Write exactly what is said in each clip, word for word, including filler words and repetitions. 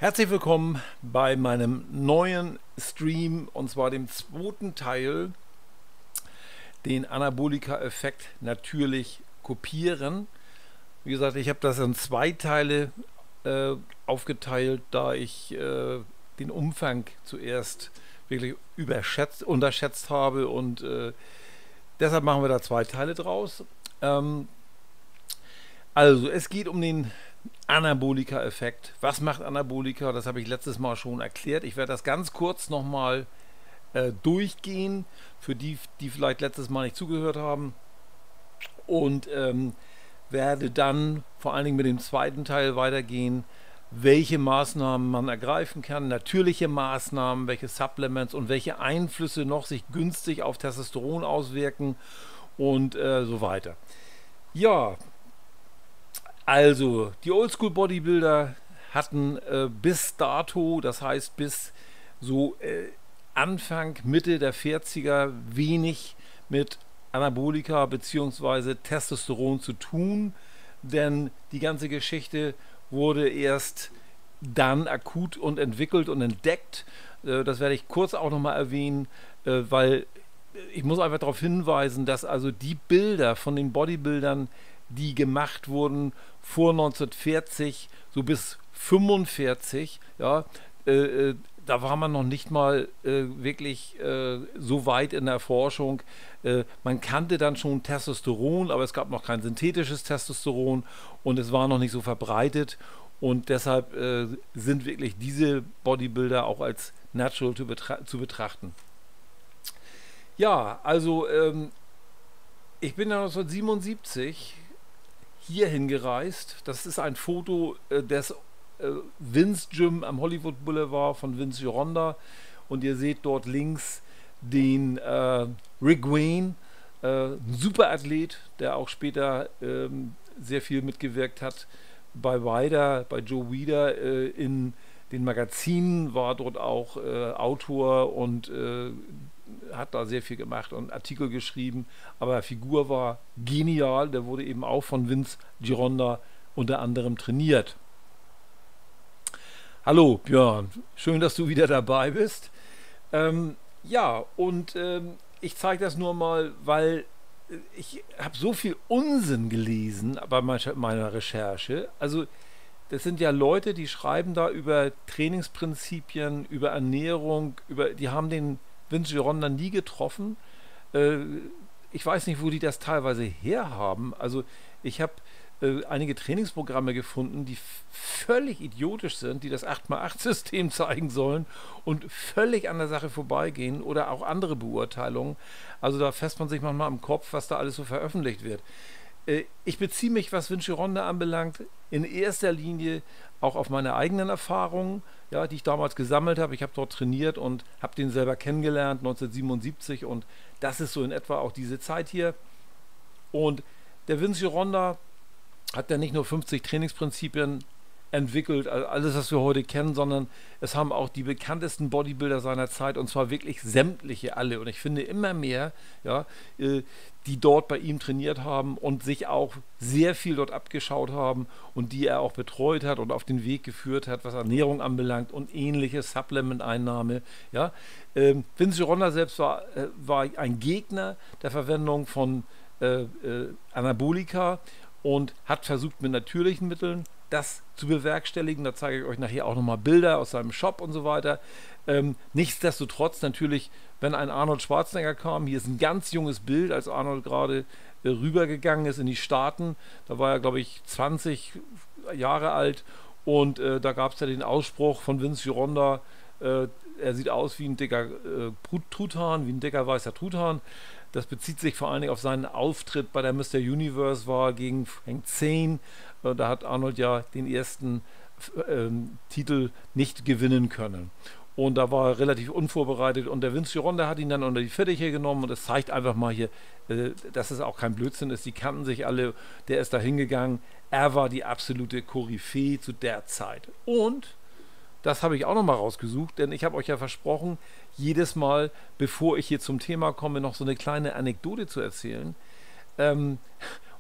Herzlich willkommen bei meinem neuen Stream, und zwar dem zweiten Teil, den Anabolika-Effekt natürlich kopieren. Wie gesagt, ich habe das in zwei Teile äh, aufgeteilt, da ich äh, den Umfang zuerst wirklich überschätzt, unterschätzt habe, und äh, deshalb machen wir da zwei Teile draus. Ähm, also, es geht um den Anabolika-Effekt. Was macht Anabolika? Das habe ich letztes Mal schon erklärt. Ich werde das ganz kurz nochmal äh, durchgehen, für die, die vielleicht letztes Mal nicht zugehört haben. Und ähm, werde dann vor allen Dingen mit dem zweiten Teil weitergehen, welche Maßnahmen man ergreifen kann, natürliche Maßnahmen, welche Supplements und welche Einflüsse noch sich günstig auf Testosteron auswirken und äh, so weiter. Ja, also die Oldschool Bodybuilder hatten äh, bis dato, das heißt bis so äh, Anfang, Mitte der vierziger, wenig mit Anabolika bzw. Testosteron zu tun, denn die ganze Geschichte wurde erst dann akut und entwickelt und entdeckt. Äh, das werde ich kurz auch nochmal erwähnen, äh, weil ich muss einfach darauf hinweisen, dass also die Bilder von den Bodybuildern, die gemacht wurden vor neunzehnhundertvierzig so bis fünfundvierzig, ja, äh, äh, da war man noch nicht mal äh, wirklich äh, so weit in der Forschung. Äh, man kannte dann schon Testosteron, aber es gab noch kein synthetisches Testosteron und es war noch nicht so verbreitet, und deshalb äh, sind wirklich diese Bodybuilder auch als natural zu, betra zu betrachten. Ja, also ähm, ich bin ja neunzehnhundertsiebenundsiebzig hierhin gereist. Das ist ein Foto äh, des äh, Vince Gym am Hollywood Boulevard von Vince Gironda, und ihr seht dort links den äh, Rick Wayne, äh, ein Superathlet, der auch später ähm, sehr viel mitgewirkt hat bei Weider, bei Joe Weider äh, in den Magazinen, war dort auch äh, Autor und äh, hat da sehr viel gemacht und Artikel geschrieben, aber Figur war genial. Der wurde eben auch von Vince Gironda unter anderem trainiert. Hallo Björn, schön, dass du wieder dabei bist. Ähm, ja, und ähm, ich zeige das nur mal, weil ich habe so viel Unsinn gelesen bei meiner Recherche. Also das sind ja Leute, die schreiben da über Trainingsprinzipien, über Ernährung, über, die haben den Vince Gironda nie getroffen. Äh, ich weiß nicht, wo die das teilweise herhaben. Also ich habe äh, einige Trainingsprogramme gefunden, die völlig idiotisch sind, die das acht mal acht System zeigen sollen und völlig an der Sache vorbeigehen, oder auch andere Beurteilungen. Also da fässt man sich manchmal am Kopf, was da alles so veröffentlicht wird. Äh, ich beziehe mich, was Vince Gironda anbelangt, in erster Linie auch auf meine eigenen Erfahrungen, ja, die ich damals gesammelt habe. Ich habe dort trainiert und habe den selber kennengelernt, neunzehnhundertsiebenundsiebzig, und das ist so in etwa auch diese Zeit hier. Und der Vince Gironda hat ja nicht nur fünfzig Trainingsprinzipien entwickelt, also alles, was wir heute kennen, sondern es haben auch die bekanntesten Bodybuilder seiner Zeit, und zwar wirklich sämtliche, alle, und ich finde immer mehr, ja, äh, die dort bei ihm trainiert haben und sich auch sehr viel dort abgeschaut haben und die er auch betreut hat und auf den Weg geführt hat, was Ernährung anbelangt und ähnliche Supplement-Einnahme. Ja. Ähm, Vince Gironda selbst war, äh, war ein Gegner der Verwendung von äh, äh, Anabolika und hat versucht, mit natürlichen Mitteln das zu bewerkstelligen. Da zeige ich euch nachher auch nochmal Bilder aus seinem Shop und so weiter. Ähm, nichtsdestotrotz natürlich, wenn ein Arnold Schwarzenegger kam, hier ist ein ganz junges Bild, als Arnold gerade äh, rübergegangen ist in die Staaten. Da war er, glaube ich, zwanzig Jahre alt, und äh, da gab es ja den Ausspruch von Vince Gironda, äh, er sieht aus wie ein dicker äh, Truthahn, wie ein dicker weißer Truthahn. Das bezieht sich vor allen Dingen auf seinen Auftritt bei der Mister Universe Wahl gegen Frank Zane. Äh, da hat Arnold ja den ersten äh, Titel nicht gewinnen können. Und da war er relativ unvorbereitet, und der Vince Gironda hat ihn dann unter die Fittiche genommen, und das zeigt einfach mal hier, äh, dass es auch kein Blödsinn ist. Die kannten sich alle, der ist da hingegangen. Er war die absolute Koryphäe zu der Zeit. Und das habe ich auch noch mal rausgesucht, denn ich habe euch ja versprochen, jedes Mal, bevor ich hier zum Thema komme, noch so eine kleine Anekdote zu erzählen. Ähm,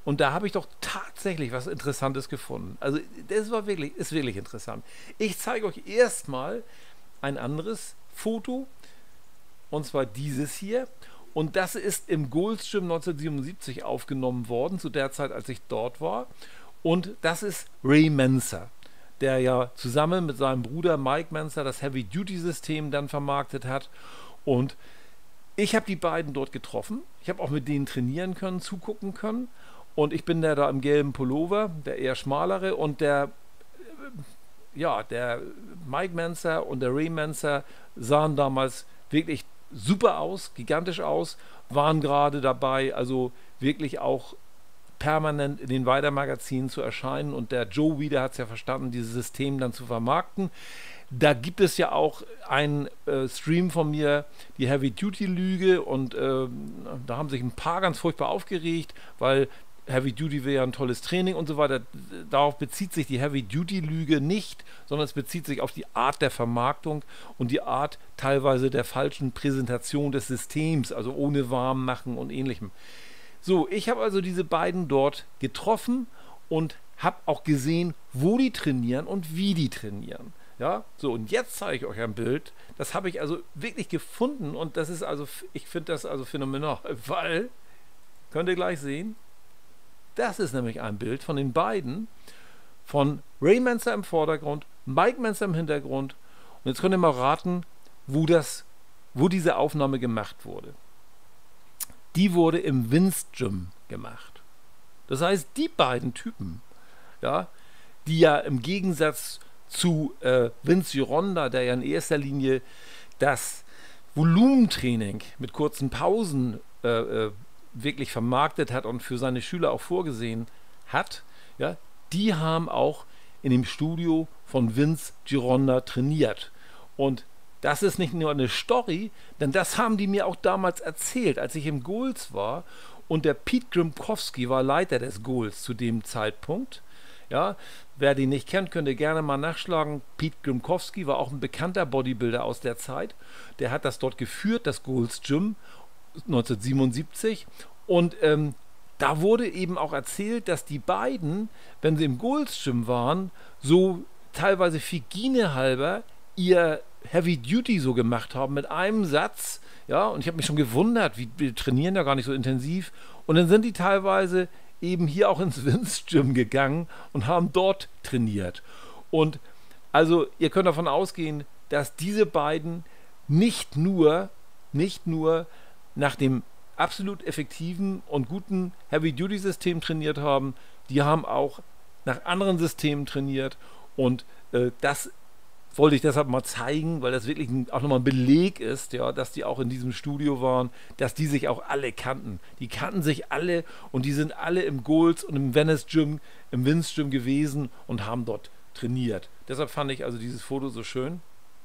Und da habe ich doch tatsächlich was Interessantes gefunden. Also das war wirklich, ist wirklich interessant. Ich zeige euch erstmal ein anderes Foto, und zwar dieses hier. Und das ist im Gold's Gym neunzehnhundertsiebenundsiebzig aufgenommen worden, zu der Zeit, als ich dort war. Und das ist Ray Manser, der ja zusammen mit seinem Bruder Mike Manser das Heavy-Duty-System dann vermarktet hat. Und ich habe die beiden dort getroffen. Ich habe auch mit denen trainieren können, zugucken können. Und ich bin der da im gelben Pullover, der eher schmalere. Und der, ja, der Mike Manser und der Ray Manser sahen damals wirklich super aus, gigantisch aus, waren gerade dabei, also wirklich auch permanent in den Weider-Magazinen zu erscheinen. Und der Joe Weider hat es ja verstanden, dieses System dann zu vermarkten. Da gibt es ja auch einen äh, Stream von mir, die Heavy-Duty-Lüge, und äh, da haben sich ein paar ganz furchtbar aufgeregt, weil Heavy-Duty wäre ja ein tolles Training und so weiter. Darauf bezieht sich die Heavy-Duty-Lüge nicht, sondern es bezieht sich auf die Art der Vermarktung und die Art teilweise der falschen Präsentation des Systems, also ohne Warmmachen und Ähnlichem. So, ich habe also diese beiden dort getroffen und habe auch gesehen, wo die trainieren und wie die trainieren. Ja, so, und jetzt zeige ich euch ein Bild, das habe ich also wirklich gefunden, und das ist also, ich finde das also phänomenal, weil, könnt ihr gleich sehen, das ist nämlich ein Bild von den beiden, von Ray Manser im Vordergrund, Mike Manser im Hintergrund, und jetzt könnt ihr mal raten, wo, das, wo diese Aufnahme gemacht wurde. Die wurde im Vince Gym gemacht. Das heißt, die beiden Typen, ja, die ja im Gegensatz zu äh, Vince Gironda, der ja in erster Linie das Volumentraining mit kurzen Pausen äh, äh, wirklich vermarktet hat und für seine Schüler auch vorgesehen hat, ja, die haben auch in dem Studio von Vince Gironda trainiert. Und das ist nicht nur eine Story, denn das haben die mir auch damals erzählt, als ich im Gold's war, und der Pete Grimkowski war Leiter des Gold's zu dem Zeitpunkt. Ja, wer den nicht kennt, könnt ihr gerne mal nachschlagen. Pete Grimkowski war auch ein bekannter Bodybuilder aus der Zeit. Der hat das dort geführt, das Gold's Gym, neunzehnhundertsiebenundsiebzig. Und ähm, da wurde eben auch erzählt, dass die beiden, wenn sie im Gold's Gym waren, so teilweise Figine halber ihr Heavy Duty so gemacht haben mit einem Satz. Ja, und ich habe mich schon gewundert, wie, wir trainieren ja gar nicht so intensiv. Und dann sind die teilweise eben hier auch ins Vince Gym gegangen und haben dort trainiert. Und also ihr könnt davon ausgehen, dass diese beiden nicht nur, nicht nur nach dem absolut effektiven und guten Heavy-Duty-System trainiert haben, die haben auch nach anderen Systemen trainiert, und äh, das wollte ich deshalb mal zeigen, weil das wirklich ein, auch nochmal ein Beleg ist, ja, dass die auch in diesem Studio waren, dass die sich auch alle kannten. Die kannten sich alle, und die sind alle im Gold's und im Venice Gym, im Vince Gym gewesen und haben dort trainiert. Deshalb fand ich also dieses Foto so schön.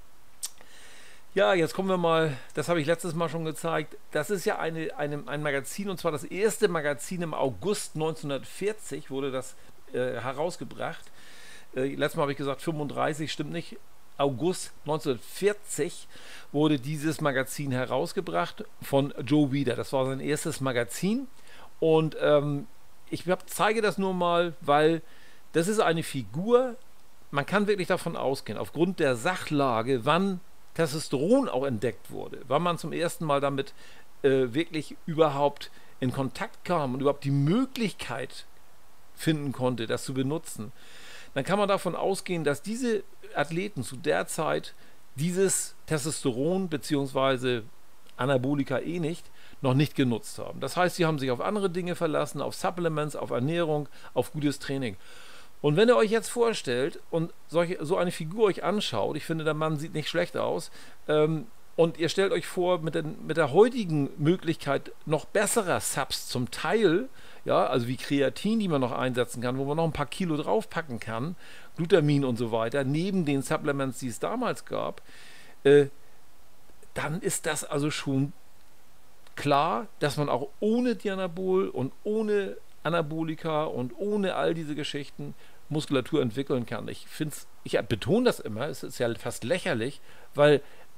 Ja, jetzt kommen wir mal, das habe ich letztes Mal schon gezeigt, das ist ja eine, eine, ein Magazin, und zwar das erste Magazin im August neunzehnhundertvierzig wurde das äh, herausgebracht. Äh, letztes Mal habe ich gesagt fünfunddreißig, stimmt nicht. August neunzehnhundertvierzig wurde dieses Magazin herausgebracht von Joe Weider. Das war sein erstes Magazin, und ähm, ich hab, zeige das nur mal, weil das ist eine Figur, man kann wirklich davon ausgehen, aufgrund der Sachlage, wann Testosteron auch entdeckt wurde, wann man zum ersten Mal damit äh, wirklich überhaupt in Kontakt kam und überhaupt die Möglichkeit finden konnte, das zu benutzen, dann kann man davon ausgehen, dass diese Athleten zu der Zeit dieses Testosteron bzw. Anabolika eh nicht, noch nicht genutzt haben. Das heißt, sie haben sich auf andere Dinge verlassen, auf Supplements, auf Ernährung, auf gutes Training. Und wenn ihr euch jetzt vorstellt und solche, so eine Figur euch anschaut, ich finde, der Mann sieht nicht schlecht aus, ähm, und ihr stellt euch vor, mit, den, mit der heutigen Möglichkeit noch besserer Subs zum Teil, ja, also wie Kreatin, die man noch einsetzen kann, wo man noch ein paar Kilo draufpacken kann, Glutamin und so weiter, neben den Supplements, die es damals gab, äh, dann ist das also schon klar, dass man auch ohne Dianabol und ohne Anabolika und ohne all diese Geschichten Muskulatur entwickeln kann. Ich finde es, ich betone das immer, es ist ja fast lächerlich, weil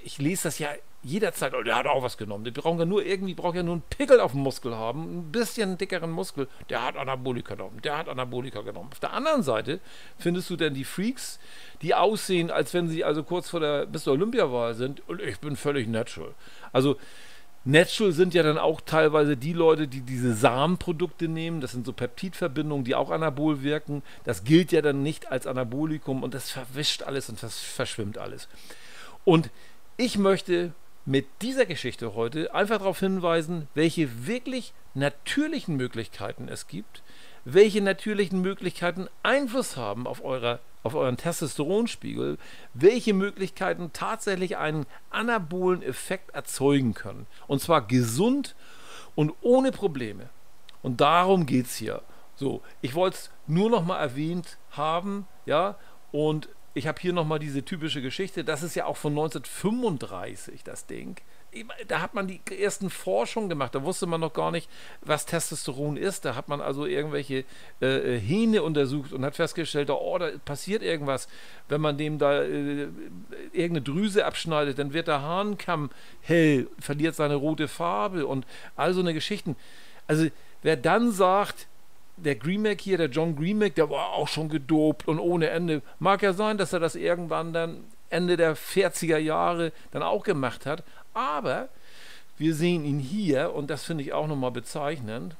ich lese das ja jederzeit, oh, der hat auch was genommen. Die brauchen ja nur irgendwie, braucht ja nur einen Pickel auf dem Muskel haben, ein bisschen dickeren Muskel. Der hat Anabolika genommen, der hat Anabolika genommen. Auf der anderen Seite findest du dann die Freaks, die aussehen, als wenn sie also kurz vor der Mister Olympia-Wahl sind und ich bin völlig natural. Also natural sind ja dann auch teilweise die Leute, die diese Samenprodukte nehmen. Das sind so Peptidverbindungen, die auch anabol wirken. Das gilt ja dann nicht als Anabolikum und das verwischt alles und das verschwimmt alles. Und ich möchte mit dieser Geschichte heute einfach darauf hinweisen, welche wirklich natürlichen Möglichkeiten es gibt, welche natürlichen Möglichkeiten Einfluss haben auf, eure, auf euren Testosteronspiegel, welche Möglichkeiten tatsächlich einen anabolen Effekt erzeugen können. Und zwar gesund und ohne Probleme. Und darum geht es hier. So, ich wollte es nur noch mal erwähnt haben, ja, und ich habe hier nochmal diese typische Geschichte, das ist ja auch von neunzehnhundertfünfunddreißig, das Ding. Da hat man die ersten Forschungen gemacht, da wusste man noch gar nicht, was Testosteron ist. Da hat man also irgendwelche äh, Hähne untersucht und hat festgestellt, oh, da passiert irgendwas. Wenn man dem da äh, irgendeine Drüse abschneidet, dann wird der Hahnkamm hell, verliert seine rote Farbe und all so eine Geschichten. Also wer dann sagt, der Greenback hier, der John Greenback, der war auch schon gedopt und ohne Ende. Mag ja sein, dass er das irgendwann dann Ende der vierziger Jahre dann auch gemacht hat. Aber wir sehen ihn hier, und das finde ich auch nochmal bezeichnend,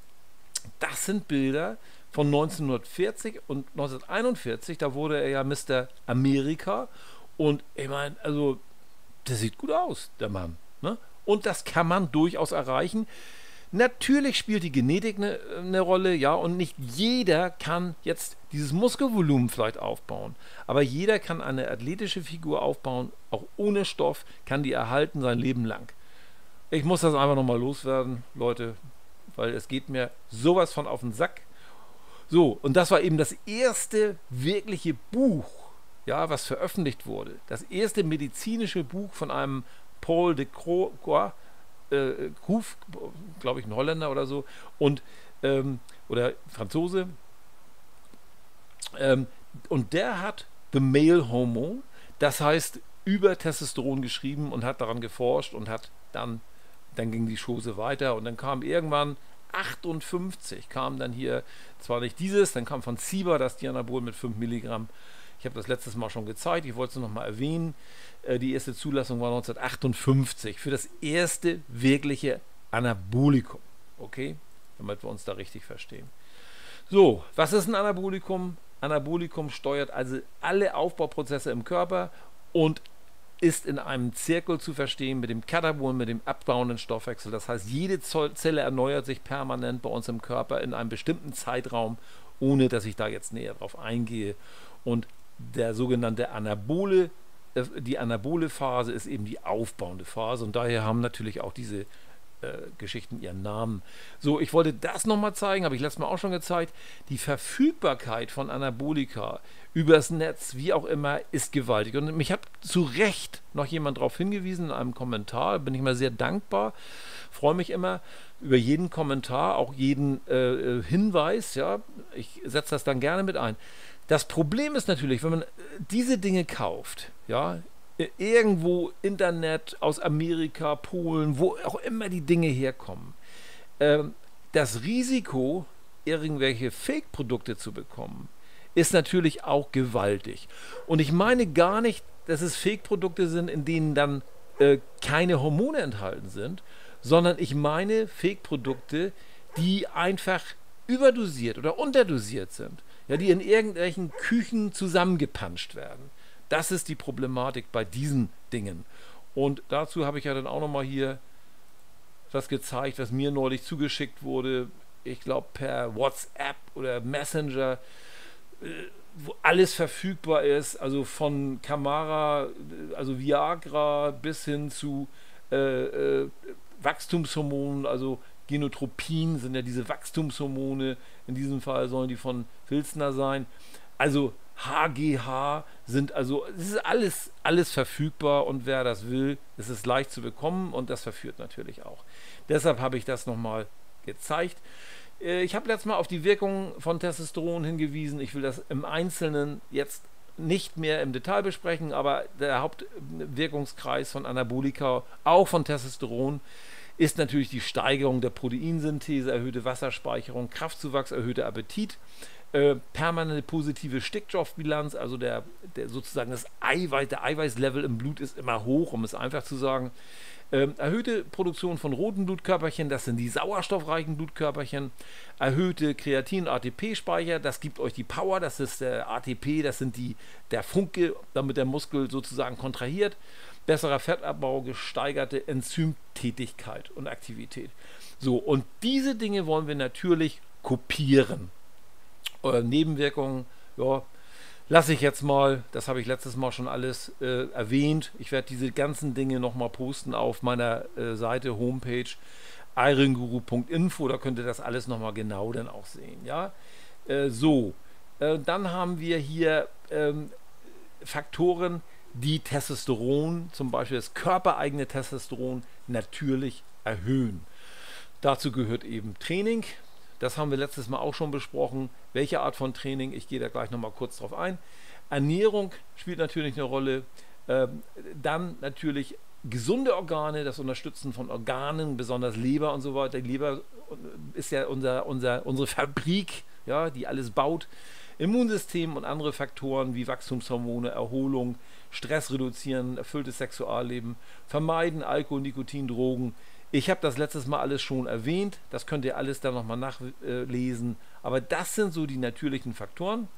das sind Bilder von neunzehnhundertvierzig und neunzehnhunderteinundvierzig, da wurde er ja Mister Amerika. Und ich meine, also, der sieht gut aus, der Mann. Ne? Und das kann man durchaus erreichen. Natürlich spielt die Genetik eine, eine Rolle, ja, und nicht jeder kann jetzt dieses Muskelvolumen vielleicht aufbauen, aber jeder kann eine athletische Figur aufbauen, auch ohne Stoff, kann die erhalten sein Leben lang. Ich muss das einfach nochmal loswerden, Leute, weil es geht mir sowas von auf den Sack. So, und das war eben das erste wirkliche Buch, ja, was veröffentlicht wurde. Das erste medizinische Buch von einem Paul de Croix, Äh, Ruf, glaube ich, ein Holländer oder so, und ähm, oder Franzose. Ähm, und der hat The Male Hormone, das heißt über Testosteron geschrieben und hat daran geforscht und hat dann, dann ging die Chose weiter und dann kam irgendwann achtundfünfzig, kam dann hier, zwar nicht dieses, dann kam von Ciba das Dianabol mit fünf Milligramm. Ich habe das letztes Mal schon gezeigt, ich wollte es noch mal erwähnen. Die erste Zulassung war neunzehnhundertachtundfünfzig für das erste wirkliche Anabolikum. Okay, damit wir uns da richtig verstehen. So, was ist ein Anabolikum? Anabolikum steuert also alle Aufbauprozesse im Körper und ist in einem Zirkel zu verstehen mit dem Katabol, mit dem abbauenden Stoffwechsel. Das heißt, jede Zelle erneuert sich permanent bei uns im Körper in einem bestimmten Zeitraum, ohne dass ich da jetzt näher drauf eingehe. Und der sogenannte Anabole, die anabole Phase ist eben die aufbauende Phase und daher haben natürlich auch diese äh, Geschichten ihren Namen. So, ich wollte das nochmal zeigen, habe ich letztes Mal auch schon gezeigt. Die Verfügbarkeit von Anabolika übers Netz, wie auch immer, ist gewaltig. Und mich hat zu Recht noch jemand darauf hingewiesen in einem Kommentar, bin ich mal sehr dankbar, freue mich immer über jeden Kommentar, auch jeden äh, Hinweis, ja, ich setze das dann gerne mit ein. Das Problem ist natürlich, wenn man diese Dinge kauft, ja, irgendwo Internet aus Amerika, Polen, wo auch immer die Dinge herkommen, ähm, das Risiko, irgendwelche Fake-Produkte zu bekommen, ist natürlich auch gewaltig. Und ich meine gar nicht, dass es Fake-Produkte sind, in denen dann äh, keine Hormone enthalten sind, sondern ich meine Fake-Produkte, die einfach überdosiert oder unterdosiert sind. Ja, die in irgendwelchen Küchen zusammengepanscht werden. Das ist die Problematik bei diesen Dingen. Und dazu habe ich ja dann auch nochmal hier was gezeigt, was mir neulich zugeschickt wurde. Ich glaube per WhatsApp oder Messenger, wo alles verfügbar ist. Also von Camara, also Viagra bis hin zu äh, äh, Wachstumshormonen, also Genotropin sind ja diese Wachstumshormone, in diesem Fall sollen die von Filzner sein. Also H G H sind also, es ist alles, alles verfügbar und wer das will, es ist leicht zu bekommen und das verführt natürlich auch. Deshalb habe ich das nochmal gezeigt. Ich habe letztes Mal auf die Wirkung von Testosteron hingewiesen. Ich will das im Einzelnen jetzt nicht mehr im Detail besprechen, aber der Hauptwirkungskreis von Anabolika, auch von Testosteron, ist natürlich die Steigerung der Proteinsynthese, erhöhte Wasserspeicherung, Kraftzuwachs, erhöhter Appetit, äh, permanente positive Stickstoffbilanz, also der, der sozusagen das Eiweiß, der Eiweißlevel im Blut ist immer hoch, um es einfach zu sagen. Ähm, erhöhte Produktion von roten Blutkörperchen, das sind die sauerstoffreichen Blutkörperchen, erhöhte Kreatin-A T P-Speicher, das gibt euch die Power, das ist der A T P, das sind die, der Funke, damit der Muskel sozusagen kontrahiert, besserer Fettabbau, gesteigerte Enzymtätigkeit und Aktivität. So, und diese Dinge wollen wir natürlich kopieren. Äh, Nebenwirkungen, ja, lasse ich jetzt mal, das habe ich letztes Mal schon alles äh, erwähnt. Ich werde diese ganzen Dinge nochmal posten auf meiner äh, Seite, Homepage, ironguru punkt info, da könnt ihr das alles nochmal genau dann auch sehen. Ja? Äh, so, äh, dann haben wir hier ähm, Faktoren, die Testosteron, zum Beispiel das körpereigene Testosteron, natürlich erhöhen. Dazu gehört eben Training. Das haben wir letztes Mal auch schon besprochen. Welche Art von Training? Ich gehe da gleich nochmal kurz drauf ein. Ernährung spielt natürlich eine Rolle. Ähm, dann natürlich gesunde Organe, das Unterstützen von Organen, besonders Leber und so weiter. Die Leber ist ja unser, unser, unsere Fabrik, ja, die alles baut. Immunsystem und andere Faktoren wie Wachstumshormone, Erholung, Stress reduzieren, erfülltes Sexualleben, vermeiden Alkohol, Nikotin, Drogen. Ich habe das letztes Mal alles schon erwähnt, das könnt ihr alles dann nochmal nachlesen, aber das sind so die natürlichen Faktoren.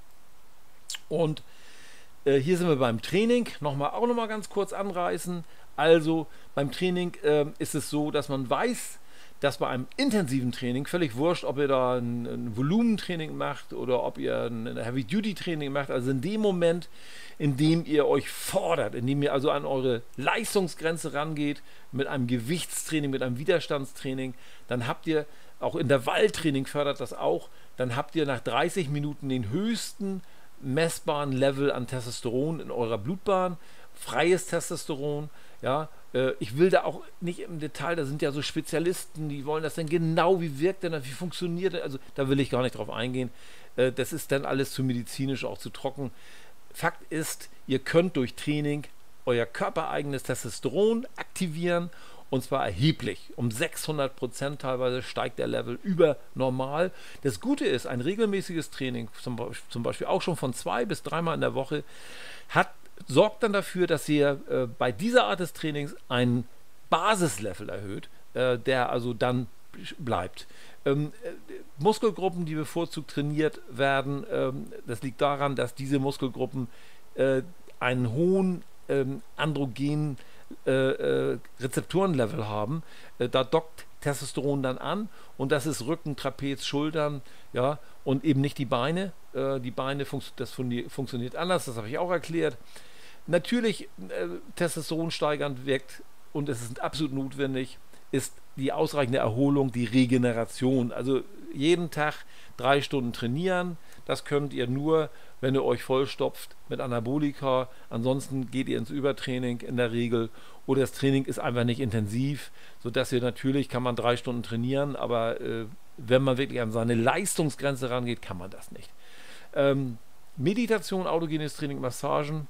Und äh, hier sind wir beim Training, nochmal auch nochmal ganz kurz anreißen. Also beim Training äh, ist es so, dass man weiß, dass bei einem intensiven Training, völlig wurscht, ob ihr da ein, ein Volumentraining macht oder ob ihr ein Heavy-Duty-Training macht, also in dem Moment, in dem ihr euch fordert, in dem ihr also an eure Leistungsgrenze rangeht, mit einem Gewichtstraining, mit einem Widerstandstraining, dann habt ihr, auch Intervalltraining fördert das auch, dann habt ihr nach dreißig Minuten den höchsten messbaren Level an Testosteron in eurer Blutbahn, freies Testosteron, ja. Ich will da auch nicht im Detail, da sind ja so Spezialisten, die wollen das dann genau, wie wirkt denn das, wie funktioniert das, also da will ich gar nicht drauf eingehen. Das ist dann alles zu medizinisch, auch zu trocken. Fakt ist, ihr könnt durch Training euer körpereigenes Testosteron aktivieren und zwar erheblich. Um sechshundert Prozent teilweise steigt der Level über normal. Das Gute ist, ein regelmäßiges Training, zum Beispiel, zum Beispiel auch schon von zwei bis dreimal in der Woche, hat sorgt dann dafür, dass ihr äh, bei dieser Art des Trainings einen Basislevel erhöht, äh, der also dann bleibt. Ähm, äh, Muskelgruppen, die bevorzugt trainiert werden, ähm, das liegt daran, dass diese Muskelgruppen äh, einen hohen ähm, androgenen äh, äh, Rezeptorenlevel haben. Äh, da dockt Testosteron dann an und das ist Rücken, Trapez, Schultern, ja, und eben nicht die Beine. Äh, die Beine, funkt, das fun funktioniert anders, das habe ich auch erklärt. Natürlich, äh, Testosteron steigernd wirkt und es ist absolut notwendig, ist die ausreichende Erholung, die Regeneration. Also jeden Tag drei Stunden trainieren, das könnt ihr nur, wenn ihr euch vollstopft mit Anabolika. Ansonsten geht ihr ins Übertraining in der Regel oder das Training ist einfach nicht intensiv, sodass ihr natürlich, kann man drei Stunden trainieren, aber äh, wenn man wirklich an seine Leistungsgrenze rangeht, kann man das nicht. Ähm, Meditation, autogenes Training, Massagen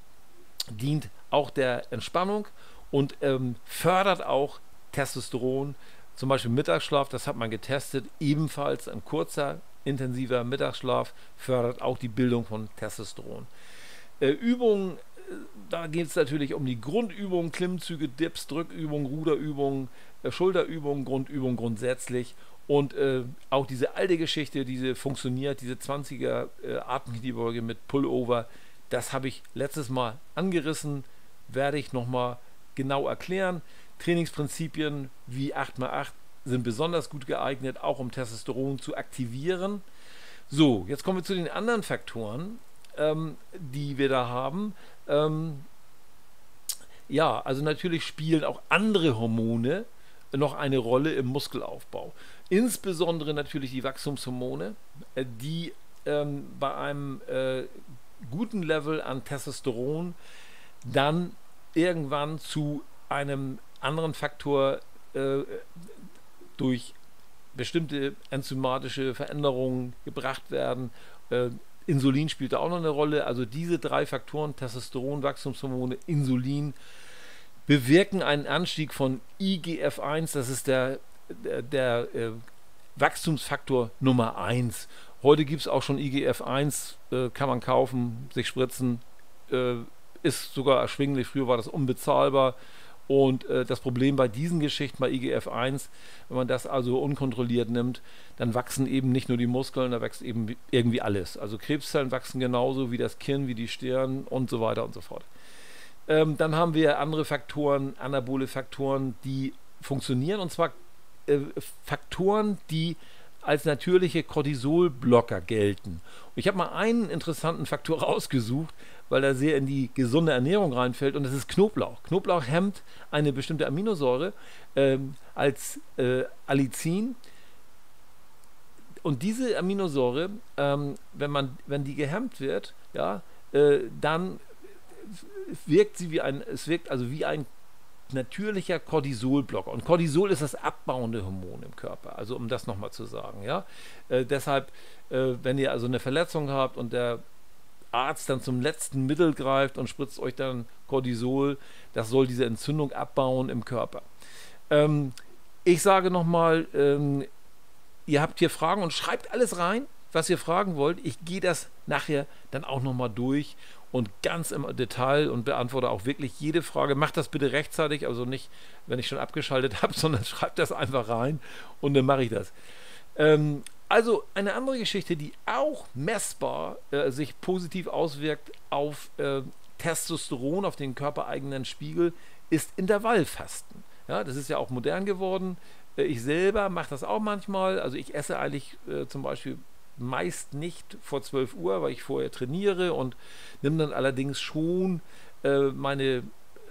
dient auch der Entspannung und ähm, fördert auch Testosteron, zum Beispiel Mittagsschlaf, das hat man getestet, ebenfalls ein kurzer, intensiver Mittagsschlaf fördert auch die Bildung von Testosteron. Äh, Übungen, äh, da geht es natürlich um die Grundübungen, Klimmzüge, Dips, Drückübungen, Ruderübungen, äh, Schulterübungen, Grundübungen grundsätzlich. Und äh, auch diese alte Geschichte, diese funktioniert, diese zwanziger äh, Atemkniebeuge mit Pullover, das habe ich letztes Mal angerissen, werde ich nochmal genau erklären. Trainingsprinzipien wie acht mal acht sind besonders gut geeignet, auch um Testosteron zu aktivieren. So, jetzt kommen wir zu den anderen Faktoren, ähm, die wir da haben. Ähm, ja, also natürlich spielen auch andere Hormone noch eine Rolle im Muskelaufbau. Insbesondere natürlich die Wachstumshormone, äh, die ähm, bei einem äh, guten Level an Testosteron dann irgendwann zu einem anderen Faktor äh, durch bestimmte enzymatische Veränderungen gebracht werden. Äh, Insulin spielt da auch noch eine Rolle. Also diese drei Faktoren, Testosteron, Wachstumshormone, Insulin, bewirken einen Anstieg von I G F eins. Das ist der, der, der äh, Wachstumsfaktor Nummer eins. Heute gibt es auch schon I G F eins, äh, kann man kaufen, sich spritzen, äh, ist sogar erschwinglich. Früher war das unbezahlbar. Und äh, das Problem bei diesen Geschichten, bei I G F eins, wenn man das also unkontrolliert nimmt, dann wachsen eben nicht nur die Muskeln, da wächst eben irgendwie alles. Also Krebszellen wachsen genauso wie das Kinn, wie die Stirn und so weiter und so fort. Ähm, dann haben wir andere Faktoren, anabole Faktoren, die funktionieren, und zwar äh, Faktoren, die als natürliche Cortisolblocker gelten. Und ich habe mal einen interessanten Faktor rausgesucht, weil er sehr in die gesunde Ernährung reinfällt, und das ist Knoblauch. Knoblauch hemmt eine bestimmte Aminosäure ähm, als äh, Allicin. Und diese Aminosäure, ähm, wenn, man, wenn die gehemmt wird, ja, äh, dann wirkt sie wie ein, es wirkt also wie ein natürlicher Cortisolblocker. Und Cortisol ist das abbauende Hormon im Körper, also um das nochmal zu sagen. Ja? Äh, deshalb, äh, wenn ihr also eine Verletzung habt und der Arzt dann zum letzten Mittel greift und spritzt euch dann Cortisol, das soll diese Entzündung abbauen im Körper. Ähm, ich sage nochmal, ähm, ihr habt hier Fragen und schreibt alles rein, was ihr fragen wollt. Ich gehe das nachher dann auch nochmal durch und ganz im Detail und beantworte auch wirklich jede Frage. Macht das bitte rechtzeitig, also nicht, wenn ich schon abgeschaltet habe, sondern schreibt das einfach rein und dann mache ich das. Ähm, also eine andere Geschichte, die auch messbar äh, sich positiv auswirkt auf äh, Testosteron, auf den körpereigenen Spiegel, ist Intervallfasten. Ja, das ist ja auch modern geworden. Äh, ich selber mache das auch manchmal. Also ich esse eigentlich äh, zum Beispiel meist nicht vor zwölf Uhr, weil ich vorher trainiere, und nehme dann allerdings schon äh, meine, äh,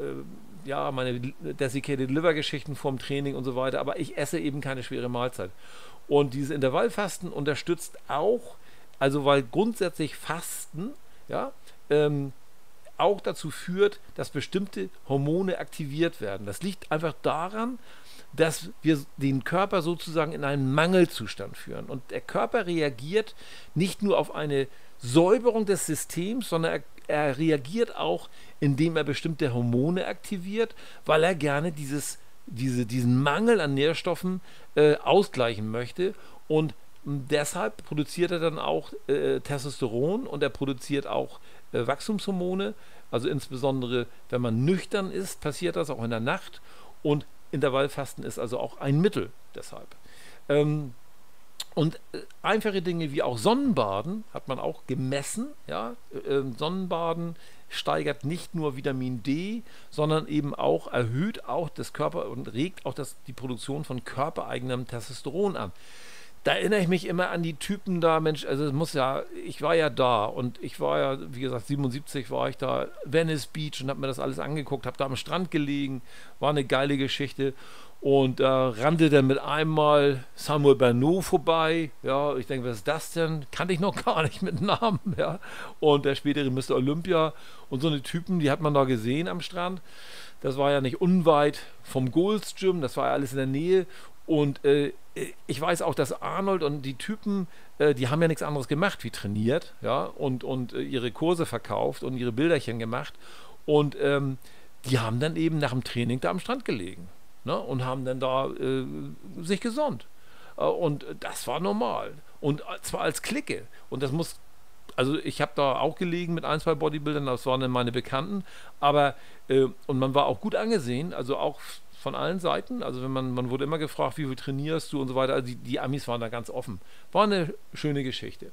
ja, meine Desiccated Liver Geschichten vorm Training und so weiter, aber ich esse eben keine schwere Mahlzeit. Und dieses Intervallfasten unterstützt auch, also weil grundsätzlich Fasten, ja, ähm, auch dazu führt, dass bestimmte Hormone aktiviert werden. Das liegt einfach daran, dass wir den Körper sozusagen in einen Mangelzustand führen. Und der Körper reagiert nicht nur auf eine Säuberung des Systems, sondern er, er reagiert auch, indem er bestimmte Hormone aktiviert, weil er gerne dieses, diese, diesen Mangel an Nährstoffen äh, ausgleichen möchte. Und deshalb produziert er dann auch äh, Testosteron, und er produziert auch äh, Wachstumshormone. Also insbesondere, wenn man nüchtern ist, passiert das auch in der Nacht. Und Intervallfasten ist also auch ein Mittel deshalb. Ähm, und äh, einfache Dinge wie auch Sonnenbaden hat man auch gemessen. Ja? Äh, Sonnenbaden steigert nicht nur Vitamin D, sondern eben auch erhöht auch das Körper und regt auch das, die Produktion von körpereigenem Testosteron an. Da erinnere ich mich immer an die Typen da, Mensch, also es muss ja, ich war ja da, und ich war ja, wie gesagt, siebenundsiebzig war ich da, Venice Beach, und habe mir das alles angeguckt, habe da am Strand gelegen, war eine geile Geschichte, und da äh, rannte dann mit einmal Samuel Bernot vorbei, ja, ich denke, was ist das denn? Kannte ich noch gar nicht mit Namen, ja, und der spätere Mister Olympia, und so eine Typen, die hat man da gesehen am Strand. Das war ja nicht unweit vom Gold's Gym, das war ja alles in der Nähe. Und äh, ich weiß auch, dass Arnold und die Typen, äh, die haben ja nichts anderes gemacht wie trainiert, ja, und, und äh, ihre Kurse verkauft und ihre Bilderchen gemacht. Und ähm, die haben dann eben nach dem Training da am Strand gelegen, ne, und haben dann da äh, sich gesonnt. Äh, und das war normal. Und zwar als Clique. Und das muss, also ich habe da auch gelegen mit ein, zwei Bodybuildern, das waren dann meine Bekannten, aber, äh, und man war auch gut angesehen, also auch von allen Seiten, also wenn man, man wurde immer gefragt, wie viel trainierst du und so weiter, also die, die Amis waren da ganz offen. War eine schöne Geschichte.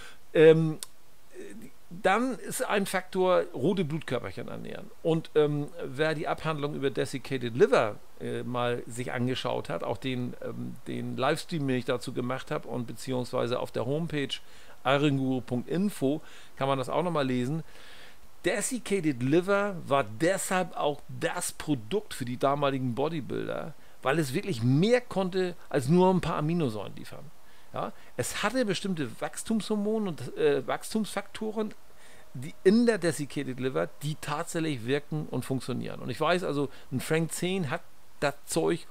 Ähm, dann ist ein Faktor, rote Blutkörperchen ernähren. Und ähm, wer die Abhandlung über Desiccated Liver äh, mal sich angeschaut hat, auch den, ähm, den Livestream, den ich dazu gemacht habe, und beziehungsweise auf der Homepage iron guru punkt info kann man das auch nochmal lesen. Desiccated Liver war deshalb auch das Produkt für die damaligen Bodybuilder, weil es wirklich mehr konnte als nur ein paar Aminosäuren liefern. Ja, es hatte bestimmte Wachstumshormone und äh, Wachstumsfaktoren, die in der Desiccated Liver, die tatsächlich wirken und funktionieren. Und ich weiß also, ein Frank zehn hat das Zeug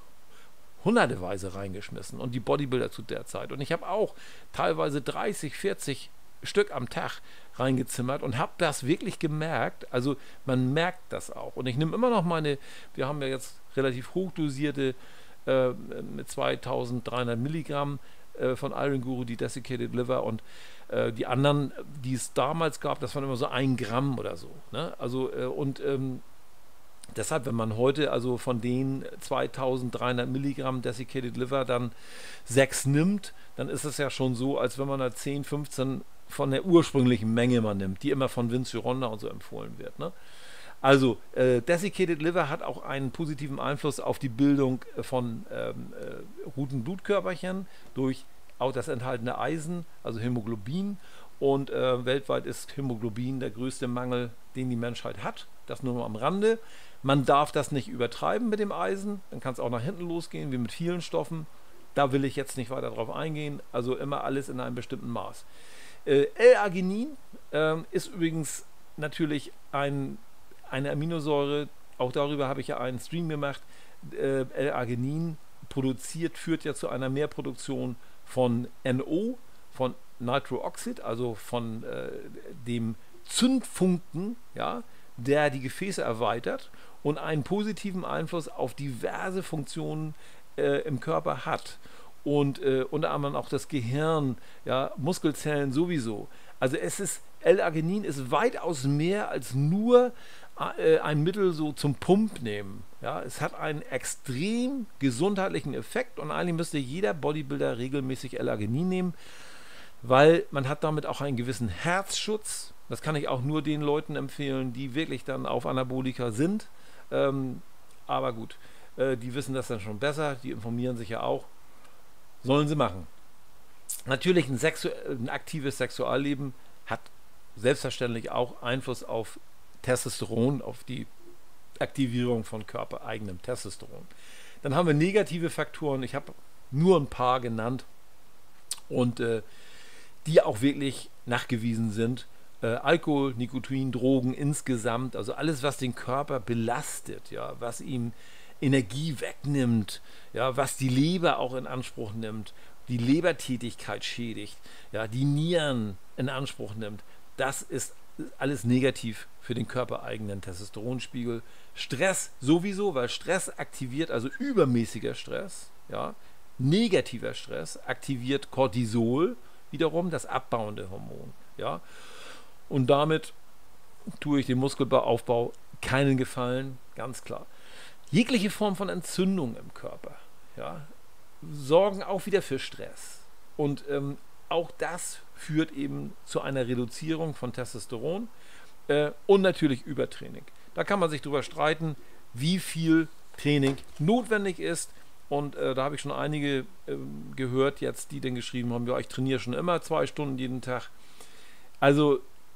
hunderteweise reingeschmissen, und die Bodybuilder zu der Zeit. Und ich habe auch teilweise dreißig, vierzig Stück am Tag reingezimmert und habe das wirklich gemerkt. Also man merkt das auch. Und ich nehme immer noch meine, wir haben ja jetzt relativ hochdosierte äh, mit zweitausenddreihundert Milligramm äh, von Iron Guru, die Desiccated Liver, und äh, die anderen, die es damals gab, das waren immer so ein Gramm oder so. Ne? Also äh, und ähm, deshalb, wenn man heute also von den zweitausenddreihundert Milligramm Desiccated Liver dann sechs nimmt, dann ist es ja schon so, als wenn man da zehn, fünfzehn von der ursprünglichen Menge mal nimmt, die immer von Vince Gironda und so empfohlen wird. Ne? Also, äh, Desiccated Liver hat auch einen positiven Einfluss auf die Bildung von ähm, äh, roten Blutkörperchen durch auch das enthaltene Eisen, also Hämoglobin. Und äh, weltweit ist Hämoglobin der größte Mangel, den die Menschheit hat. Das nur mal am Rande. Man darf das nicht übertreiben mit dem Eisen, dann kann es auch nach hinten losgehen, wie mit vielen Stoffen. Da will ich jetzt nicht weiter drauf eingehen. Also immer alles in einem bestimmten Maß. Äh, L-Arginin äh, ist übrigens natürlich ein, eine Aminosäure, auch darüber habe ich ja einen Stream gemacht. Äh, L-Arginin produziert, führt ja zu einer Mehrproduktion von N O, von Nitrooxid, also von äh, dem Zündfunken, ja, der die Gefäße erweitert und einen positiven Einfluss auf diverse Funktionen äh, im Körper hat. Und äh, unter anderem auch das Gehirn, ja, Muskelzellen sowieso. Also es ist, L-Arginin ist weitaus mehr als nur äh, ein Mittel so zum Pump nehmen. Ja, es hat einen extrem gesundheitlichen Effekt und eigentlich müsste jeder Bodybuilder regelmäßig L-Arginin nehmen, weil man hat damit auch einen gewissen Herzschutz. Das kann ich auch nur den Leuten empfehlen, die wirklich dann auf Anabolika sind. Ähm, aber gut, äh, die wissen das dann schon besser, die informieren sich ja auch. Sollen sie machen. Natürlich ein, Sexu ein aktives Sexualleben hat selbstverständlich auch Einfluss auf Testosteron, auf die Aktivierung von körpereigenem Testosteron. Dann haben wir negative Faktoren, ich habe nur ein paar genannt und äh, die auch wirklich nachgewiesen sind. Äh, Alkohol, Nikotin, Drogen insgesamt, also alles, was den Körper belastet, ja, was ihm Energie wegnimmt, ja, was die Leber auch in Anspruch nimmt, die Lebertätigkeit schädigt, ja, die Nieren in Anspruch nimmt, das ist alles negativ für den körpereigenen Testosteronspiegel. Stress sowieso, weil Stress aktiviert, also übermäßiger Stress, ja, negativer Stress aktiviert Cortisol, wiederum das abbauende Hormon, ja, und damit tue ich dem Muskelaufbau keinen Gefallen, ganz klar. Jegliche Form von Entzündung im Körper, ja, sorgen auch wieder für Stress. Und ähm, auch das führt eben zu einer Reduzierung von Testosteron äh, und natürlich Übertraining. Da kann man sich drüber streiten, wie viel Training notwendig ist. Und äh, da habe ich schon einige äh, gehört jetzt, die dann geschrieben haben, ja, ich trainiere schon immer zwei Stunden jeden Tag. Also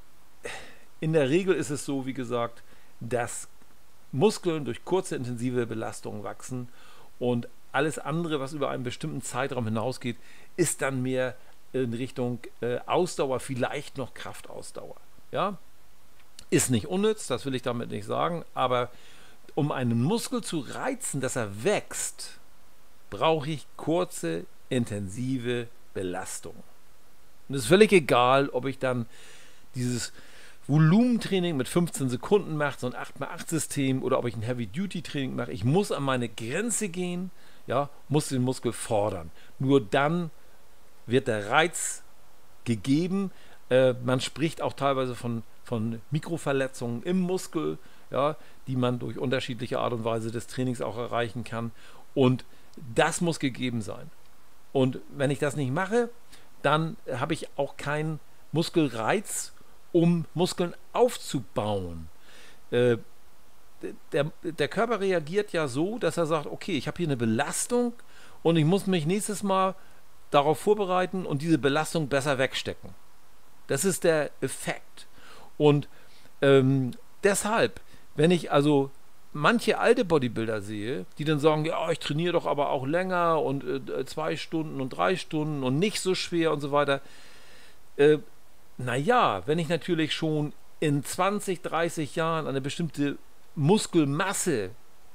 in der Regel ist es so, wie gesagt, dass Muskeln durch kurze, intensive Belastungen wachsen und alles andere, was über einen bestimmten Zeitraum hinausgeht, ist dann mehr in Richtung äh, Ausdauer, vielleicht noch Kraftausdauer. Ja? Ist nicht unnütz, das will ich damit nicht sagen, aber um einen Muskel zu reizen, dass er wächst, brauche ich kurze, intensive Belastung. Und es ist völlig egal, ob ich dann dieses Volumentraining mit fünfzehn Sekunden mache, so ein acht mal acht System, oder ob ich ein Heavy-Duty-Training mache. Ich muss an meine Grenze gehen, ja, muss den Muskel fordern. Nur dann wird der Reiz gegeben. Äh, man spricht auch teilweise von, von Mikroverletzungen im Muskel, ja, die man durch unterschiedliche Art und Weise des Trainings auch erreichen kann. Und das muss gegeben sein. Und wenn ich das nicht mache, dann habe ich auch keinen Muskelreiz, um Muskeln aufzubauen. Äh, der, der Körper reagiert ja so, dass er sagt, okay, ich habe hier eine Belastung und ich muss mich nächstes Mal darauf vorbereiten und diese Belastung besser wegstecken. Das ist der Effekt. Und ähm, deshalb, wenn ich also manche alte Bodybuilder sehe, die dann sagen, ja, ich trainiere doch aber auch länger und äh, zwei Stunden und drei Stunden und nicht so schwer und so weiter, äh, naja, wenn ich natürlich schon in zwanzig, dreißig Jahren eine bestimmte Muskelmasse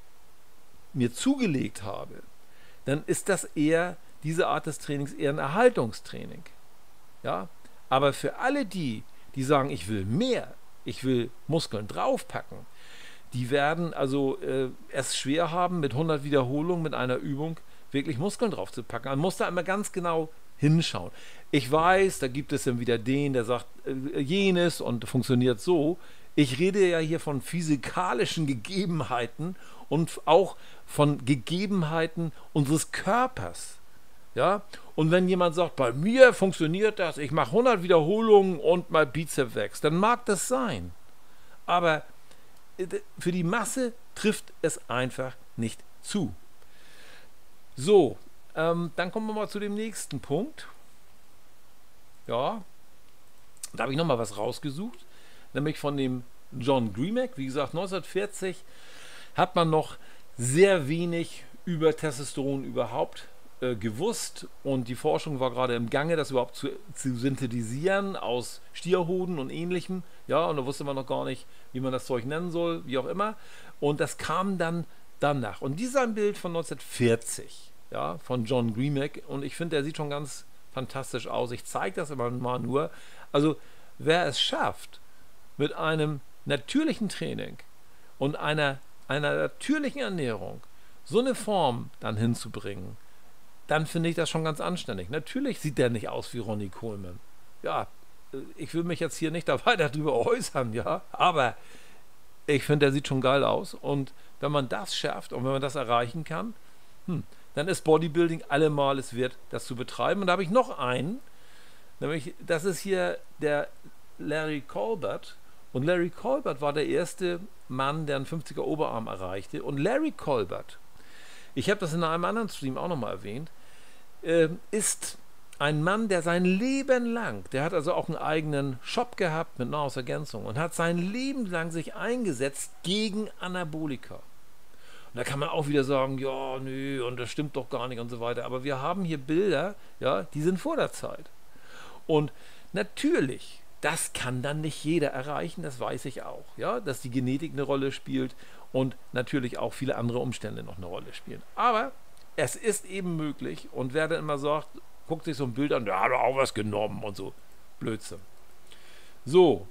mir zugelegt habe, dann ist das eher, diese Art des Trainings, eher ein Erhaltungstraining. Ja? Aber für alle die, die sagen, ich will mehr, ich will Muskeln draufpacken, die werden also äh, es schwer haben, mit hundert Wiederholungen mit einer Übung wirklich Muskeln drauf zu packen. Man muss da immer ganz genau hinschauen. Ich weiß, da gibt es dann wieder den, der sagt äh, jenes und funktioniert so. Ich rede ja hier von physikalischen Gegebenheiten und auch von Gegebenheiten unseres Körpers. Ja? Und wenn jemand sagt, bei mir funktioniert das, ich mache hundert Wiederholungen und mein Bizep wächst, dann mag das sein. Aber für die Masse trifft es einfach nicht zu. So, ähm, dann kommen wir mal zu dem nächsten Punkt. Ja, da habe ich nochmal was rausgesucht, nämlich von dem John Grimek. Wie gesagt, neunzehnhundertvierzig hat man noch sehr wenig über Testosteron überhaupt äh, gewusst und die Forschung war gerade im Gange, das überhaupt zu, zu synthetisieren aus Stierhoden und ähnlichem. Ja, und da wusste man noch gar nicht, wie man das Zeug nennen soll, wie auch immer. Und das kam dann danach. Und dies ist ein Bild von neunzehnhundertvierzig, ja, von John Grimek. Und ich finde, der sieht schon ganz fantastisch aus. Ich zeige das immer mal nur. Also, wer es schafft, mit einem natürlichen Training und einer, einer natürlichen Ernährung so eine Form dann hinzubringen, dann finde ich das schon ganz anständig. Natürlich sieht der nicht aus wie Ronnie Coleman. Ja, ich will mich jetzt hier nicht da weiter drüber äußern, ja, aber ich finde, der sieht schon geil aus und wenn man das schafft und wenn man das erreichen kann, hm, dann ist Bodybuilding allemal es wert, das zu betreiben. Und da habe ich noch einen, nämlich, das ist hier der Larry Colbert. Und Larry Colbert war der erste Mann, der einen fünfziger Oberarm erreichte. Und Larry Colbert, ich habe das in einem anderen Stream auch nochmal erwähnt, äh, ist ein Mann, der sein Leben lang, der hat also auch einen eigenen Shop gehabt mit Nahrungsergänzung und hat sein Leben lang sich eingesetzt gegen Anabolika. Und da kann man auch wieder sagen, ja, nö, und das stimmt doch gar nicht und so weiter. Aber wir haben hier Bilder, ja, die sind vor der Zeit. Und natürlich, das kann dann nicht jeder erreichen, das weiß ich auch, ja, dass die Genetik eine Rolle spielt und natürlich auch viele andere Umstände noch eine Rolle spielen. Aber es ist eben möglich und wer dann immer sagt, guckt sich so ein Bild an, der hat auch was genommen und so, Blödsinn. So,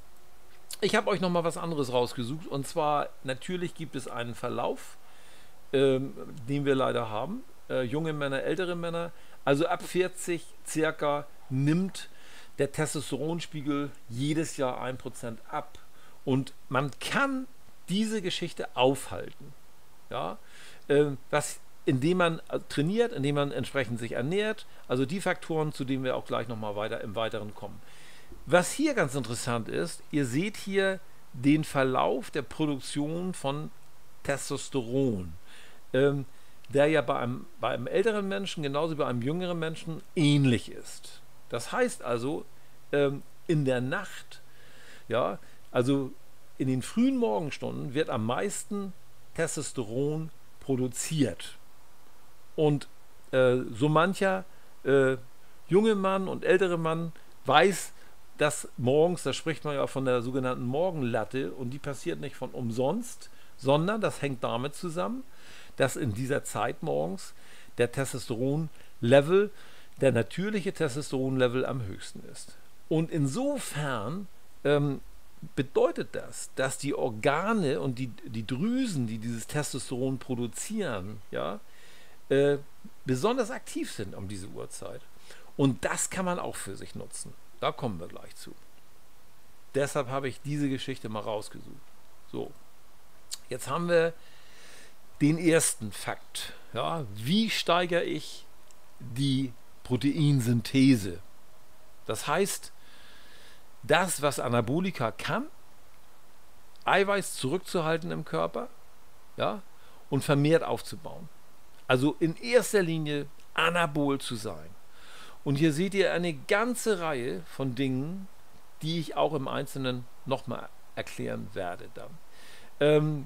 ich habe euch noch mal was anderes rausgesucht und zwar, natürlich gibt es einen Verlauf, ähm, den wir leider haben, äh, junge Männer, ältere Männer, also ab vierzig circa nimmt der Testosteronspiegel jedes Jahr ein Prozent ab und man kann diese Geschichte aufhalten, ja, ähm, was indem man trainiert, indem man entsprechend sich ernährt, also die Faktoren, zu denen wir auch gleich nochmal weiter im Weiteren kommen. Was hier ganz interessant ist, ihr seht hier den Verlauf der Produktion von Testosteron, ähm, der ja bei einem, bei einem älteren Menschen genauso wie bei einem jüngeren Menschen ähnlich ist. Das heißt also, ähm, in der Nacht, ja, also in den frühen Morgenstunden wird am meisten Testosteron produziert. Und äh, so mancher äh, junge Mann und ältere Mann weiß, dass morgens, da spricht man ja von der sogenannten Morgenlatte, und die passiert nicht von umsonst, sondern das hängt damit zusammen, dass in dieser Zeit morgens der Testosteronlevel, der natürliche Testosteronlevel am höchsten ist. Und insofern ähm, bedeutet das, dass die Organe und die, die Drüsen, die dieses Testosteron produzieren, ja, Äh, besonders aktiv sind um diese Uhrzeit. Und das kann man auch für sich nutzen. Da kommen wir gleich zu. Deshalb habe ich diese Geschichte mal rausgesucht. So, jetzt haben wir den ersten Fakt. Ja, wie steigere ich die Proteinsynthese? Das heißt, das, was Anabolika kann, Eiweiß zurückzuhalten im Körper, ja, und vermehrt aufzubauen. Also in erster Linie anabol zu sein. Und hier seht ihr eine ganze Reihe von Dingen, die ich auch im Einzelnen nochmal erklären werde dann. Ähm,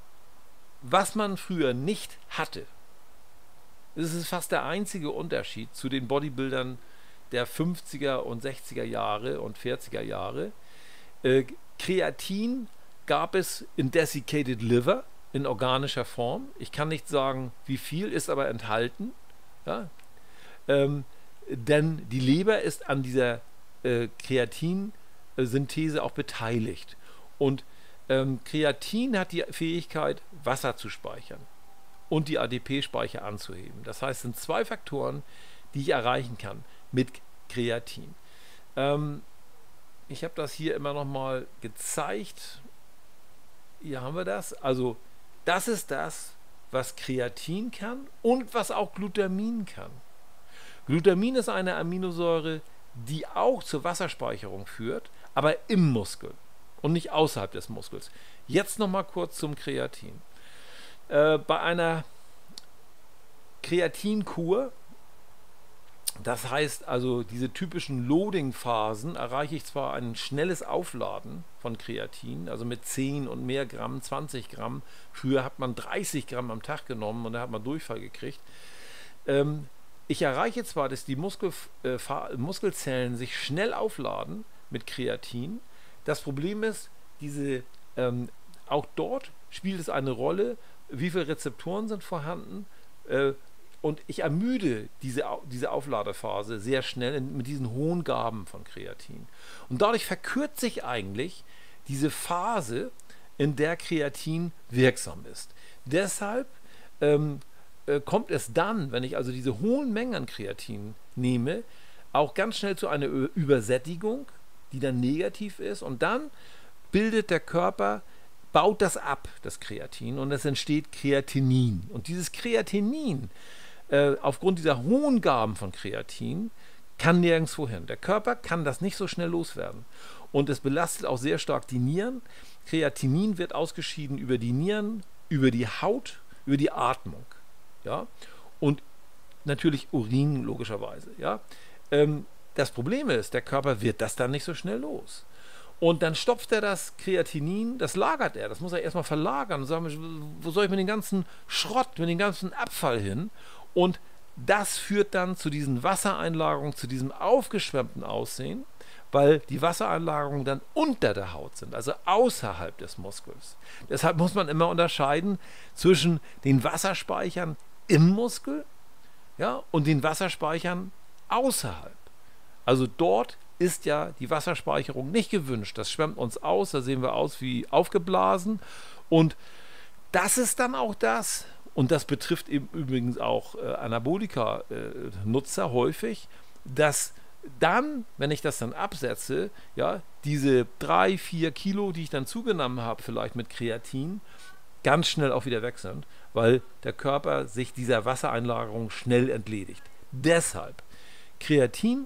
was man früher nicht hatte, das ist fast der einzige Unterschied zu den Bodybuildern der fünfziger und sechziger Jahre und vierziger Jahre. Äh, Kreatin gab es in Desiccated Liver, in organischer Form. Ich kann nicht sagen, wie viel, ist aber enthalten. Ja? Ähm, denn die Leber ist an dieser äh, Kreatinsynthese auch beteiligt. Und ähm, Kreatin hat die Fähigkeit, Wasser zu speichern und die A D P-Speicher anzuheben. Das heißt, es sind zwei Faktoren, die ich erreichen kann mit Kreatin. Ähm, ich habe das hier immer noch mal gezeigt. Hier haben wir das. Also das ist das, was Kreatin kann und was auch Glutamin kann. Glutamin ist eine Aminosäure, die auch zur Wasserspeicherung führt, aber im Muskel und nicht außerhalb des Muskels. Jetzt noch mal kurz zum Kreatin. Äh, bei einer Kreatinkur, das heißt also diese typischen Loading-Phasen, erreiche ich zwar ein schnelles Aufladen von Kreatin, also mit zehn und mehr Gramm, zwanzig Gramm. Früher hat man dreißig Gramm am Tag genommen und da hat man Durchfall gekriegt. Ähm, ich erreiche zwar, dass die Muskel, äh, Muskelzellen sich schnell aufladen mit Kreatin. Das Problem ist, diese, ähm, auch dort spielt es eine Rolle, wie viele Rezeptoren sind vorhanden, äh, und ich ermüde diese, diese Aufladephase sehr schnell in, mit diesen hohen Gaben von Kreatin. Und dadurch verkürzt sich eigentlich diese Phase, in der Kreatin wirksam ist. Deshalb ähm, äh, kommt es dann, wenn ich also diese hohen Mengen an Kreatin nehme, auch ganz schnell zu einer Übersättigung, die dann negativ ist. Und dann bildet der Körper, baut das ab, das Kreatin, und es entsteht Kreatinin. Und dieses Kreatinin, aufgrund dieser hohen Gaben von Kreatin, kann nirgendwo hin. Der Körper kann das nicht so schnell loswerden. Und es belastet auch sehr stark die Nieren. Kreatinin wird ausgeschieden über die Nieren, über die Haut, über die Atmung. Ja? Und natürlich Urin, logischerweise. Ja? Ähm, das Problem ist, der Körper wird das dann nicht so schnell los. Und dann stopft er das Kreatinin, das lagert er, das muss er erstmal verlagern und sagen, wo soll ich mit dem ganzen Schrott, mit dem ganzen Abfall hin? Und das führt dann zu diesen Wassereinlagerungen, zu diesem aufgeschwemmten Aussehen, weil die Wassereinlagerungen dann unter der Haut sind, also außerhalb des Muskels. Deshalb muss man immer unterscheiden zwischen den Wasserspeichern im Muskel, ja, und den Wasserspeichern außerhalb. Also dort ist ja die Wasserspeicherung nicht gewünscht. Das schwemmt uns aus, da sehen wir aus wie aufgeblasen. Und das ist dann auch das, und das betrifft eben übrigens auch äh, Anabolika-Nutzer äh, häufig, dass dann, wenn ich das dann absetze, ja, diese drei, vier Kilo, die ich dann zugenommen habe, vielleicht mit Kreatin, ganz schnell auch wieder weg sind, weil der Körper sich dieser Wassereinlagerung schnell entledigt. Deshalb, Kreatin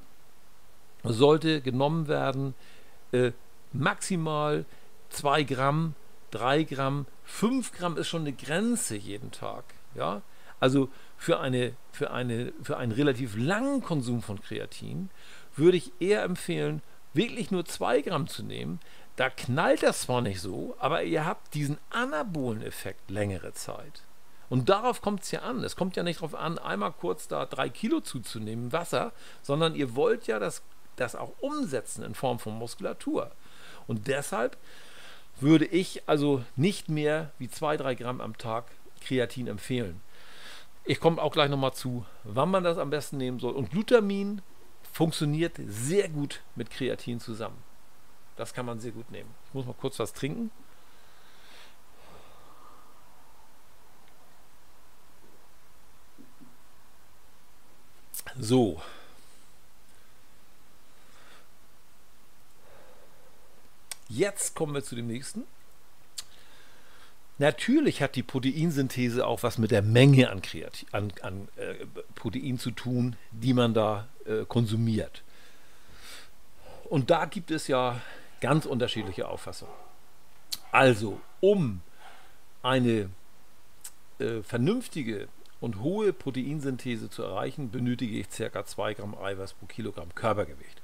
sollte genommen werden, äh, maximal zwei Gramm, drei Gramm, fünf Gramm ist schon eine Grenze jeden Tag. Ja? Also für, eine, für, eine, für einen relativ langen Konsum von Kreatin würde ich eher empfehlen, wirklich nur zwei Gramm zu nehmen. Da knallt das zwar nicht so, aber ihr habt diesen anabolen Effekt längere Zeit. Und darauf kommt es ja an. Es kommt ja nicht darauf an, einmal kurz da drei Kilo zuzunehmen, Wasser, sondern ihr wollt ja das, das auch umsetzen in Form von Muskulatur. Und deshalb würde ich also nicht mehr wie zwei, drei Gramm am Tag Kreatin empfehlen. Ich komme auch gleich nochmal zu, wann man das am besten nehmen soll. Und Glutamin funktioniert sehr gut mit Kreatin zusammen. Das kann man sehr gut nehmen. Ich muss mal kurz was trinken. So. Jetzt kommen wir zu dem nächsten. Natürlich hat die Proteinsynthese auch was mit der Menge an, Kreatin, an, an äh, Protein zu tun, die man da äh, konsumiert. Und da gibt es ja ganz unterschiedliche Auffassungen. Also, um eine äh, vernünftige und hohe Proteinsynthese zu erreichen, benötige ich ca. zwei Gramm Eiweiß pro Kilogramm Körpergewicht.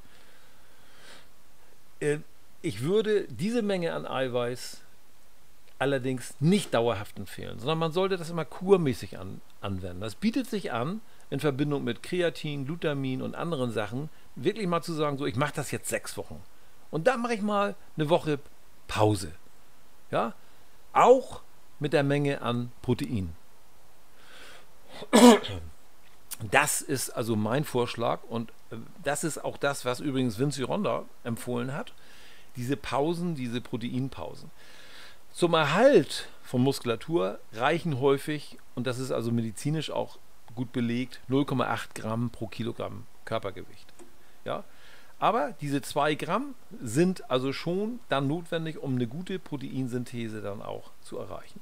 Äh, ich würde diese Menge an Eiweiß allerdings nicht dauerhaft empfehlen, sondern man sollte das immer kurmäßig an, anwenden. Das bietet sich an, in Verbindung mit Kreatin, Glutamin und anderen Sachen, wirklich mal zu sagen, so, ich mache das jetzt sechs Wochen. Und dann mache ich mal eine Woche Pause. Ja? Auch mit der Menge an Protein. Das ist also mein Vorschlag und äh, das ist auch das, was übrigens Vince Gironda empfohlen hat. Diese Pausen, diese Proteinpausen. Zum Erhalt von Muskulatur reichen häufig, und das ist also medizinisch auch gut belegt, null Komma acht Gramm pro Kilogramm Körpergewicht. Ja? Aber diese zwei Gramm sind also schon dann notwendig, um eine gute Proteinsynthese dann auch zu erreichen.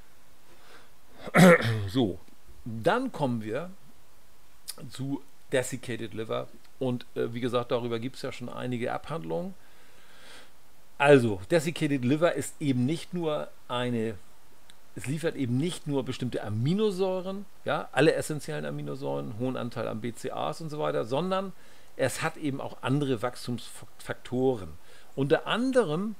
So, dann kommen wir zu Desiccated Liver und äh, wie gesagt, darüber gibt es ja schon einige Abhandlungen. Also, Desiccated Liver ist eben nicht nur eine, es liefert eben nicht nur bestimmte Aminosäuren, ja, alle essentiellen Aminosäuren, hohen Anteil an B C A As und so weiter, sondern es hat eben auch andere Wachstumsfaktoren. Unter anderem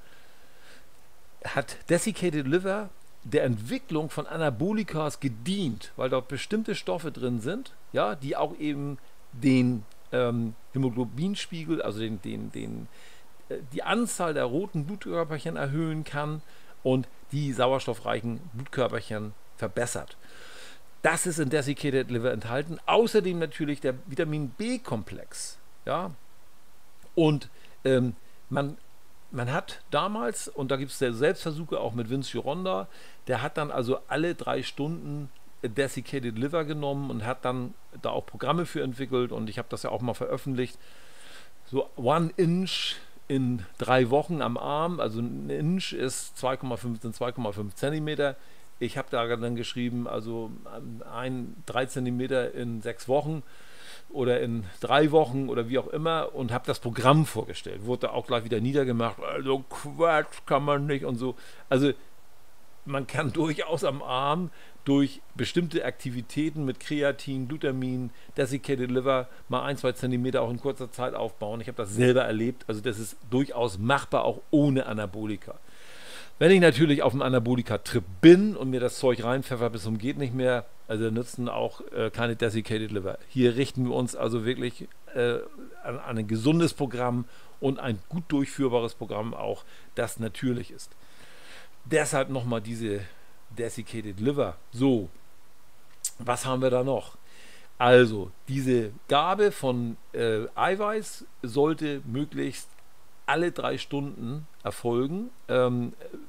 hat Desiccated Liver der Entwicklung von Anabolikas gedient, weil dort bestimmte Stoffe drin sind, ja, die auch eben den ähm, Hämoglobinspiegel, also den, den, den die Anzahl der roten Blutkörperchen erhöhen kann und die sauerstoffreichen Blutkörperchen verbessert. Das ist in Desiccated Liver enthalten. Außerdem natürlich der Vitamin B-Komplex. Ja? Und ähm, man, man hat damals, und da gibt es Selbstversuche auch mit Vince Gironda, der hat dann also alle drei Stunden Desiccated Liver genommen und hat dann da auch Programme für entwickelt und ich habe das ja auch mal veröffentlicht. So One Inch in drei Wochen am Arm, also ein Inch ist zwei Komma fünf, sind zwei Komma fünf Zentimeter. Ich habe da dann geschrieben, also ein, drei Zentimeter in sechs Wochen oder in drei Wochen oder wie auch immer und habe das Programm vorgestellt. Wurde auch gleich wieder niedergemacht, also Quatsch, kann man nicht und so. Also man kann durchaus am Arm durch bestimmte Aktivitäten mit Kreatin, Glutamin, Desiccated Liver mal ein, zwei Zentimeter auch in kurzer Zeit aufbauen. Ich habe das selber erlebt, also das ist durchaus machbar, auch ohne Anabolika. Wenn ich natürlich auf dem Anabolika-Trip bin und mir das Zeug reinpfeffer bis zum geht nicht mehr, also nutzen auch äh, keine Desiccated Liver. Hier richten wir uns also wirklich äh, an, an ein gesundes Programm und ein gut durchführbares Programm auch, das natürlich ist. Deshalb nochmal diese Desiccated Liver. So, was haben wir da noch? Also, diese Gabe von äh, Eiweiß sollte möglichst alle drei Stunden erfolgen. Ähm,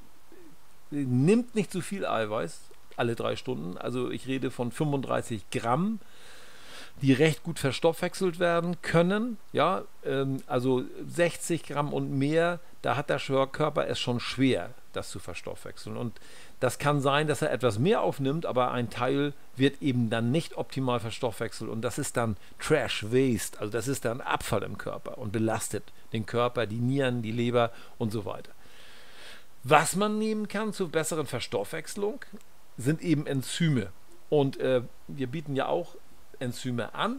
nimmt nicht zu viel Eiweiß alle drei Stunden. Also ich rede von fünfunddreißig Gramm, die recht gut verstoffwechselt werden können. Ja, ähm, also sechzig Gramm und mehr, da hat der Körper es schon schwer, das zu verstoffwechseln. Und das kann sein, dass er etwas mehr aufnimmt, aber ein Teil wird eben dann nicht optimal verstoffwechselt und das ist dann Trash Waste, also das ist dann Abfall im Körper und belastet den Körper, die Nieren, die Leber und so weiter. Was man nehmen kann zur besseren Verstoffwechslung, sind eben Enzyme und äh, wir bieten ja auch Enzyme an.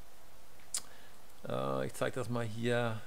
Äh, ich zeige das mal hier.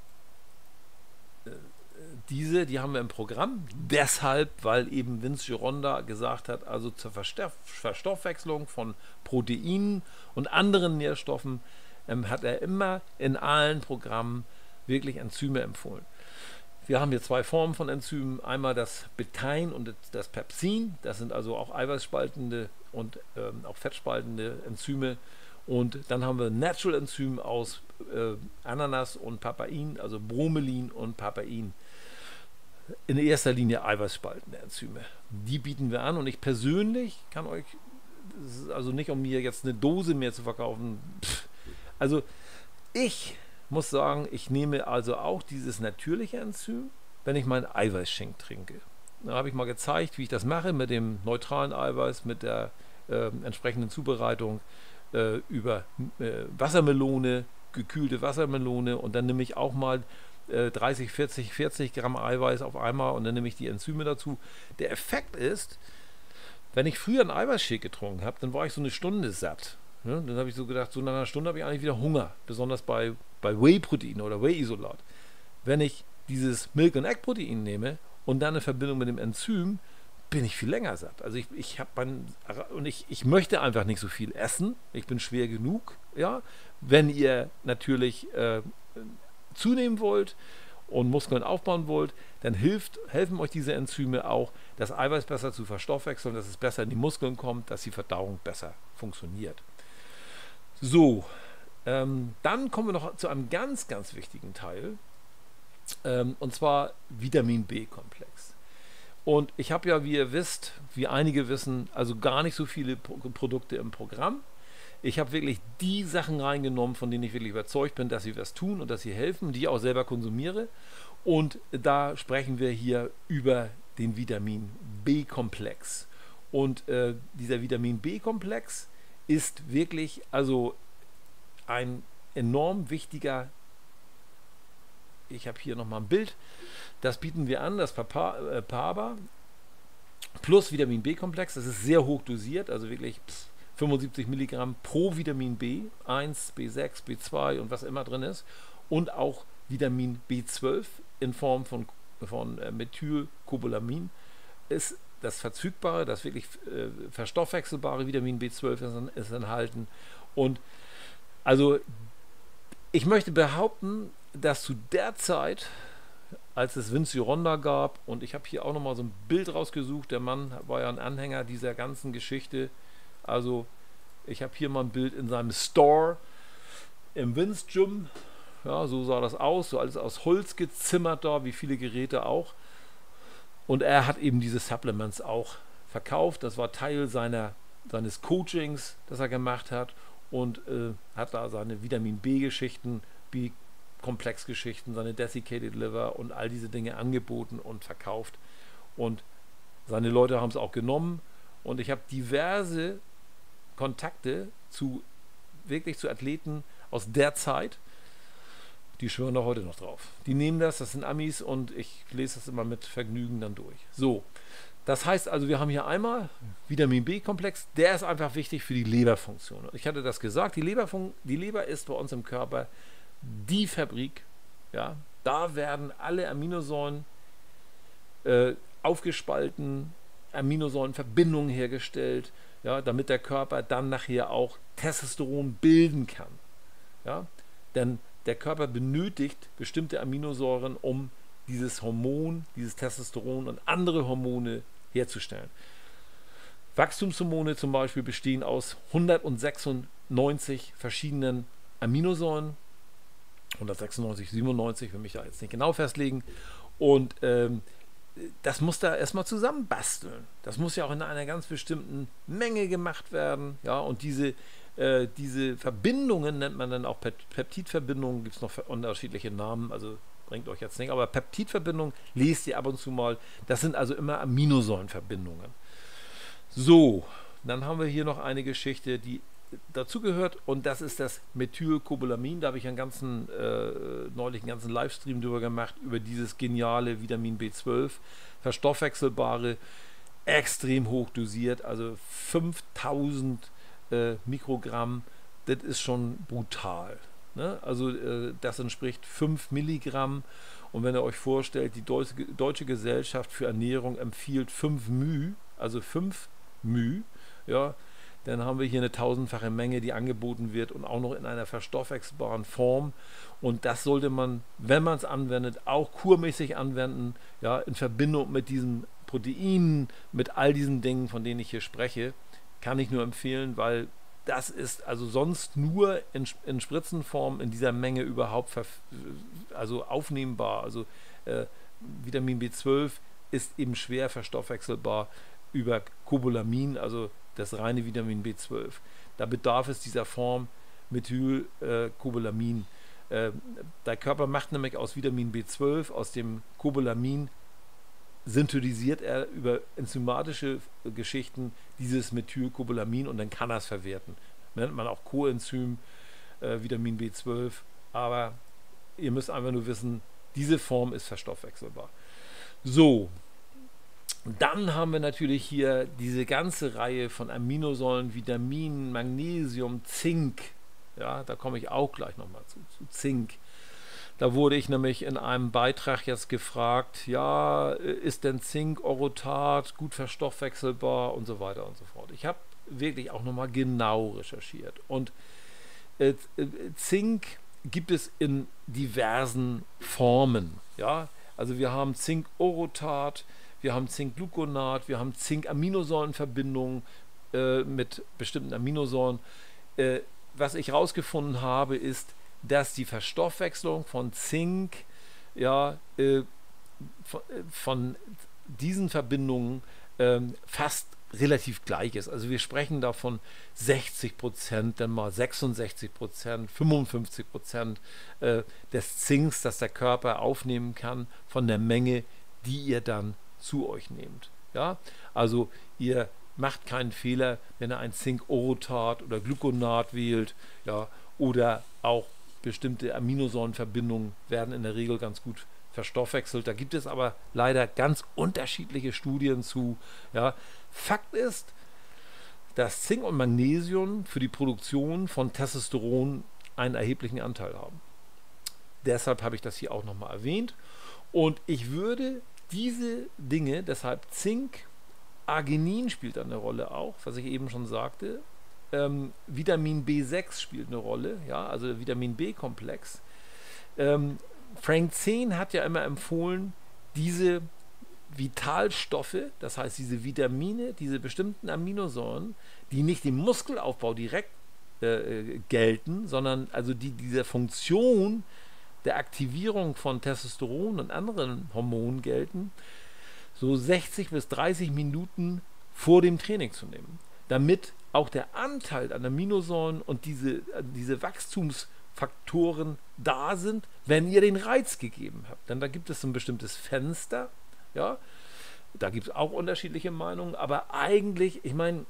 Äh, Diese, die haben wir im Programm, deshalb, weil eben Vince Gironda gesagt hat, also zur Verstoff Verstoffwechslung von Proteinen und anderen Nährstoffen ähm, hat er immer in allen Programmen wirklich Enzyme empfohlen. Wir haben hier zwei Formen von Enzymen, einmal das Betein und das Pepsin, das sind also auch eiweißspaltende und ähm, auch fettspaltende Enzyme und dann haben wir Natural Enzym aus äh, Ananas und Papain, also Bromelin und Papain. In erster Linie eiweißspaltende Enzyme. Die bieten wir an und ich persönlich kann euch, also nicht um mir jetzt eine Dose mehr zu verkaufen, pff, also ich muss sagen, ich nehme also auch dieses natürliche Enzym, wenn ich meinen Eiweißshake trinke. Da habe ich mal gezeigt, wie ich das mache mit dem neutralen Eiweiß, mit der äh, entsprechenden Zubereitung äh, über äh, Wassermelone, gekühlte Wassermelone und dann nehme ich auch mal dreißig, vierzig, vierzig Gramm Eiweiß auf einmal und dann nehme ich die Enzyme dazu. Der Effekt ist, wenn ich früher einen Eiweißshake getrunken habe, dann war ich so eine Stunde satt. Ja, dann habe ich so gedacht, so nach einer Stunde habe ich eigentlich wieder Hunger, besonders bei, bei Whey-Protein oder Whey-Isolat. Wenn ich dieses Milk-and-Egg-Protein nehme und dann in Verbindung mit dem Enzym, bin ich viel länger satt. Also ich, ich habe und ich, ich möchte einfach nicht so viel essen. Ich bin schwer genug. Ja, wenn ihr natürlich äh, zunehmen wollt und Muskeln aufbauen wollt, dann hilft, helfen euch diese Enzyme auch, das Eiweiß besser zu verstoffwechseln, dass es besser in die Muskeln kommt, dass die Verdauung besser funktioniert. So, ähm, dann kommen wir noch zu einem ganz, ganz wichtigen Teil, ähm, und zwar Vitamin B-Komplex. Und ich habe ja, wie ihr wisst, wie einige wissen, also gar nicht so viele Pro Produkte im Programm. Ich habe wirklich die Sachen reingenommen, von denen ich wirklich überzeugt bin, dass sie was tun und dass sie helfen, die ich auch selber konsumiere. Und da sprechen wir hier über den Vitamin B-Komplex. Und äh, dieser Vitamin B-Komplex ist wirklich also ein enorm wichtiger, ich habe hier nochmal ein Bild, das bieten wir an, das Papa, äh, Paba plus Vitamin B-Komplex. Das ist sehr hoch dosiert, also wirklich pff, fünfundsiebzig Milligramm pro Vitamin B, eins, B sechs, B zwei und was immer drin ist. Und auch Vitamin B zwölf in Form von, von äh, Methylcobalamin ist das verfügbare, das wirklich äh, verstoffwechselbare Vitamin B zwölf ist, ist enthalten. Und also ich möchte behaupten, dass zu der Zeit, als es Vinci Ronda gab, und ich habe hier auch nochmal so ein Bild rausgesucht, der Mann war ja ein Anhänger dieser ganzen Geschichte, also ich habe hier mal ein Bild in seinem Store im Vince Gym, ja, so sah das aus, so alles aus Holz gezimmert da, wie viele Geräte auch, und er hat eben diese Supplements auch verkauft, das war Teil seiner, seines Coachings, das er gemacht hat, und äh, hat da seine Vitamin B-Geschichten, B-Komplexgeschichten, seine Desiccated Liver und all diese Dinge angeboten und verkauft. Und seine Leute haben es auch genommen. Und ich habe diverse Kontakte zu wirklich zu Athleten aus der Zeit, die schwören da heute noch drauf. Die nehmen das, das sind Amis, und ich lese das immer mit Vergnügen dann durch. So. Das heißt also, wir haben hier einmal Vitamin B-Komplex, der ist einfach wichtig für die Leberfunktion. Ich hatte das gesagt, die, Leberfun die Leber ist bei uns im Körper die Fabrik. Ja? Da werden alle Aminosäuren äh, aufgespalten, Aminosäurenverbindungen hergestellt, ja, damit der Körper dann nachher auch Testosteron bilden kann. Ja? Denn der Körper benötigt bestimmte Aminosäuren, um dieses Hormon, dieses Testosteron und andere Hormone herzustellen. Wachstumshormone zum Beispiel bestehen aus hundertsechsundneunzig verschiedenen Aminosäuren, hundertsechsundneunzig, siebenundneunzig, will mich da jetzt nicht genau festlegen, und ähm, das muss da erstmal zusammenbasteln. Das muss ja auch in einer ganz bestimmten Menge gemacht werden, ja, und diese, äh, diese Verbindungen nennt man dann auch Peptidverbindungen, gibt es noch unterschiedliche Namen, also bringt euch jetzt nicht, aber Peptidverbindungen lest ihr ab und zu mal. Das sind also immer Aminosäurenverbindungen. So, dann haben wir hier noch eine Geschichte, die dazu gehört, und das ist das Methylcobalamin. Da habe ich einen ganzen, äh, neulich einen ganzen Livestream drüber gemacht, über dieses geniale Vitamin B zwölf, verstoffwechselbare, extrem hoch dosiert, also fünftausend äh, Mikrogramm, das ist schon brutal. Ne? Also äh, das entspricht fünf Milligramm, und wenn ihr euch vorstellt, die Deutsche, Deutsche Gesellschaft für Ernährung empfiehlt fünf μ, also fünf μ, ja, dann haben wir hier eine tausendfache Menge, die angeboten wird, und auch noch in einer verstoffwechselbaren Form, und das sollte man, wenn man es anwendet, auch kurmäßig anwenden, ja, in Verbindung mit diesen Proteinen, mit all diesen Dingen, von denen ich hier spreche, kann ich nur empfehlen, weil das ist also sonst nur in, in Spritzenform in dieser Menge überhaupt also aufnehmbar. Also äh, Vitamin B zwölf ist eben schwer verstoffwechselbar über Cobalamin, also das reine Vitamin B zwölf. Da bedarf es dieser Form Methylcobalamin. Äh, äh, der Körper macht nämlich aus Vitamin B zwölf, aus dem Cobalamin, synthetisiert er über enzymatische Geschichten dieses Methylcobalamin, und dann kann er es verwerten. Nennt man auch Coenzym, äh, Vitamin B zwölf, aber ihr müsst einfach nur wissen, diese Form ist verstoffwechselbar. So, dann haben wir natürlich hier diese ganze Reihe von Aminosäuren, Vitaminen, Magnesium, Zink. Ja, da komme ich auch gleich nochmal zu, zu Zink. Da wurde ich nämlich in einem Beitrag jetzt gefragt, ja, ist denn Zink, Orotat gut verstoffwechselbar und so weiter und so fort. Ich habe wirklich auch nochmal genau recherchiert. Und äh, Zink gibt es in diversen Formen. Ja? Also wir haben Zink-Orotat, wir haben Zinkgluconat, wir haben Zink-Aminosäurenverbindungen äh, mit bestimmten Aminosäuren. Äh, was ich herausgefunden habe, ist, dass die Verstoffwechslung von Zink, ja, äh, von, äh, von diesen Verbindungen ähm, fast relativ gleich ist. Also wir sprechen davon sechzig Prozent, dann mal sechsundsechzig Prozent, fünfundfünfzig Prozent äh, des Zinks, das der Körper aufnehmen kann von der Menge, die ihr dann zu euch nehmt. Ja? Also ihr macht keinen Fehler, wenn ihr ein Zink-Orotat oder Gluconat wählt, ja, oder auch bestimmte Aminosäurenverbindungen werden in der Regel ganz gut verstoffwechselt. Da gibt es aber leider ganz unterschiedliche Studien zu. Ja. Fakt ist, dass Zink und Magnesium für die Produktion von Testosteron einen erheblichen Anteil haben. Deshalb habe ich das hier auch nochmal erwähnt. Und ich würde diese Dinge, deshalb Zink, Arginin spielt eine Rolle auch, was ich eben schon sagte. Ähm, Vitamin B sechs spielt eine Rolle, ja, also der Vitamin B-Komplex. Ähm, Frank Zehn hat ja immer empfohlen, diese Vitalstoffe, das heißt diese Vitamine, diese bestimmten Aminosäuren, die nicht dem Muskelaufbau direkt äh, gelten, sondern also die dieser Funktion der Aktivierung von Testosteron und anderen Hormonen gelten, so sechzig bis dreißig Minuten vor dem Training zu nehmen, damit auch der Anteil an Aminosäuren und diese, diese Wachstumsfaktoren da sind, wenn ihr den Reiz gegeben habt. Denn da gibt es ein bestimmtes Fenster, ja, da gibt es auch unterschiedliche Meinungen, aber eigentlich, ich meine,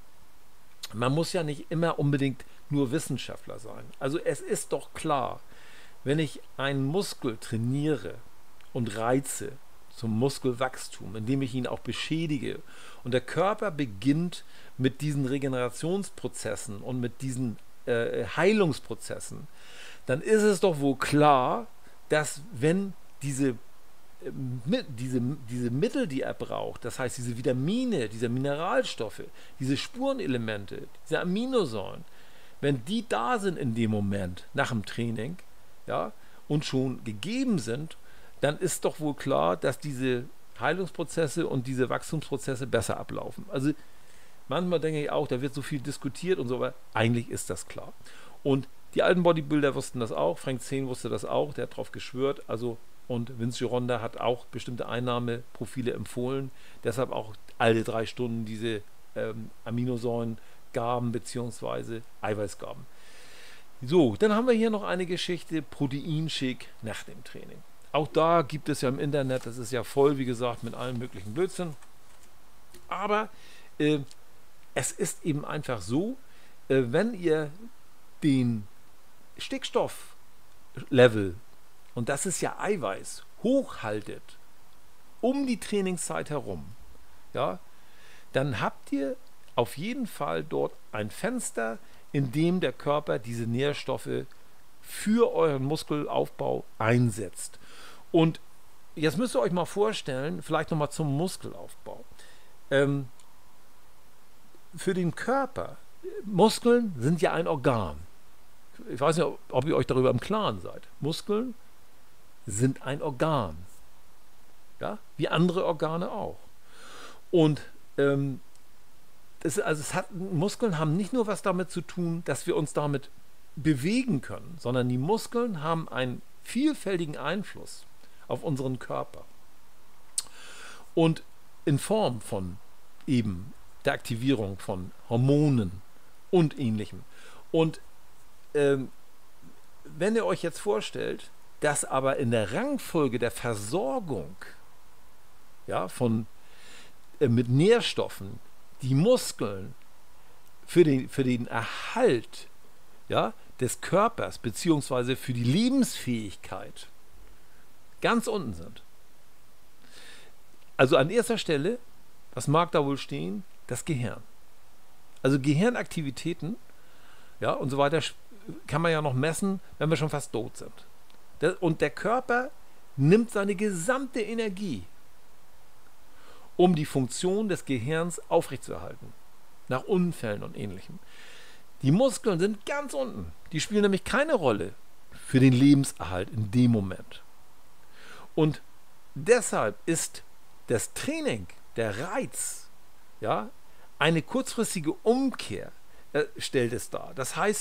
man muss ja nicht immer unbedingt nur Wissenschaftler sein. Also es ist doch klar, wenn ich einen Muskel trainiere und reize zum Muskelwachstum, indem ich ihn auch beschädige und der Körper beginnt mit diesen Regenerationsprozessen und mit diesen äh, Heilungsprozessen, dann ist es doch wohl klar, dass wenn diese, äh, diese, diese Mittel, die er braucht, das heißt diese Vitamine, diese Mineralstoffe, diese Spurenelemente, diese Aminosäuren, wenn die da sind in dem Moment nach dem Training, ja, und schon gegeben sind, dann ist doch wohl klar, dass diese Heilungsprozesse und diese Wachstumsprozesse besser ablaufen. Also manchmal denke ich auch, da wird so viel diskutiert und so, aber eigentlich ist das klar. Und die alten Bodybuilder wussten das auch, Frank Zehn wusste das auch, der hat drauf geschwört, also und Vince Gironda hat auch bestimmte Einnahmeprofile empfohlen, deshalb auch alle drei Stunden diese ähm, Aminosäurengaben bzw. Eiweißgaben. So, dann haben wir hier noch eine Geschichte, Proteinshake nach dem Training. Auch da gibt es ja im Internet, das ist ja voll, wie gesagt, mit allen möglichen Blödsinn. Aber äh, es ist eben einfach so, äh, wenn ihr den Stickstofflevel, und das ist ja Eiweiß, hochhaltet, um die Trainingszeit herum, ja, dann habt ihr auf jeden Fall dort ein Fenster, in dem der Körper diese Nährstoffe für euren Muskelaufbau einsetzt. Und jetzt müsst ihr euch mal vorstellen, vielleicht nochmal zum Muskelaufbau. Ähm, für den Körper, Muskeln sind ja ein Organ. Ich weiß nicht, ob ihr euch darüber im Klaren seid. Muskeln sind ein Organ. Ja? Wie andere Organe auch. Und ähm, das, also es hat, Muskeln haben nicht nur was damit zu tun, dass wir uns damit bewegen können, sondern die Muskeln haben einen vielfältigen Einfluss auf unseren Körper. Und in Form von eben der Aktivierung von Hormonen und Ähnlichem. Und ähm, wenn ihr euch jetzt vorstellt, dass aber in der Rangfolge der Versorgung, ja, von, äh, mit Nährstoffen die Muskeln für den, für den Erhalt, ja, des Körpers beziehungsweise für die Lebensfähigkeit ganz unten sind. Also an erster Stelle, was mag da wohl stehen? Das Gehirn. Also Gehirnaktivitäten, ja, und so weiter kann man ja noch messen, wenn wir schon fast tot sind. Und der Körper nimmt seine gesamte Energie, um die Funktion des Gehirns aufrechtzuerhalten. Nach Unfällen und Ähnlichem. Die Muskeln sind ganz unten. Die spielen nämlich keine Rolle für den Lebenserhalt in dem Moment. Und deshalb ist das Training, der Reiz, ja, eine kurzfristige Umkehr äh, stellt es dar. Das heißt,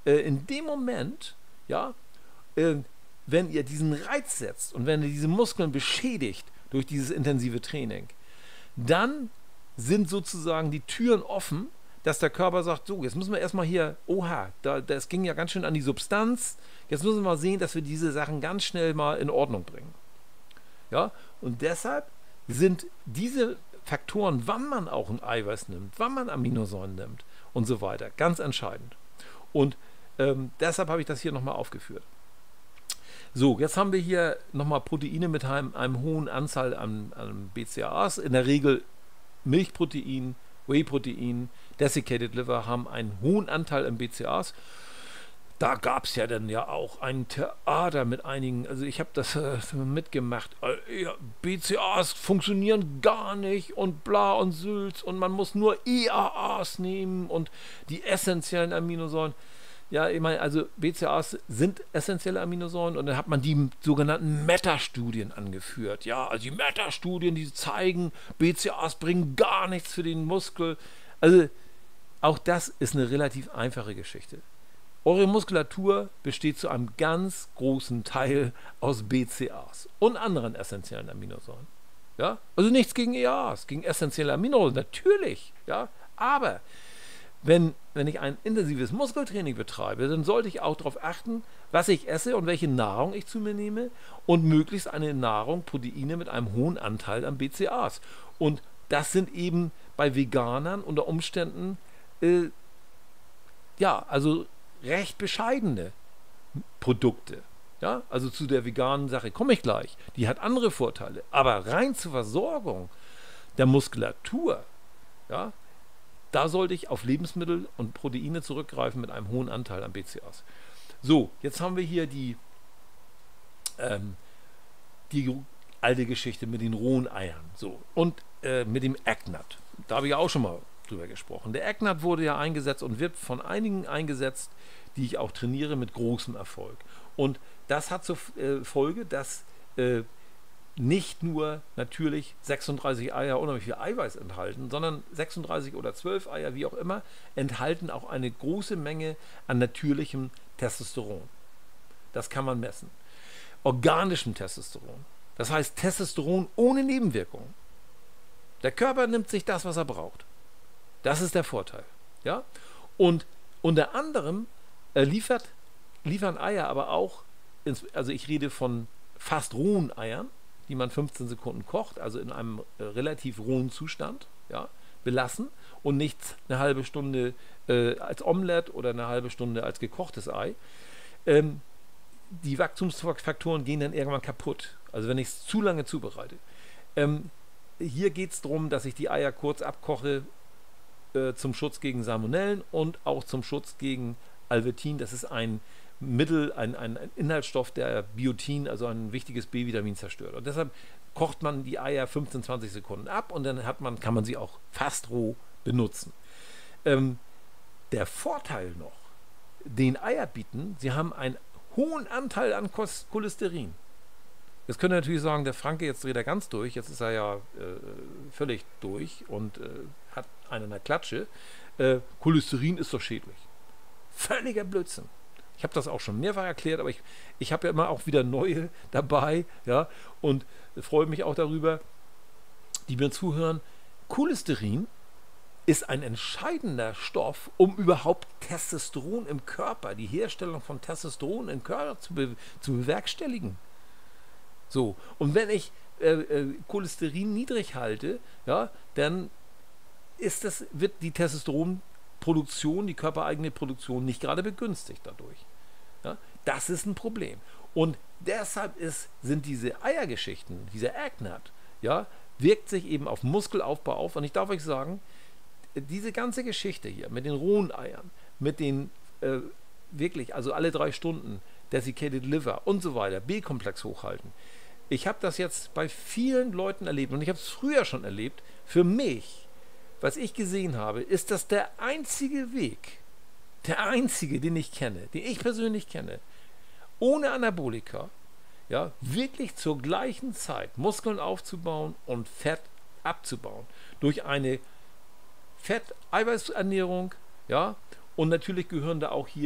äh, in dem Moment, ja, äh, wenn ihr diesen Reiz setzt und wenn ihr diese Muskeln beschädigt durch dieses intensive Training, dann sind sozusagen die Türen offen, dass der Körper sagt, so, jetzt müssen wir erstmal hier, oha, da, das ging ja ganz schön an die Substanz, jetzt müssen wir mal sehen, dass wir diese Sachen ganz schnell mal in Ordnung bringen. Ja, und deshalb sind diese Faktoren, wann man auch ein Eiweiß nimmt, wann man Aminosäuren nimmt und so weiter, ganz entscheidend. Und ähm, deshalb habe ich das hier nochmal aufgeführt. So, jetzt haben wir hier nochmal Proteine mit einem, einem hohen Anzahl an, an B C A As, in der Regel Milchprotein, Whey-Protein, Desiccated Liver haben einen hohen Anteil an B C A As. Da gab es ja dann ja auch ein Theater mit einigen, also ich habe das äh, mitgemacht, äh, ja, B C A As funktionieren gar nicht und bla und Sülz und man muss nur E A As nehmen und die essentiellen Aminosäuren. Ja, ich meine, also B C A As sind essentielle Aminosäuren und dann hat man die sogenannten Meta-Studien angeführt. Ja, also die Meta-Studien, die zeigen, B C A As bringen gar nichts für den Muskel. Also auch das ist eine relativ einfache Geschichte. Eure Muskulatur besteht zu einem ganz großen Teil aus B C A As und anderen essentiellen Aminosäuren. Ja, also nichts gegen E A As, gegen essentielle Aminosäuren, natürlich. Ja, aber Wenn, wenn ich ein intensives Muskeltraining betreibe, dann sollte ich auch darauf achten, was ich esse und welche Nahrung ich zu mir nehme und möglichst eine Nahrung, Proteine mit einem hohen Anteil an B C A As. Und das sind eben bei Veganern unter Umständen, äh, ja, also recht bescheidene Produkte. Ja, also zu der veganen Sache komme ich gleich. Die hat andere Vorteile. Aber rein zur Versorgung der Muskulatur, ja, da sollte ich auf Lebensmittel und Proteine zurückgreifen mit einem hohen Anteil an B C A As. So, jetzt haben wir hier die, ähm, die alte Geschichte mit den rohen Eiern. So, und äh, mit dem Eggnog. Da habe ich ja auch schon mal drüber gesprochen. Der Eggnog wurde ja eingesetzt und wird von einigen eingesetzt, die ich auch trainiere, mit großem Erfolg. Und das hat zur äh, Folge, dass äh, nicht nur natürlich sechsunddreißig Eier unheimlich viel Eiweiß enthalten, sondern sechsunddreißig oder zwölf Eier, wie auch immer, enthalten auch eine große Menge an natürlichem Testosteron. Das kann man messen. Organischem Testosteron. Das heißt Testosteron ohne Nebenwirkungen. Der Körper nimmt sich das, was er braucht. Das ist der Vorteil. Ja? Und unter anderem äh, liefert, liefern Eier aber auch, ins, also ich rede von fast rohen Eiern, die man fünfzehn Sekunden kocht, also in einem äh, relativ rohen Zustand, ja, belassen und nicht eine halbe Stunde äh, als Omelette oder eine halbe Stunde als gekochtes Ei. Ähm, die Wachstumsfaktoren gehen dann irgendwann kaputt, also wenn ich es zu lange zubereite. Ähm, hier geht es darum, dass ich die Eier kurz abkoche äh, zum Schutz gegen Salmonellen und auch zum Schutz gegen Alvertin. Das ist ein Mittel, ein, ein, ein Inhaltsstoff, der Biotin, also ein wichtiges B-Vitamin zerstört. Und deshalb kocht man die Eier fünfzehn, zwanzig Sekunden ab und dann hat man, kann man sie auch fast roh benutzen. Ähm, der Vorteil noch, den Eier bieten, sie haben einen hohen Anteil an Cholesterin. Jetzt könnt ihr natürlich sagen, der Franke, jetzt dreht er ganz durch, jetzt ist er ja äh, völlig durch und äh, hat einen in der Klatsche. Äh, Cholesterin ist doch schädlich. Völliger Blödsinn. Ich habe das auch schon mehrfach erklärt, aber ich, ich habe ja immer auch wieder neue dabei, ja, und freue mich auch darüber, die mir zuhören. Cholesterin ist ein entscheidender Stoff, um überhaupt Testosteron im Körper, die Herstellung von Testosteron im Körper zu, be zu bewerkstelligen. So, und wenn ich äh, äh, Cholesterin niedrig halte, ja, dann ist das, wird die Testosteronproduktion, die körpereigene Produktion nicht gerade begünstigt dadurch. Ja, das ist ein Problem. Und deshalb ist, sind diese Eiergeschichten, dieser Eggnog, ja, wirkt sich eben auf Muskelaufbau auf. Und ich darf euch sagen, diese ganze Geschichte hier mit den rohen Eiern, mit den äh, wirklich, also alle drei Stunden Desiccated Liver und so weiter, B-Komplex hochhalten. Ich habe das jetzt bei vielen Leuten erlebt und ich habe es früher schon erlebt. Für mich, was ich gesehen habe, ist das der einzige Weg, der einzige, den ich kenne, den ich persönlich kenne, ohne Anabolika, ja, wirklich zur gleichen Zeit Muskeln aufzubauen und Fett abzubauen. Durch eine Fett-Eiweißernährung, ja, und natürlich gehören da auch hier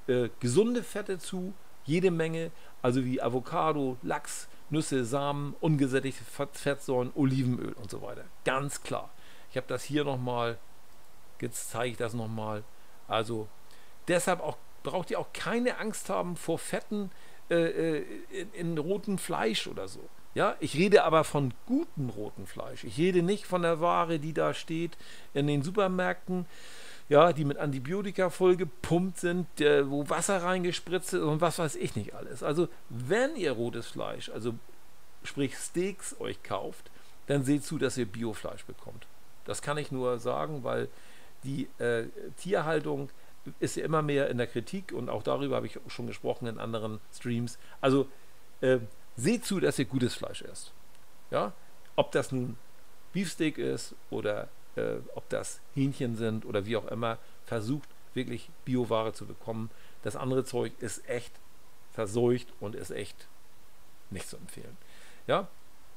äh, gesunde Fette zu, jede Menge, also wie Avocado, Lachs, Nüsse, Samen, ungesättigte Fettsäuren, Olivenöl und so weiter. Ganz klar. Ich habe das hier nochmal, jetzt zeige ich das nochmal. Also deshalb auch, braucht ihr auch keine Angst haben vor Fetten äh, in, in rotem Fleisch oder so. Ja, ich rede aber von gutem rotem Fleisch. Ich rede nicht von der Ware, die da steht in den Supermärkten, ja, die mit Antibiotika vollgepumpt sind, der, wo Wasser reingespritzt ist und was weiß ich nicht alles. Also wenn ihr rotes Fleisch, also sprich Steaks euch kauft, dann seht zu, dass ihr Biofleisch bekommt. Das kann ich nur sagen, weil die äh, Tierhaltung ist ja immer mehr in der Kritik und auch darüber habe ich schon gesprochen in anderen Streams. Also äh, seht zu, dass ihr gutes Fleisch esst. Ja? Ob das nun Beefsteak ist oder äh, ob das Hähnchen sind oder wie auch immer, versucht wirklich Bioware zu bekommen. Das andere Zeug ist echt verseucht und ist echt nicht zu empfehlen. Ja?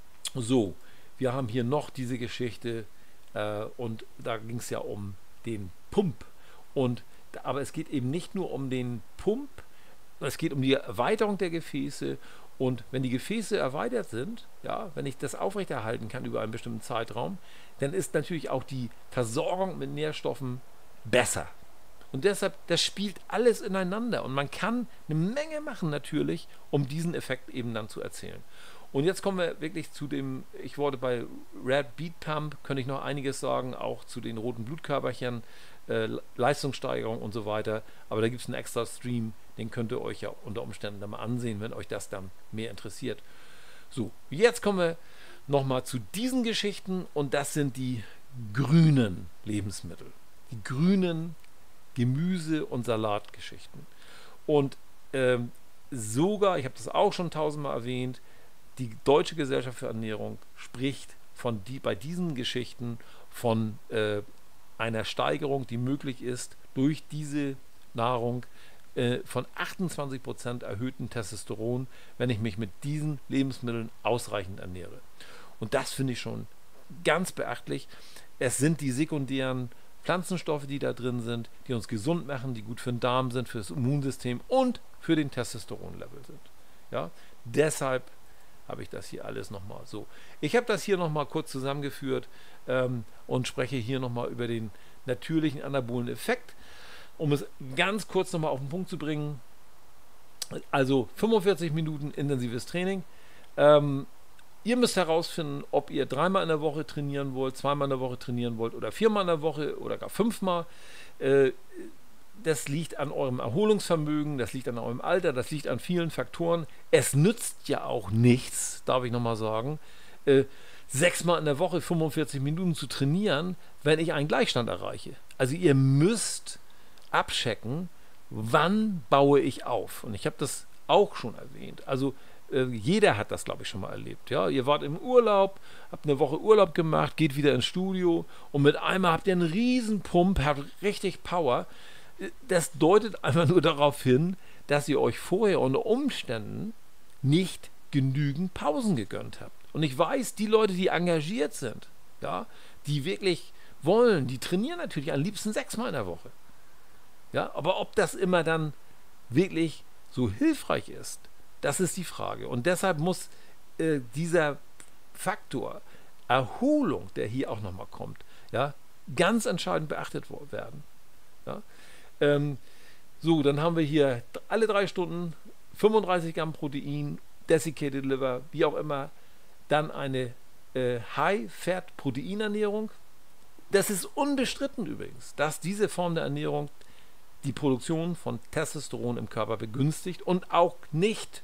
So, wir haben hier noch diese Geschichte äh, und da ging es ja um den Pump. Und, aber es geht eben nicht nur um den Pump, es geht um die Erweiterung der Gefäße. Und wenn die Gefäße erweitert sind, ja, wenn ich das aufrechterhalten kann über einen bestimmten Zeitraum, dann ist natürlich auch die Versorgung mit Nährstoffen besser. Und deshalb, das spielt alles ineinander. Und man kann eine Menge machen natürlich, um diesen Effekt eben dann zu erzielen. Und jetzt kommen wir wirklich zu dem, ich wurde bei Red Beat Pump, könnte ich noch einiges sagen, auch zu den roten Blutkörperchen, äh, Leistungssteigerung und so weiter. Aber da gibt es einen extra Stream, den könnt ihr euch ja unter Umständen dann mal ansehen, wenn euch das dann mehr interessiert. So, jetzt kommen wir nochmal zu diesen Geschichten und das sind die grünen Lebensmittel. Die grünen Gemüse- und Salatgeschichten. Und ähm, sogar, ich habe das auch schon tausendmal erwähnt, die Deutsche Gesellschaft für Ernährung spricht von die, bei diesen Geschichten von äh, einer Steigerung, die möglich ist durch diese Nahrung äh, von achtundzwanzig Prozent erhöhten Testosteron, wenn ich mich mit diesen Lebensmitteln ausreichend ernähre. Und das finde ich schon ganz beachtlich. Es sind die sekundären Pflanzenstoffe, die da drin sind, die uns gesund machen, die gut für den Darm sind, für das Immunsystem und für den Testosteronlevel sind. Ja? Deshalb habe ich das hier alles nochmal so. Ich habe das hier nochmal kurz zusammengeführt ähm, und spreche hier nochmal über den natürlichen anabolen Effekt, um es ganz kurz nochmal auf den Punkt zu bringen. Also fünfundvierzig Minuten intensives Training. Ähm, ihr müsst herausfinden, ob ihr dreimal in der Woche trainieren wollt, zweimal in der Woche trainieren wollt oder viermal in der Woche oder gar fünfmal. Äh, Das liegt an eurem Erholungsvermögen, das liegt an eurem Alter, das liegt an vielen Faktoren. Es nützt ja auch nichts, darf ich nochmal sagen, äh, sechsmal in der Woche fünfundvierzig Minuten zu trainieren, wenn ich einen Gleichstand erreiche. Also ihr müsst abchecken, wann baue ich auf. Und ich habe das auch schon erwähnt. Also äh, jeder hat das, glaube ich, schon mal erlebt. Ja? Ihr wart im Urlaub, habt eine Woche Urlaub gemacht, geht wieder ins Studio und mit einmal habt ihr einen riesen Pump, habt richtig Power. Das deutet einfach nur darauf hin, dass ihr euch vorher unter Umständen nicht genügend Pausen gegönnt habt. Und ich weiß, die Leute, die engagiert sind, ja, die wirklich wollen, die trainieren natürlich am liebsten sechsmal in der Woche. Ja, aber ob das immer dann wirklich so hilfreich ist, das ist die Frage. Und deshalb muss äh, dieser Faktor Erholung, der hier auch nochmal kommt, ja, ganz entscheidend beachtet werden. Ja. Ähm, so, dann haben wir hier alle drei Stunden fünfunddreißig Gramm Protein, Desiccated Liver, wie auch immer, dann eine äh, High-Fat-Proteinernährung. Das ist unbestritten übrigens, dass diese Form der Ernährung die Produktion von Testosteron im Körper begünstigt und auch nicht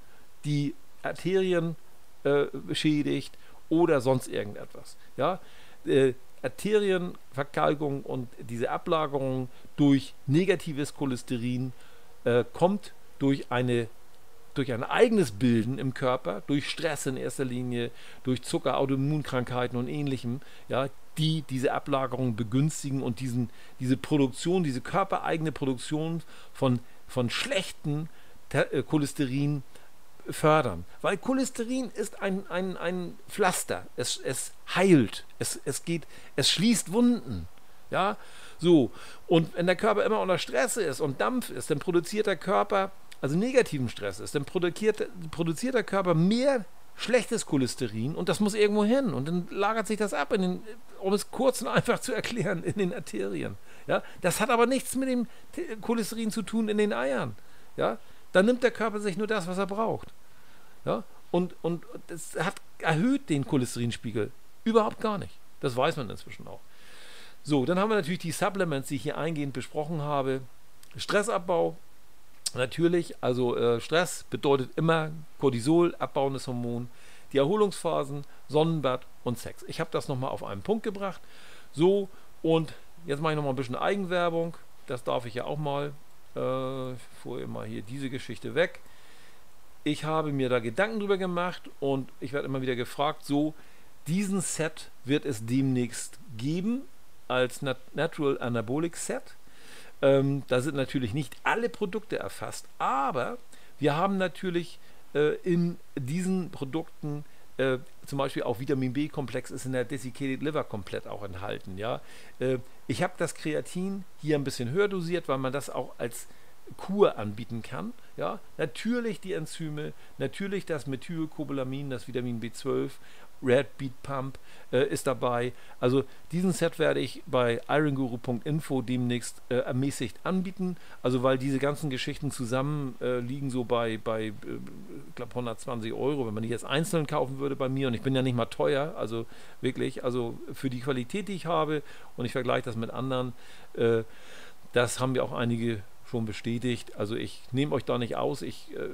die Arterien äh, beschädigt oder sonst irgendetwas. Ja, äh, Arterienverkalkung und diese Ablagerung durch negatives Cholesterin äh, kommt durch, eine, durch ein eigenes Bilden im Körper, durch Stress in erster Linie, durch Zucker, Autoimmunkrankheiten und Ähnlichem, ja, die diese Ablagerung begünstigen und diesen, diese Produktion, diese körpereigene Produktion von, von schlechten äh, Cholesterin fördern. Weil Cholesterin ist ein, ein, ein Pflaster. Es, es heilt. Es, es geht, es schließt Wunden. Ja? So, So, und wenn der Körper immer unter Stress ist und Dampf ist, dann produziert der Körper, also negativen Stress ist, dann produziert, produziert der Körper mehr schlechtes Cholesterin und das muss irgendwo hin und dann lagert sich das ab, in den, um es kurz und einfach zu erklären, in den Arterien. Ja? Das hat aber nichts mit dem Cholesterin zu tun in den Eiern. Ja? Dann nimmt der Körper sich nur das, was er braucht. Ja? Und, und das hat erhöht den Cholesterinspiegel überhaupt gar nicht. Das weiß man inzwischen auch. So, dann haben wir natürlich die Supplements, die ich hier eingehend besprochen habe. Stressabbau, natürlich, also äh, Stress bedeutet immer Cortisol, abbauendes Hormon, die Erholungsphasen, Sonnenbad und Sex. Ich habe das nochmal auf einen Punkt gebracht. So, und jetzt mache ich nochmal ein bisschen Eigenwerbung. Das darf ich ja auch mal. Äh, vorher mal hier diese Geschichte weg. Ich habe mir da Gedanken drüber gemacht und ich werde immer wieder gefragt, so, diesen Set wird es demnächst geben als Nat Natural Anabolic Set. Ähm, da sind natürlich nicht alle Produkte erfasst, aber wir haben natürlich äh, in diesen Produkten äh, zum Beispiel auch Vitamin B-Komplex ist in der Desiccated Liver komplett auch enthalten. Ja? Äh, ich habe das Kreatin hier ein bisschen höher dosiert, weil man das auch als Kur anbieten kann. Ja? Natürlich die Enzyme, natürlich das Methylcobalamin, das Vitamin B zwölf, Red Beet Pump äh, ist dabei. Also diesen Set werde ich bei ironguru punkt info demnächst äh, ermäßigt anbieten. Also weil diese ganzen Geschichten zusammen äh, liegen so bei, bei äh, ich glaube hundertzwanzig Euro, wenn man die jetzt einzeln kaufen würde bei mir. Und ich bin ja nicht mal teuer, also wirklich, also für die Qualität, die ich habe und ich vergleiche das mit anderen, äh, das haben wir auch einige schon bestätigt. Also ich nehme euch da nicht aus, ich äh,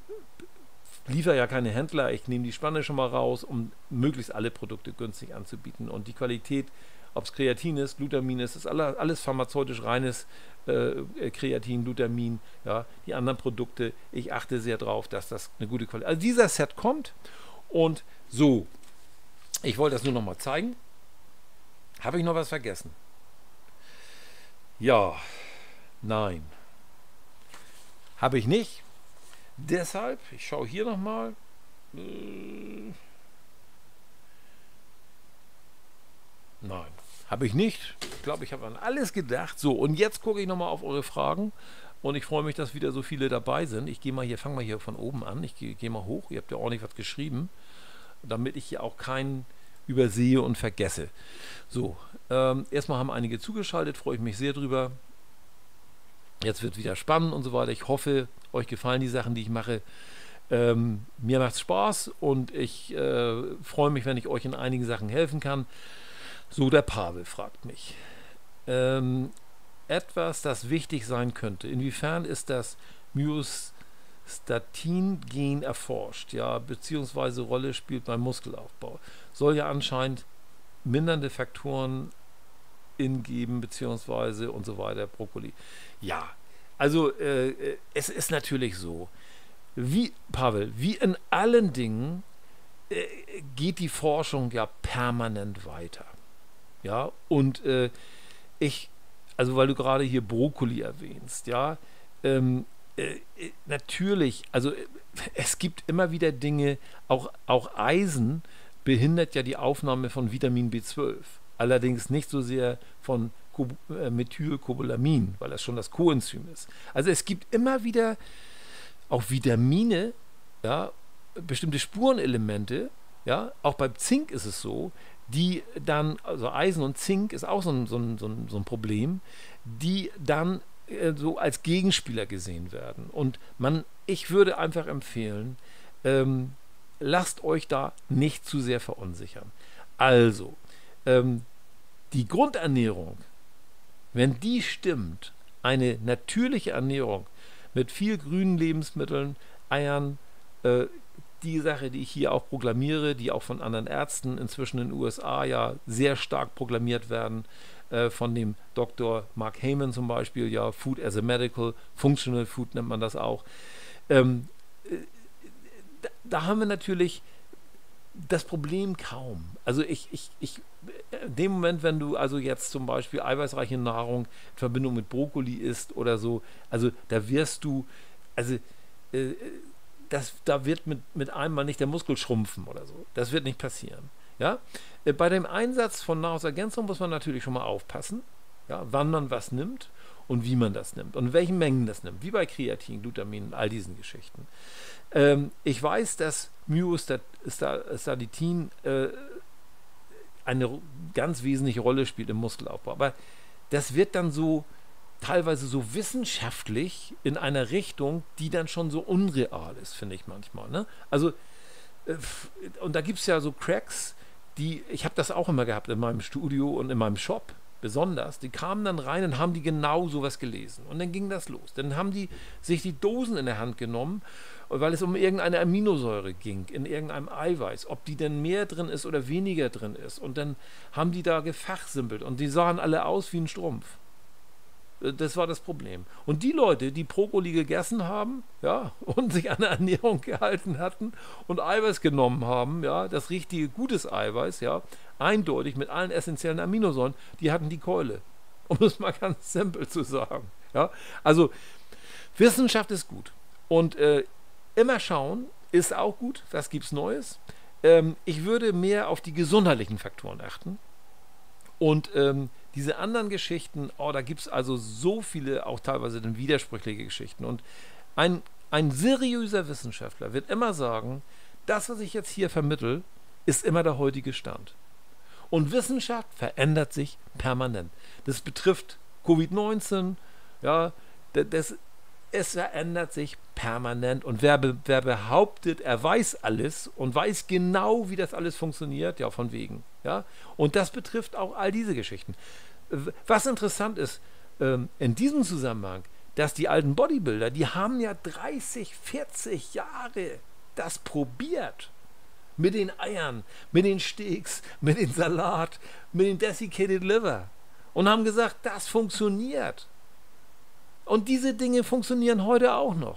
liefere ja keine Händler, ich nehme die Spanne schon mal raus, um möglichst alle Produkte günstig anzubieten. Und die Qualität, ob es Kreatin ist, Glutamin ist, ist alles, alles pharmazeutisch reines äh, Kreatin, Glutamin, ja, die anderen Produkte, ich achte sehr drauf, dass das eine gute Qualität ist. Also dieser Set kommt und so, ich wollte das nur noch mal zeigen. Habe ich noch was vergessen? Ja, nein. Habe ich nicht. Deshalb, ich schaue hier nochmal. Äh, nein, habe ich nicht. Ich glaube, ich habe an alles gedacht. So, und jetzt gucke ich nochmal auf eure Fragen. Und ich freue mich, dass wieder so viele dabei sind. Ich gehe mal hier, fange mal hier von oben an. Ich gehe, gehe mal hoch. Ihr habt ja ordentlich was geschrieben, damit ich hier auch keinen übersehe und vergesse. So, ähm, erstmal haben einige zugeschaltet. Freue ich mich sehr drüber. Jetzt wird wieder spannend und so weiter. Ich hoffe, euch gefallen die Sachen, die ich mache. Ähm, mir macht es Spaß und ich äh, freue mich, wenn ich euch in einigen Sachen helfen kann. So, der Pavel fragt mich. Ähm, etwas, das wichtig sein könnte. Inwiefern ist das Myostatin-Gen erforscht? Ja, beziehungsweise Rolle spielt beim Muskelaufbau. Soll ja anscheinend mindernde Faktoren geben, beziehungsweise und so weiter, Brokkoli. Ja, also äh, es ist natürlich so, wie, Pavel, wie in allen Dingen äh, geht die Forschung ja permanent weiter. Ja, und äh, ich, also weil du gerade hier Brokkoli erwähnst, ja, ähm, äh, natürlich, also äh, es gibt immer wieder Dinge, auch, auch Eisen behindert ja die Aufnahme von Vitamin B zwölf. Allerdings nicht so sehr von äh, Methylcobalamin, weil das schon das Coenzym ist. Also es gibt immer wieder auch Vitamine, ja, bestimmte Spurenelemente, ja, auch beim Zink ist es so, die dann, also Eisen und Zink ist auch so ein, so ein, so ein, so ein Problem, die dann äh, so als Gegenspieler gesehen werden. Und man, ich würde einfach empfehlen, ähm, lasst euch da nicht zu sehr verunsichern. Also, ähm, die Grundernährung, wenn die stimmt, eine natürliche Ernährung mit viel grünen Lebensmitteln, Eiern, äh, die Sache, die ich hier auch proklamiere, die auch von anderen Ärzten inzwischen in den U S A ja sehr stark proklamiert werden, äh, von dem Doktor Mark Heyman zum Beispiel, ja, Food as a Medical, Functional Food nennt man das auch. Ähm, äh, da, da haben wir natürlich das Problem kaum. Also ich, ich, ich, in dem Moment, wenn du also jetzt zum Beispiel eiweißreiche Nahrung in Verbindung mit Brokkoli isst oder so, also da wirst du, also äh, das, da wird mit, mit einem Mal nicht der Muskel schrumpfen oder so. Das wird nicht passieren. Ja? Äh, bei dem Einsatz von Nahrungsergänzung muss man natürlich schon mal aufpassen. Ja, wann man was nimmt und wie man das nimmt und in welchen Mengen das nimmt, wie bei Kreatin, Glutamin und all diesen Geschichten. Ähm, ich weiß, dass Myostatin äh, eine ganz wesentliche Rolle spielt im Muskelaufbau, aber das wird dann so teilweise so wissenschaftlich in einer Richtung, die dann schon so unreal ist, finde ich manchmal. Ne? Also, äh, und da gibt es ja so Cracks, die, ich habe das auch immer gehabt in meinem Studio und in meinem Shop, besonders, die kamen dann rein und haben die genau sowas gelesen. Und dann ging das los. Dann haben die sich die Dosen in der Hand genommen, weil es um irgendeine Aminosäure ging, in irgendeinem Eiweiß, ob die denn mehr drin ist oder weniger drin ist. Und dann haben die da gefachsimpelt und die sahen alle aus wie ein Strumpf. Das war das Problem. Und die Leute, die Brokkoli gegessen haben, ja, und sich an der Ernährung gehalten hatten und Eiweiß genommen haben, ja, das richtige, gutes Eiweiß, ja, eindeutig mit allen essentiellen Aminosäuren, die hatten die Keule. Um es mal ganz simpel zu sagen. Ja. Also, Wissenschaft ist gut. Und äh, immer schauen ist auch gut. Was gibt es Neues? Ähm, ich würde mehr auf die gesundheitlichen Faktoren achten. Und ähm, diese anderen Geschichten, oh, da gibt es also so viele, auch teilweise dann widersprüchliche Geschichten. Und ein, ein seriöser Wissenschaftler wird immer sagen, das, was ich jetzt hier vermittle, ist immer der heutige Stand. Und Wissenschaft verändert sich permanent. Das betrifft Covid neunzehn, ja, das, es verändert sich permanent. Und wer, be, wer behauptet, er weiß alles und weiß genau, wie das alles funktioniert, ja, von wegen. Ja? Und das betrifft auch all diese Geschichten. Was interessant ist, ähm, in diesem Zusammenhang, dass die alten Bodybuilder, die haben ja dreißig, vierzig Jahre das probiert. Mit den Eiern, mit den Steaks, mit dem Salat, mit dem Desiccated Liver. Und haben gesagt, das funktioniert. Und diese Dinge funktionieren heute auch noch.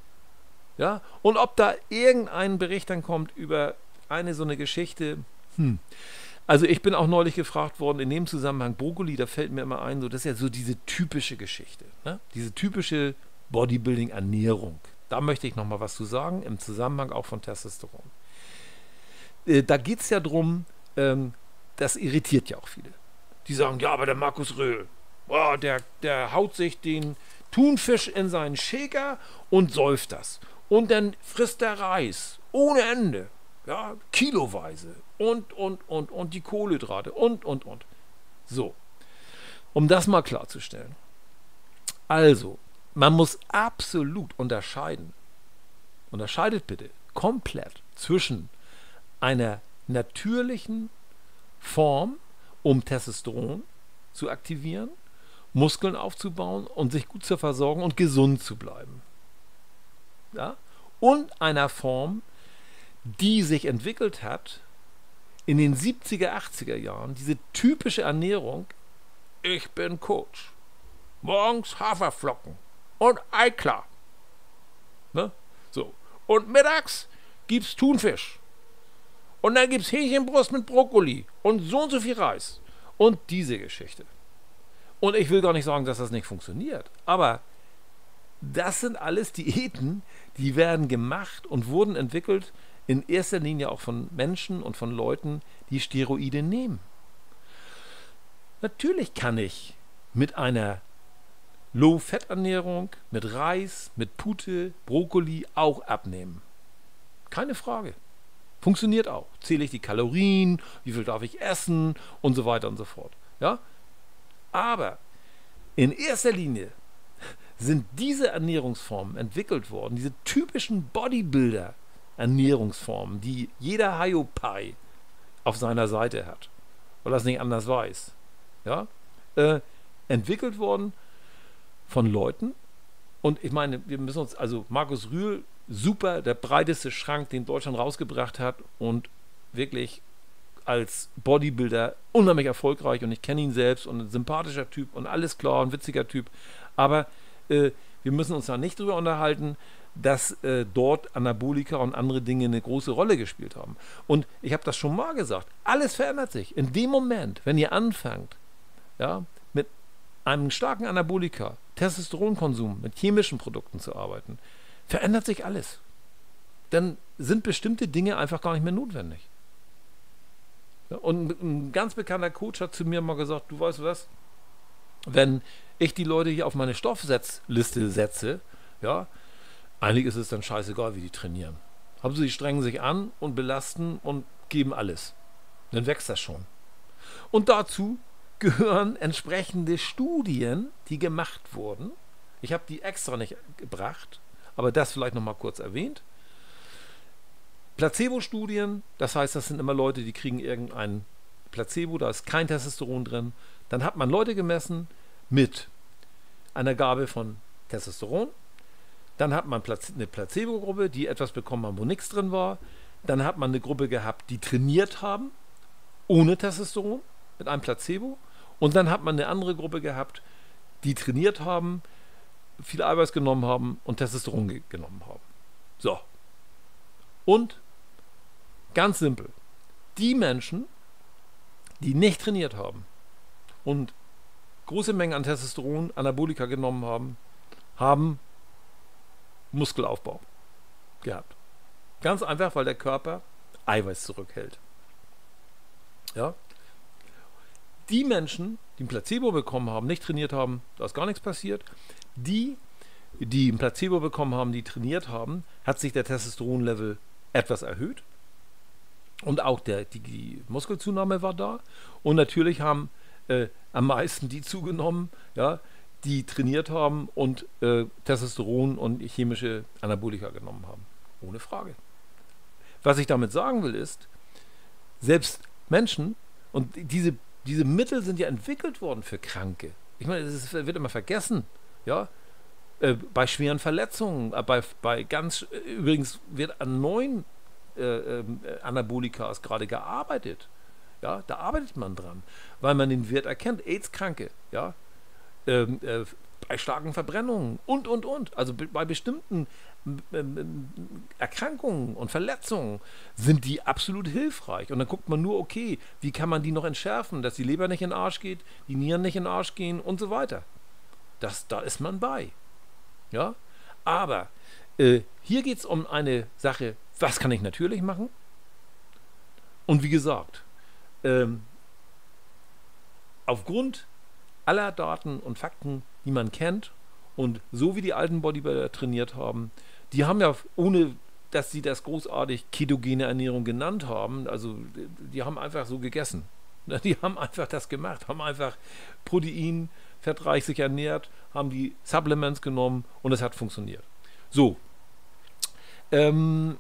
Ja? Und ob da irgendein Bericht dann kommt über eine so eine Geschichte, hm. Also ich bin auch neulich gefragt worden, in dem Zusammenhang Brokkoli, da fällt mir immer ein, so, das ist ja so diese typische Geschichte, ne? Diese typische Bodybuilding-Ernährung. Da möchte ich nochmal was zu sagen, im Zusammenhang auch von Testosteron. Äh, da geht es ja drum, ähm, das irritiert ja auch viele. Die sagen, ja, aber der Markus Röhl, oh, der, der haut sich den Thunfisch in seinen Shaker und säuft das. Und dann frisst er Reis ohne Ende, ja, kiloweise. Und, und, und, und die Kohlenhydrate und, und, und. So, um das mal klarzustellen. Also, man muss absolut unterscheiden, unterscheidet bitte komplett zwischen einer natürlichen Form, um Testosteron zu aktivieren, Muskeln aufzubauen und sich gut zu versorgen und gesund zu bleiben. Ja? Und einer Form, die sich entwickelt hat, in den siebziger, achtziger Jahren, diese typische Ernährung, ich bin Coach. Morgens Haferflocken und Eiklar. Ne? So. Und mittags gibt's Thunfisch. Und dann gibt's Hähnchenbrust mit Brokkoli und so und so viel Reis. Und diese Geschichte. Und ich will gar nicht sagen, dass das nicht funktioniert. Aber das sind alles Diäten, die werden gemacht und wurden entwickelt, in erster Linie auch von Menschen und von Leuten, die Steroide nehmen. Natürlich kann ich mit einer Low-Fat-Ernährung, mit Reis, mit Pute, Brokkoli auch abnehmen. Keine Frage. Funktioniert auch. Zähle ich die Kalorien, wie viel darf ich essen und so weiter und so fort. Ja? Aber in erster Linie sind diese Ernährungsformen entwickelt worden, diese typischen Bodybuilder Ernährungsformen, die jeder Hiopai auf seiner Seite hat, weil er es nicht anders weiß, ja, äh, entwickelt worden von Leuten. Und ich meine, wir müssen uns, also Markus Rühl, super, der breiteste Schrank, den Deutschland rausgebracht hat und wirklich als Bodybuilder unheimlich erfolgreich und ich kenne ihn selbst und ein sympathischer Typ und alles klar, ein witziger Typ, aber äh, wir müssen uns da nicht drüber unterhalten, dass äh, dort Anabolika und andere Dinge eine große Rolle gespielt haben. Und ich habe das schon mal gesagt, alles verändert sich. In dem Moment, wenn ihr anfangt, ja, mit einem starken Anabolika, Testosteronkonsum, mit chemischen Produkten zu arbeiten, verändert sich alles. Dann sind bestimmte Dinge einfach gar nicht mehr notwendig. Ja, und ein ganz bekannter Coach hat zu mir mal gesagt, du weißt was, wenn ich die Leute hier auf meine Stoffsetzliste setze, ja, eigentlich ist es dann scheißegal, wie die trainieren. Aber sie strengen sich an und belasten und geben alles. Dann wächst das schon. Und dazu gehören entsprechende Studien, die gemacht wurden. Ich habe die extra nicht gebracht, aber das vielleicht nochmal kurz erwähnt. Placebo-Studien, das heißt, das sind immer Leute, die kriegen irgendein Placebo, da ist kein Testosteron drin. Dann hat man Leute gemessen mit einer Gabe von Testosteron. Dann hat man eine Placebo-Gruppe, die etwas bekommen haben, wo nichts drin war. Dann hat man eine Gruppe gehabt, die trainiert haben, ohne Testosteron, mit einem Placebo. Und dann hat man eine andere Gruppe gehabt, die trainiert haben, viel Eiweiß genommen haben und Testosteron ge genommen haben. So. Und ganz simpel, die Menschen, die nicht trainiert haben und große Mengen an Testosteron, Anabolika genommen haben, haben Muskelaufbau gehabt. Ganz einfach, weil der Körper Eiweiß zurückhält. Ja? Die Menschen, die ein Placebo bekommen haben, nicht trainiert haben, da ist gar nichts passiert. Die, die ein Placebo bekommen haben, die trainiert haben, hat sich der Testosteronlevel etwas erhöht. Und auch der, die, die Muskelzunahme war da. Und natürlich haben äh, am meisten die zugenommen, ja, die trainiert haben und äh, Testosteron und chemische Anabolika genommen haben. Ohne Frage. Was ich damit sagen will ist, selbst Menschen, und diese, diese Mittel sind ja entwickelt worden für Kranke. Ich meine, das wird immer vergessen. Ja? Äh, bei schweren Verletzungen, äh, bei, bei ganz, äh, übrigens wird an neuen äh, äh, Anabolikas gerade gearbeitet. Ja? Da arbeitet man dran, weil man den Wert erkennt. AIDS-Kranke, ja? Ähm, äh, bei starken Verbrennungen und, und, und. Also bei bestimmten ähm, Erkrankungen und Verletzungen sind die absolut hilfreich. Und dann guckt man nur, okay, wie kann man die noch entschärfen, dass die Leber nicht in den Arsch geht, die Nieren nicht in den Arsch gehen und so weiter. Das, da ist man bei. Ja? Aber äh, hier geht es um eine Sache, was kann ich natürlich machen? Und wie gesagt, ähm, aufgrund aller Daten und Fakten, die man kennt und so wie die alten Bodybuilder trainiert haben, die haben ja, ohne dass sie das großartig ketogene Ernährung genannt haben, also die haben einfach so gegessen. Die haben einfach das gemacht, haben einfach Protein, fettreich sich ernährt, haben die Supplements genommen und es hat funktioniert. So, ähm,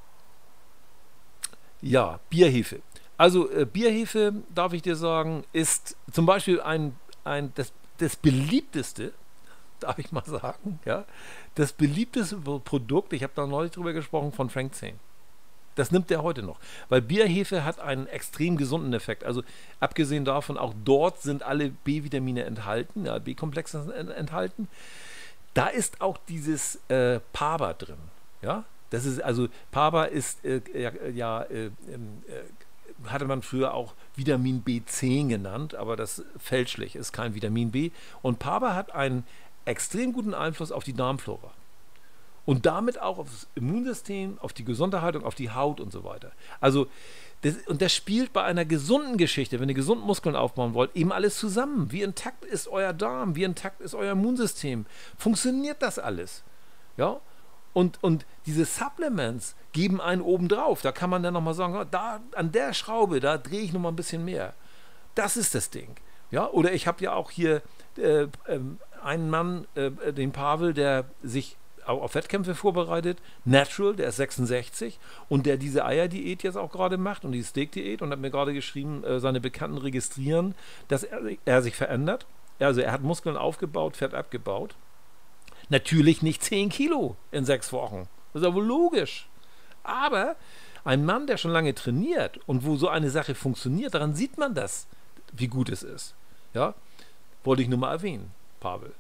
ja, Bierhefe. Also äh, Bierhefe, darf ich dir sagen, ist zum Beispiel ein, ein das, das beliebteste, darf ich mal sagen, ja, das beliebteste Produkt, ich habe da neulich drüber gesprochen, von Frank Zane. Das nimmt er heute noch, weil Bierhefe hat einen extrem gesunden Effekt. Also abgesehen davon, auch dort sind alle B-Vitamine enthalten, ja, B-Komplexe enthalten. Da ist auch dieses äh, Paba drin, ja. Das ist also, Paba ist äh, ja, ja äh, äh, hatte man früher auch Vitamin B zehn genannt, aber das fälschlich ist kein Vitamin B. Und Paba hat einen extrem guten Einfluss auf die Darmflora. Und damit auch auf das Immunsystem, auf die Gesunderhaltung, auf die Haut und so weiter. Also, das, und das spielt bei einer gesunden Geschichte, wenn ihr gesund Muskeln aufbauen wollt, eben alles zusammen. Wie intakt ist euer Darm? Wie intakt ist euer Immunsystem? Funktioniert das alles? Ja? Und, und diese Supplements geben einen obendrauf. Da kann man dann nochmal sagen, da an der Schraube, da drehe ich nochmal ein bisschen mehr. Das ist das Ding. Ja? Oder ich habe ja auch hier äh, äh, einen Mann, äh, den Pavel, der sich auf Wettkämpfe vorbereitet, Natural, der ist sechsundsechzig und der diese Eierdiät jetzt auch gerade macht und die Steak-Diät und hat mir gerade geschrieben, äh, seine Bekannten registrieren, dass er, er sich verändert. Also er hat Muskeln aufgebaut, Fett abgebaut. Natürlich nicht zehn Kilo in sechs Wochen. Das ist ja wohl logisch. Aber ein Mann, der schon lange trainiert und wo so eine Sache funktioniert, daran sieht man das, wie gut es ist. Ja, wollte ich nur mal erwähnen, Pavel.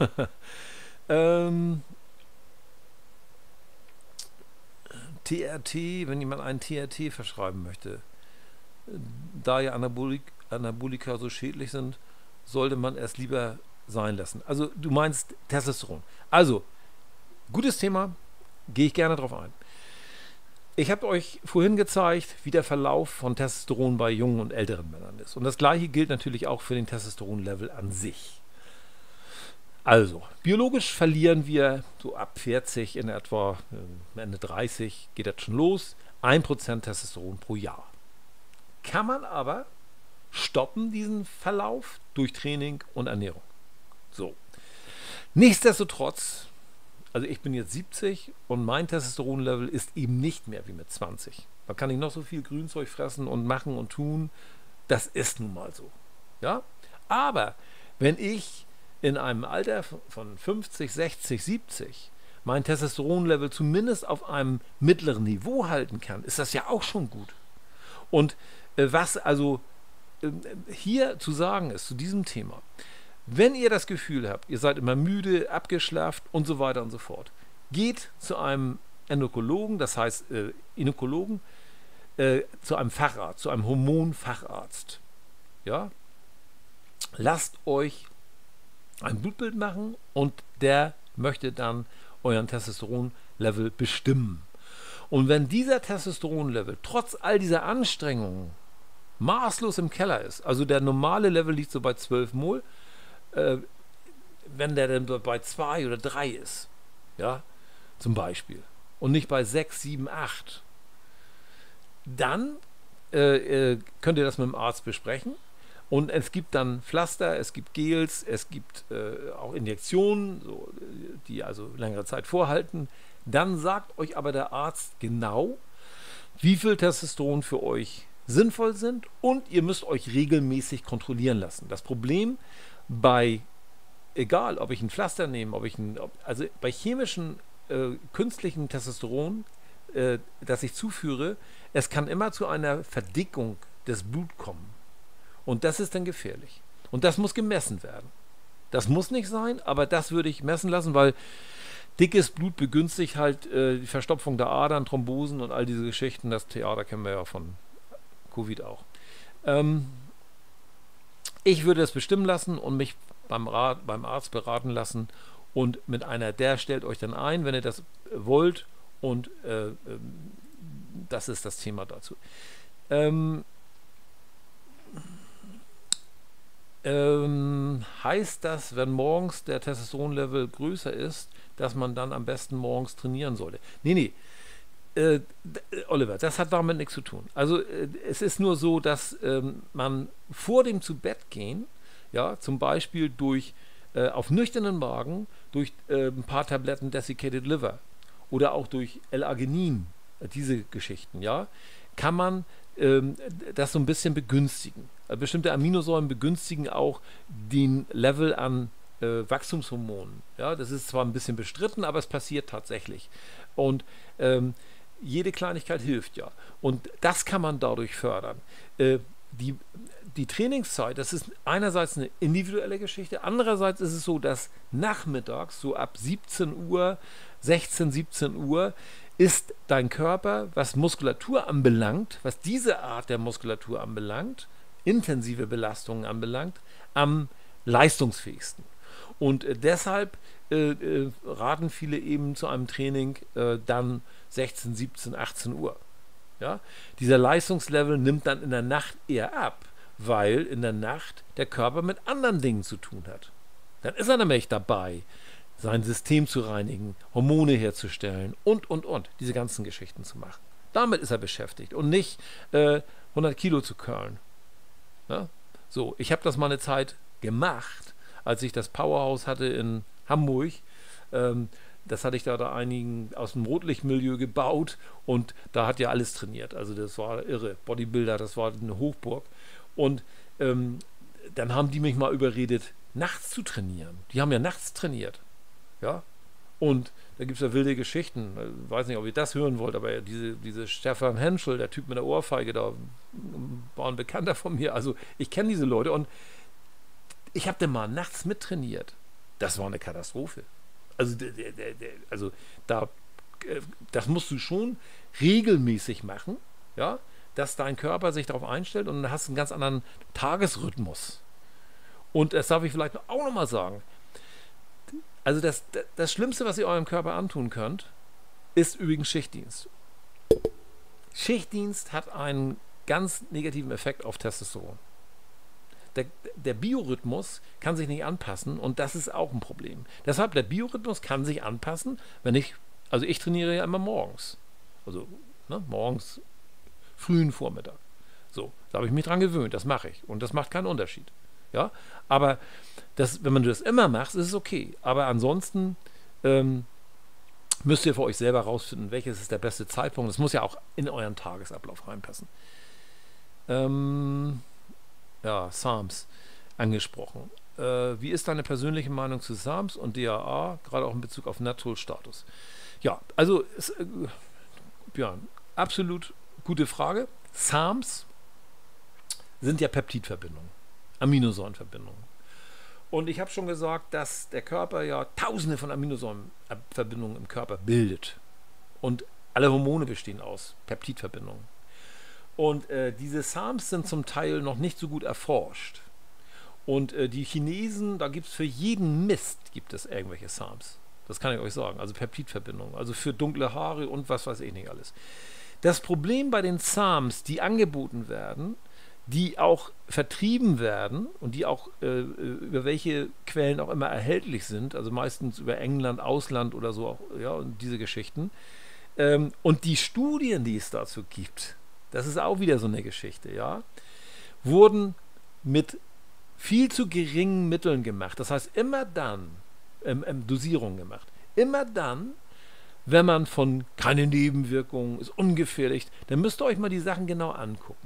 ähm, T R T, wenn jemand einen T R T verschreiben möchte, da ja Anabolik, Anabolika so schädlich sind, sollte man es lieber sein lassen. Also du meinst Testosteron. Also, gutes Thema, gehe ich gerne drauf ein. Ich habe euch vorhin gezeigt, wie der Verlauf von Testosteron bei jungen und älteren Männern ist. Und das gleiche gilt natürlich auch für den Testosteronlevel an sich. Also, biologisch verlieren wir so ab vierzig in etwa, äh, Ende dreißig geht das schon los, ein Prozent Testosteron pro Jahr. Kann man aber stoppen, diesen Verlauf, durch Training und Ernährung. So. Nichtsdestotrotz, also ich bin jetzt siebzig und mein Testosteronlevel ist eben nicht mehr wie mit zwanzig. Da kann ich noch so viel Grünzeug fressen und machen und tun. Das ist nun mal so. Ja? Aber wenn ich in einem Alter von fünfzig, sechzig, siebzig mein Testosteronlevel zumindest auf einem mittleren Niveau halten kann, ist das ja auch schon gut. Und äh, was also äh, hier zu sagen ist zu diesem Thema, wenn ihr das Gefühl habt, ihr seid immer müde, abgeschlafft und so weiter und so fort, geht zu einem Endokologen, das heißt äh, Gynäkologen, äh, zu einem Facharzt, zu einem Hormonfacharzt. Ja? Lasst euch ein Blutbild machen und der möchte dann euren Testosteronlevel bestimmen. Und wenn dieser Testosteronlevel trotz all dieser Anstrengungen maßlos im Keller ist, also der normale Level liegt so bei zwölf Mol, äh, wenn der dann bei zwei oder drei ist, ja, zum Beispiel, und nicht bei sechs, sieben, acht, dann äh, äh, könnt ihr das mit dem Arzt besprechen. Und es gibt dann Pflaster, es gibt Gels, es gibt äh, auch Injektionen, so, die also längere Zeit vorhalten. Dann sagt euch aber der Arzt genau, wie viel Testosteron für euch sinnvoll sind und ihr müsst euch regelmäßig kontrollieren lassen. Das Problem bei, egal ob ich ein Pflaster nehme, ob ich ein, ob, also bei chemischen, äh, künstlichen Testosteron, äh, das ich zuführe, es kann immer zu einer Verdickung des Bluts kommen. Und das ist dann gefährlich. Und das muss gemessen werden. Das muss nicht sein, aber das würde ich messen lassen, weil dickes Blut begünstigt halt äh, die Verstopfung der Adern, Thrombosen und all diese Geschichten. Das Theater kennen wir ja von Covid auch. Ähm, ich würde das bestimmen lassen und mich beim, Rat, beim Arzt beraten lassen und mit einer, der stellt euch dann ein, wenn ihr das wollt, und äh, äh, das ist das Thema dazu. Ähm, Ähm, heißt das, wenn morgens der Testosteronlevel größer ist, dass man dann am besten morgens trainieren sollte? Nee, nee. Äh, Oliver, das hat damit nichts zu tun. Also äh, es ist nur so, dass ähm, man vor dem Zubettgehen, ja, zum Beispiel durch äh, auf nüchternen Magen, durch äh, ein paar Tabletten Desiccated Liver oder auch durch L-Arginin, äh, diese Geschichten, ja, kann man ähm, das so ein bisschen begünstigen. Bestimmte Aminosäuren begünstigen auch den Level an äh, Wachstumshormonen. Ja, das ist zwar ein bisschen bestritten, aber es passiert tatsächlich. Und ähm, jede Kleinigkeit hilft ja. Und das kann man dadurch fördern. Äh, die, die Trainingszeit, das ist einerseits eine individuelle Geschichte, andererseits ist es so, dass nachmittags, so ab siebzehn Uhr, sechzehn, siebzehn Uhr, ist dein Körper, was Muskulatur anbelangt, was diese Art der Muskulatur anbelangt, intensive Belastungen anbelangt, am leistungsfähigsten. Und äh, deshalb äh, äh, raten viele eben zu einem Training äh, dann sechzehn, siebzehn, achtzehn Uhr. Ja? Dieser Leistungslevel nimmt dann in der Nacht eher ab, weil in der Nacht der Körper mit anderen Dingen zu tun hat. Dann ist er nämlich dabei, sein System zu reinigen, Hormone herzustellen und, und, und, diese ganzen Geschichten zu machen. Damit ist er beschäftigt und nicht äh, hundert Kilo zu curlen. Ja? So, ich habe das mal eine Zeit gemacht, als ich das Powerhouse hatte in Hamburg. Ähm, das hatte ich da, da einigen aus dem Rotlichtmilieu gebaut und da hat ja alles trainiert. Also das war irre. Bodybuilder, das war eine Hochburg. Und ähm, dann haben die mich mal überredet, nachts zu trainieren. Die haben ja nachts trainiert. Ja? Und da gibt es ja wilde Geschichten. Ich weiß nicht, ob ihr das hören wollt, aber diese, diese Stefan Henschel, der Typ mit der Ohrfeige, da war ein Bekannter von mir. Also ich kenne diese Leute und ich habe den mal nachts mittrainiert. Das war eine Katastrophe. Also, der, der, der, also da, das musst du schon regelmäßig machen, ja, dass dein Körper sich darauf einstellt und dann hast du einen ganz anderen Tagesrhythmus. Und das darf ich vielleicht auch nochmal sagen. Also das, das Schlimmste, was ihr eurem Körper antun könnt, ist übrigens Schichtdienst. Schichtdienst hat einen ganz negativen Effekt auf Testosteron. der, der Biorhythmus kann sich nicht anpassen und das ist auch ein Problem. Deshalb, der Biorhythmus kann sich anpassen, wenn ich, also ich trainiere ja immer morgens. Also ne, morgens, frühen Vormittag. So, da habe ich mich dran gewöhnt, das mache ich und das macht keinen Unterschied. Ja, aber das, wenn man das immer macht, ist es okay. Aber ansonsten ähm, müsst ihr für euch selber rausfinden, welches ist der beste Zeitpunkt. Das muss ja auch in euren Tagesablauf reinpassen. Ähm, ja, SARMs angesprochen. Äh, wie ist deine persönliche Meinung zu SARMs und D H A, gerade auch in Bezug auf Natural Status? Ja, also es, äh, Björn, absolut gute Frage. SARMs sind ja Peptidverbindungen, Aminosäurenverbindungen. Und ich habe schon gesagt, dass der Körper ja tausende von Aminosäurenverbindungen im Körper bildet. Und alle Hormone bestehen aus Peptidverbindungen. Und äh, diese SARMs sind zum Teil noch nicht so gut erforscht. Und äh, die Chinesen, da gibt es für jeden Mist gibt es irgendwelche SARMs. Das kann ich euch sagen. Also Peptidverbindungen. Also für dunkle Haare und was weiß ich nicht alles. Das Problem bei den SARMs, die angeboten werden, die auch vertrieben werden und die auch äh, über welche Quellen auch immer erhältlich sind, also meistens über England, Ausland oder so, auch, ja, und diese Geschichten. Ähm, und die Studien, die es dazu gibt, das ist auch wieder so eine Geschichte, ja, wurden mit viel zu geringen Mitteln gemacht. Das heißt, immer dann, ähm, ähm, Dosierung gemacht, immer dann, wenn man von keine Nebenwirkungen, ist ungefährlich, dann müsst ihr euch mal die Sachen genau angucken.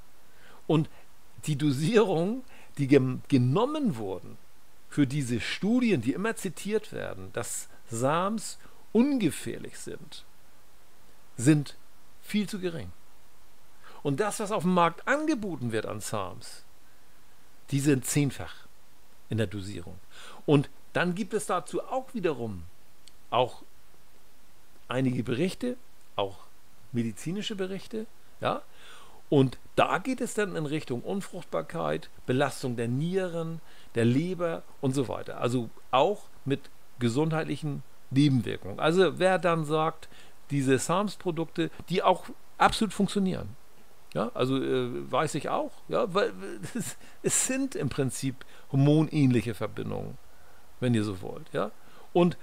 Und die Dosierung, die gem- genommen wurden für diese Studien, die immer zitiert werden, dass SARMs ungefährlich sind, sind viel zu gering. Und das, was auf dem Markt angeboten wird an SARMs, die sind zehnfach in der Dosierung. Und dann gibt es dazu auch wiederum auch einige Berichte, auch medizinische Berichte, ja. Und da geht es dann in Richtung Unfruchtbarkeit, Belastung der Nieren, der Leber und so weiter. Also auch mit gesundheitlichen Nebenwirkungen. Also wer dann sagt, diese SARMs-Produkte, die auch absolut funktionieren. Ja, also äh, weiß ich auch, ja, weil es, es sind im Prinzip hormonähnliche Verbindungen, wenn ihr so wollt. Ja. Und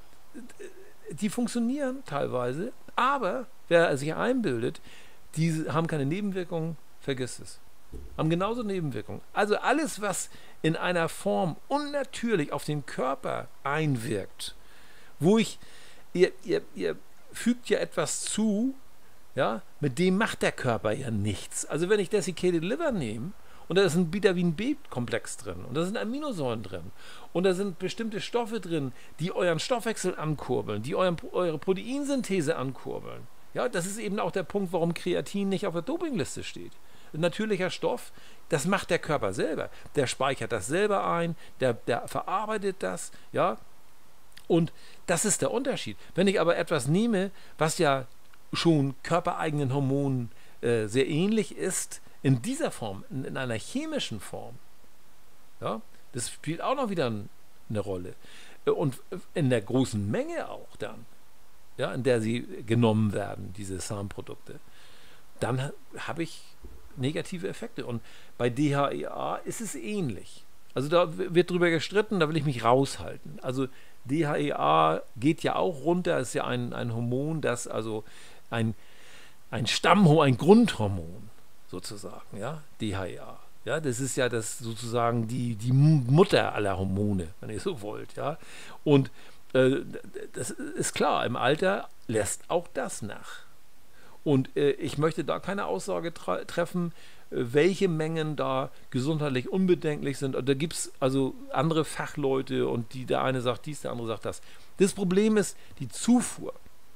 die funktionieren teilweise, aber wer sich einbildet, die haben keine Nebenwirkungen, vergiss es. Haben genauso Nebenwirkungen. Also alles, was in einer Form unnatürlich auf den Körper einwirkt, wo ich, ihr, ihr, ihr fügt ja etwas zu, ja, mit dem macht der Körper ja nichts. Also wenn ich Desiccated Liver nehme, und da ist ein Vitamin B-Komplex drin, und da sind Aminosäuren drin, und da sind bestimmte Stoffe drin, die euren Stoffwechsel ankurbeln, die euren, eure Proteinsynthese ankurbeln. Ja, das ist eben auch der Punkt, warum Kreatin nicht auf der Dopingliste steht. Ein natürlicher Stoff, das macht der Körper selber. Der speichert das selber ein, der, der verarbeitet das, ja. Und das ist der Unterschied. Wenn ich aber etwas nehme, was ja schon körpereigenen Hormonen äh, sehr ähnlich ist, in dieser Form, in, in einer chemischen Form, ja, das spielt auch noch wieder ein, eine Rolle. Und in der großen Menge auch dann, ja, in der sie genommen werden, diese SARM-Produkte, dann habe ich negative Effekte. Und bei D H E A ist es ähnlich. Also da wird drüber gestritten, da will ich mich raushalten. Also D H E A geht ja auch runter, ist ja ein, ein Hormon, das also ein, ein Stammhormon, ein Grundhormon sozusagen, ja, D H E A. Ja, das ist ja das sozusagen die, die Mutter aller Hormone, wenn ihr so wollt, ja. Und äh, das ist klar, im Alter lässt auch das nach. Und äh, ich möchte da keine Aussage treffen, äh, welche Mengen da gesundheitlich unbedenklich sind. Und da gibt es also andere Fachleute und die, der eine sagt dies, der andere sagt das. Das Problem ist die Zufuhr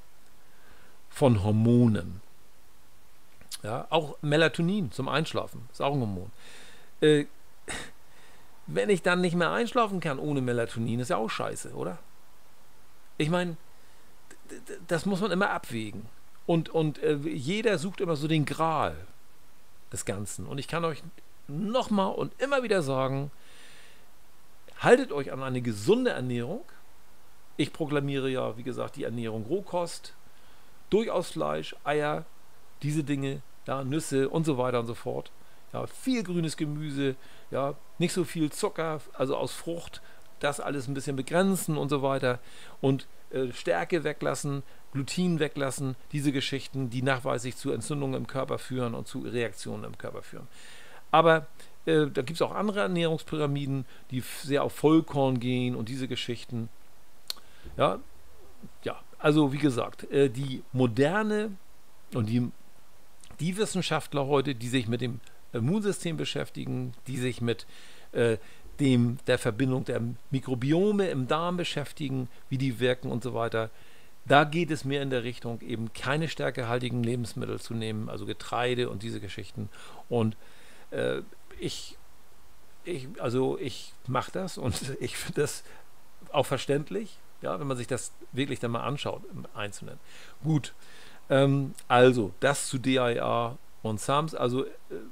von Hormonen. Ja, auch Melatonin zum Einschlafen, ist auch ein Hormon. Äh, wenn ich dann nicht mehr einschlafen kann ohne Melatonin, ist ja auch scheiße, oder? Ich meine, das muss man immer abwägen. Und, und äh, jeder sucht immer so den Gral des Ganzen. Und ich kann euch nochmal und immer wieder sagen, haltet euch an eine gesunde Ernährung. Ich proklamiere ja, wie gesagt, die Ernährung Rohkost, durchaus Fleisch, Eier, diese Dinge, ja, Nüsse und so weiter und so fort. Ja, viel grünes Gemüse, ja, nicht so viel Zucker, also aus Frucht, das alles ein bisschen begrenzen und so weiter. Und äh, Stärke weglassen, Gluten weglassen, diese Geschichten, die nachweislich zu Entzündungen im Körper führen und zu Reaktionen im Körper führen. Aber äh, da gibt es auch andere Ernährungspyramiden, die sehr auf Vollkorn gehen und diese Geschichten. Ja, ja, also wie gesagt, äh, die moderne und die, die Wissenschaftler heute, die sich mit dem Immunsystem beschäftigen, die sich mit äh, dem, der Verbindung der Mikrobiome im Darm beschäftigen, wie die wirken und so weiter. Da geht es mehr in der Richtung, eben keine stärkehaltigen Lebensmittel zu nehmen, also Getreide und diese Geschichten. Und äh, ich, ich, also ich mache das und ich finde das auch verständlich, ja, wenn man sich das wirklich dann mal anschaut im Einzelnen. Gut, ähm, also das zu D I A und S A M S, also äh,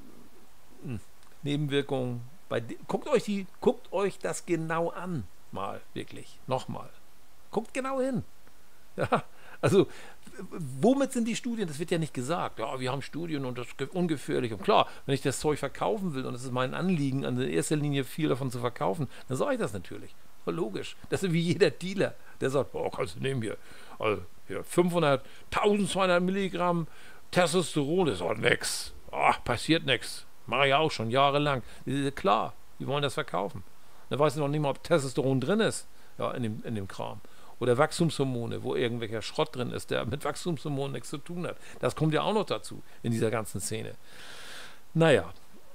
Nebenwirkungen. Bei, guckt euch die, guckt euch das genau an, mal wirklich, nochmal. Guckt genau hin. Ja, also womit sind die Studien? Das wird ja nicht gesagt. Ja, wir haben Studien und das ist ungefährlich. Und klar, wenn ich das Zeug verkaufen will und es ist mein Anliegen, in erster Linie viel davon zu verkaufen, dann sage ich das natürlich. Voll logisch. Das ist wie jeder Dealer, der sagt, oh, kannst du nehmen hier, also hier fünfhundert, eintausendzweihundert Milligramm Testosteron, das ist auch nix. Oh, passiert nichts. Mache ich auch schon jahrelang. Klar, die wollen das verkaufen. Da weiß ich noch nicht mal, ob Testosteron drin ist, ja, in dem, in dem Kram. Oder Wachstumshormone, wo irgendwelcher Schrott drin ist, der mit Wachstumshormonen nichts zu tun hat. Das kommt ja auch noch dazu in dieser ganzen Szene. Naja,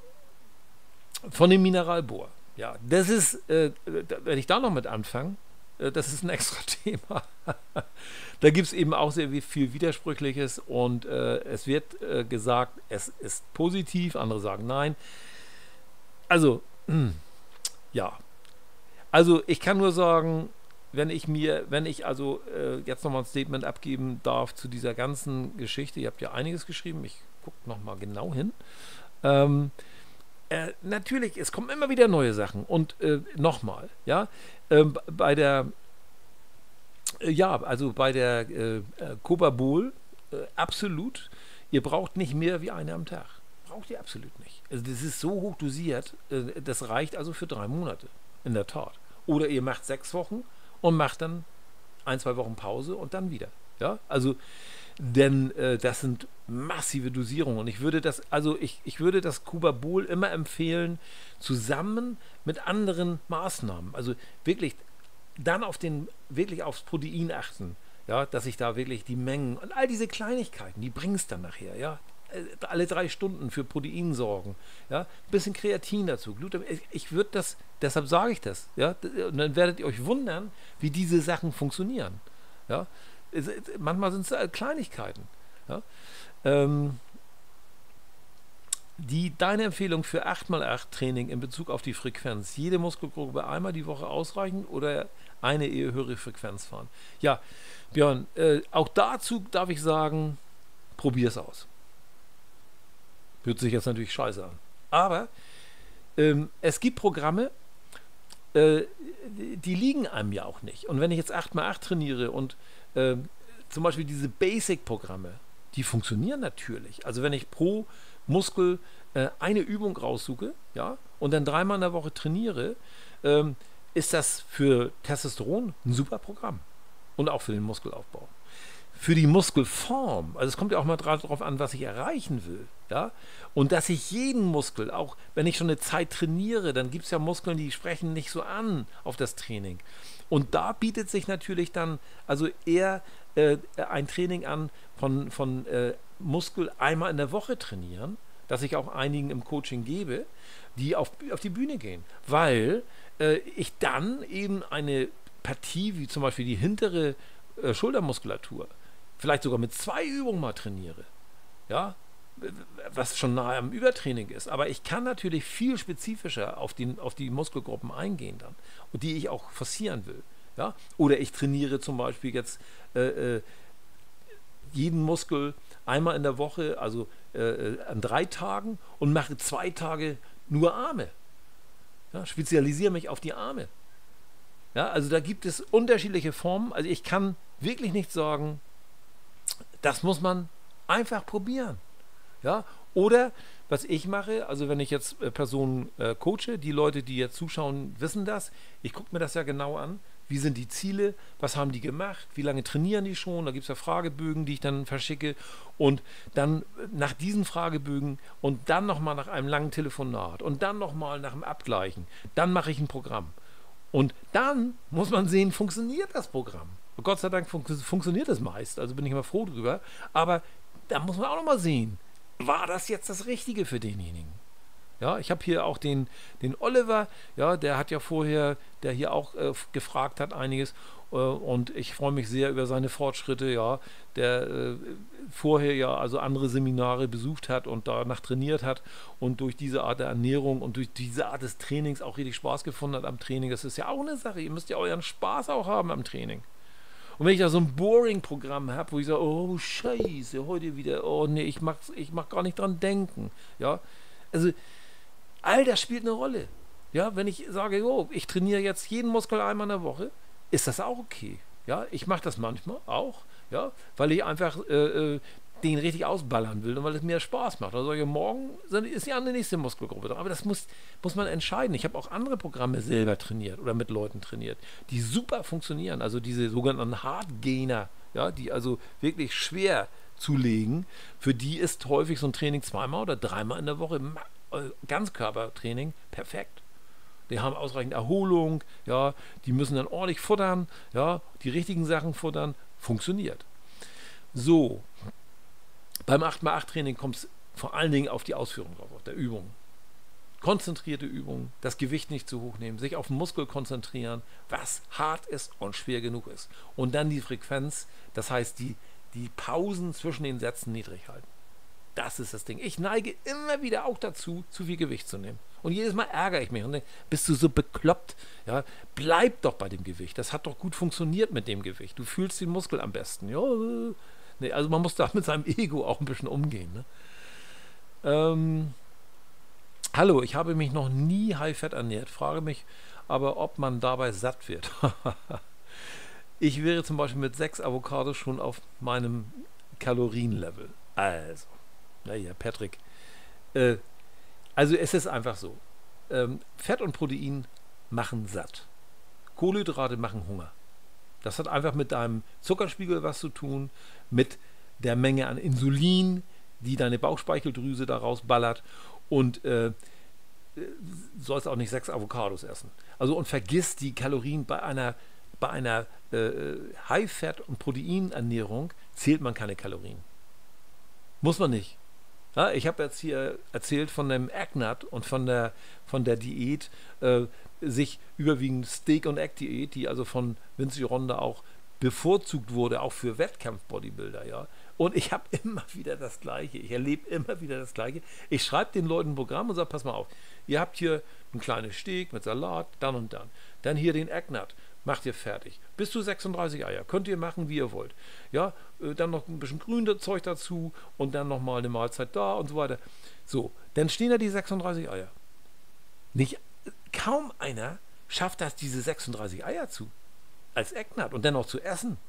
von dem Mineralbohr. Ja, das ist, äh, wenn ich da noch mit anfange, äh, das ist ein extra Thema. Da gibt es eben auch sehr viel Widersprüchliches und äh, es wird äh, gesagt, es ist positiv, andere sagen nein. Also, mh, ja. Also ich kann nur sagen, wenn ich mir, wenn ich also äh, jetzt nochmal ein Statement abgeben darf zu dieser ganzen Geschichte, ihr habt ja einiges geschrieben, ich gucke nochmal genau hin. Ähm, äh, natürlich, es kommen immer wieder neue Sachen und äh, nochmal, ja, äh, bei der Ja, also bei der äh, Cobabol äh, absolut. Ihr braucht nicht mehr wie eine am Tag. Braucht ihr absolut nicht. Also das ist so hoch dosiert, äh, das reicht also für drei Monate, in der Tat. Oder ihr macht sechs Wochen und macht dann ein, zwei Wochen Pause und dann wieder. Ja, also, denn äh, das sind massive Dosierungen. Und ich würde das, also ich, ich würde das Cobabol immer empfehlen, zusammen mit anderen Maßnahmen. Also wirklich dann auf den, wirklich aufs Protein achten, ja, dass ich da wirklich die Mengen und all diese Kleinigkeiten, die bringen es dann nachher, ja, alle drei Stunden für Protein sorgen, ja, ein bisschen Kreatin dazu, Gluten, ich, ich würde das, deshalb sage ich das, ja, und dann werdet ihr euch wundern, wie diese Sachen funktionieren, ja, es, manchmal sind es Kleinigkeiten, ja, ähm, Die, deine Empfehlung für acht mal acht Training in Bezug auf die Frequenz, jede Muskelgruppe einmal die Woche ausreichen oder eine eher höhere Frequenz fahren? Ja, Björn, äh, auch dazu darf ich sagen, probier es aus. Hört sich jetzt natürlich scheiße an. Aber ähm, es gibt Programme, äh, die liegen einem ja auch nicht. Und wenn ich jetzt acht mal acht trainiere und äh, zum Beispiel diese Basic-Programme, die funktionieren natürlich. Also wenn ich pro Muskel äh, eine Übung raussuche, ja, und dann dreimal in der Woche trainiere, ähm, ist das für Testosteron ein super Programm. Und auch für den Muskelaufbau. Für die Muskelform, also es kommt ja auch mal darauf an, was ich erreichen will, ja, und dass ich jeden Muskel, auch wenn ich schon eine Zeit trainiere, dann gibt es ja Muskeln, die sprechen nicht so an auf das Training. Und da bietet sich natürlich dann also eher äh, ein Training an von, von äh, Muskel einmal in der Woche trainieren, dass ich auch einigen im Coaching gebe, die auf, auf die Bühne gehen, weil äh, ich dann eben eine Partie, wie zum Beispiel die hintere äh, Schultermuskulatur, vielleicht sogar mit zwei Übungen mal trainiere, ja, was schon nahe am Übertraining ist. Aber ich kann natürlich viel spezifischer auf die, auf die Muskelgruppen eingehen dann, und die ich auch forcieren will. Ja? Oder ich trainiere zum Beispiel jetzt äh, äh, jeden Muskel einmal in der Woche, also äh, an drei Tagen, und mache zwei Tage nur Arme. Ja? Spezialisiere mich auf die Arme. Ja? Also da gibt es unterschiedliche Formen. Also ich kann wirklich nicht sagen, das muss man einfach probieren. Ja? Oder was ich mache, also wenn ich jetzt äh, Personen äh, coache, die Leute, die jetzt zuschauen, wissen das. Ich gucke mir das ja genau an. Wie sind die Ziele? Was haben die gemacht? Wie lange trainieren die schon? Da gibt es ja Fragebögen, die ich dann verschicke. Und dann nach diesen Fragebögen und dann nochmal nach einem langen Telefonat und dann nochmal nach dem Abgleichen, dann mache ich ein Programm. Und dann muss man sehen, funktioniert das Programm. Und Gott sei Dank fun funktioniert es meist, also bin ich immer froh drüber. Aber da muss man auch nochmal sehen, war das jetzt das Richtige für denjenigen? Ja, ich habe hier auch den, den Oliver, ja, der hat ja vorher, der hier auch äh, gefragt hat einiges äh, und ich freue mich sehr über seine Fortschritte, ja, der äh, vorher ja also andere Seminare besucht hat und danach trainiert hat und durch diese Art der Ernährung und durch diese Art des Trainings auch richtig Spaß gefunden hat am Training. Das ist ja auch eine Sache, ihr müsst ja euren Spaß auch haben am Training. Und wenn ich da so ein Boring-Programm habe, wo ich sage, oh Scheiße, heute wieder, oh nee, ich mag, ich mag gar nicht dran denken, ja, also all das spielt eine Rolle. Ja, wenn ich sage, oh, ich trainiere jetzt jeden Muskel einmal in der Woche, ist das auch okay. Ja, ich mache das manchmal auch, ja, weil ich einfach äh, äh, den richtig ausballern will und weil es mir Spaß macht. Also morgen ist ja eine nächste Muskelgruppe dran. Aber das muss, muss man entscheiden. Ich habe auch andere Programme selber trainiert oder mit Leuten trainiert, die super funktionieren. Also diese sogenannten Hardgainer, ja, die also wirklich schwer zulegen. Für die ist häufig so ein Training zweimal oder dreimal in der Woche Ganzkörpertraining perfekt. Die haben ausreichend Erholung, ja, die müssen dann ordentlich futtern, ja, die richtigen Sachen futtern, funktioniert. So, beim acht mal acht Training kommt es vor allen Dingen auf die Ausführung drauf, auf der Übung. Konzentrierte Übung, das Gewicht nicht zu hoch nehmen, sich auf den Muskel konzentrieren, was hart ist und schwer genug ist. Und dann die Frequenz, das heißt die, die Pausen zwischen den Sätzen niedrig halten. Das ist das Ding. Ich neige immer wieder auch dazu, zu viel Gewicht zu nehmen. Und jedes Mal ärgere ich mich und denke, bist du so bekloppt? Ja, bleib doch bei dem Gewicht. Das hat doch gut funktioniert mit dem Gewicht. Du fühlst den Muskel am besten. Ja, nee, also man muss da mit seinem Ego auch ein bisschen umgehen. Ne? Ähm, hallo, ich habe mich noch nie High-Fat ernährt. Frage mich aber, ob man dabei satt wird. Ich wäre zum Beispiel mit sechs Avocados schon auf meinem Kalorienlevel. Also. Naja, Patrick. Äh, also es ist einfach so. Ähm, Fett und Protein machen satt. Kohlenhydrate machen Hunger. Das hat einfach mit deinem Zuckerspiegel was zu tun, mit der Menge an Insulin, die deine Bauchspeicheldrüse daraus ballert und äh, sollst auch nicht sechs Avocados essen. Also und vergiss die Kalorien bei einer, bei einer äh, High-Fat- und Proteinernährung zählt man keine Kalorien. Muss man nicht. Ja, ich habe jetzt hier erzählt von dem Eggnut und von der, von der Diät, äh, sich überwiegend Steak- und Egg-Diät, die also von Vince Gironda auch bevorzugt wurde, auch für Wettkampf-Bodybuilder. Ja. Und ich habe immer wieder das Gleiche. Ich erlebe immer wieder das Gleiche. Ich schreibe den Leuten ein Programm und sage, pass mal auf, ihr habt hier ein kleines Steak mit Salat, dann und dann. Dann hier den Eggnut. Macht ihr fertig. Bis zu sechsunddreißig Eier. Könnt ihr machen, wie ihr wollt. Ja, äh, dann noch ein bisschen Grünzeug dazu und dann nochmal eine Mahlzeit da und so weiter. So, dann stehen da die sechsunddreißig Eier. Nicht, kaum einer schafft das, diese sechsunddreißig Eier zu. Als Eggnut und dann noch zu essen.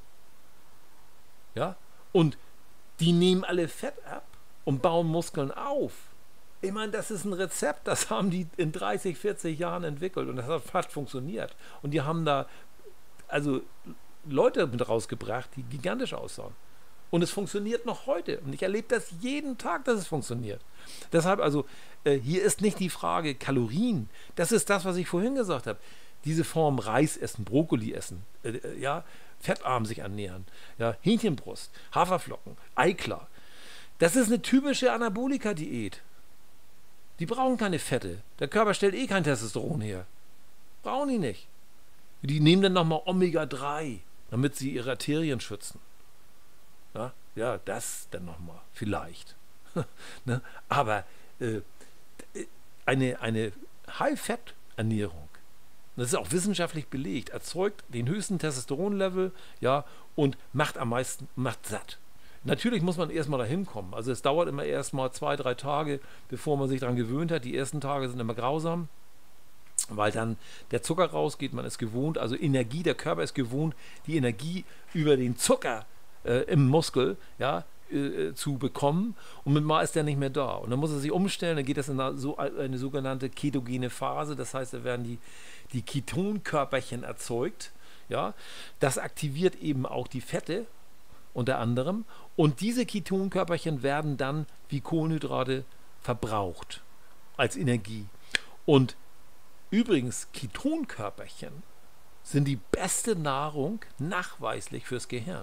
Ja, und die nehmen alle Fett ab und bauen Muskeln auf. Ich meine, das ist ein Rezept, das haben die in dreißig, vierzig Jahren entwickelt und das hat fast funktioniert. Und die haben da also Leute mit rausgebracht, die gigantisch aussahen. Und es funktioniert noch heute. Und ich erlebe das jeden Tag, dass es funktioniert. Deshalb also, äh, hier ist nicht die Frage Kalorien. Das ist das, was ich vorhin gesagt habe. Diese Form Reis essen, Brokkoli essen, äh, äh, ja, fettarm sich ernähren, ja, Hähnchenbrust, Haferflocken, Eiklar. Das ist eine typische Anabolika-Diät. Die brauchen keine Fette. Der Körper stellt eh kein Testosteron her. Brauchen die nicht. Die nehmen dann nochmal Omega drei, damit sie ihre Arterien schützen. Ja, ja das dann nochmal, vielleicht. Ne? Aber äh, eine, eine High-Fat-Ernährung, das ist auch wissenschaftlich belegt, erzeugt den höchsten Testosteronlevel, ja, und macht am meisten, macht satt. Natürlich muss man erstmal dahin kommen. Also es dauert immer erstmal zwei, drei Tage, bevor man sich daran gewöhnt hat. Die ersten Tage sind immer grausam, weil dann der Zucker rausgeht, man ist gewohnt, also Energie, der Körper ist gewohnt, die Energie über den Zucker äh, im Muskel, ja, äh, zu bekommen und mit Mal ist der nicht mehr da. Und dann muss er sich umstellen, dann geht das in eine, so eine sogenannte ketogene Phase, das heißt, da werden die, die Ketonkörperchen erzeugt. Ja? Das aktiviert eben auch die Fette unter anderem und diese Ketonkörperchen werden dann wie Kohlenhydrate verbraucht als Energie. Und übrigens, Ketonkörperchen sind die beste Nahrung nachweislich fürs Gehirn.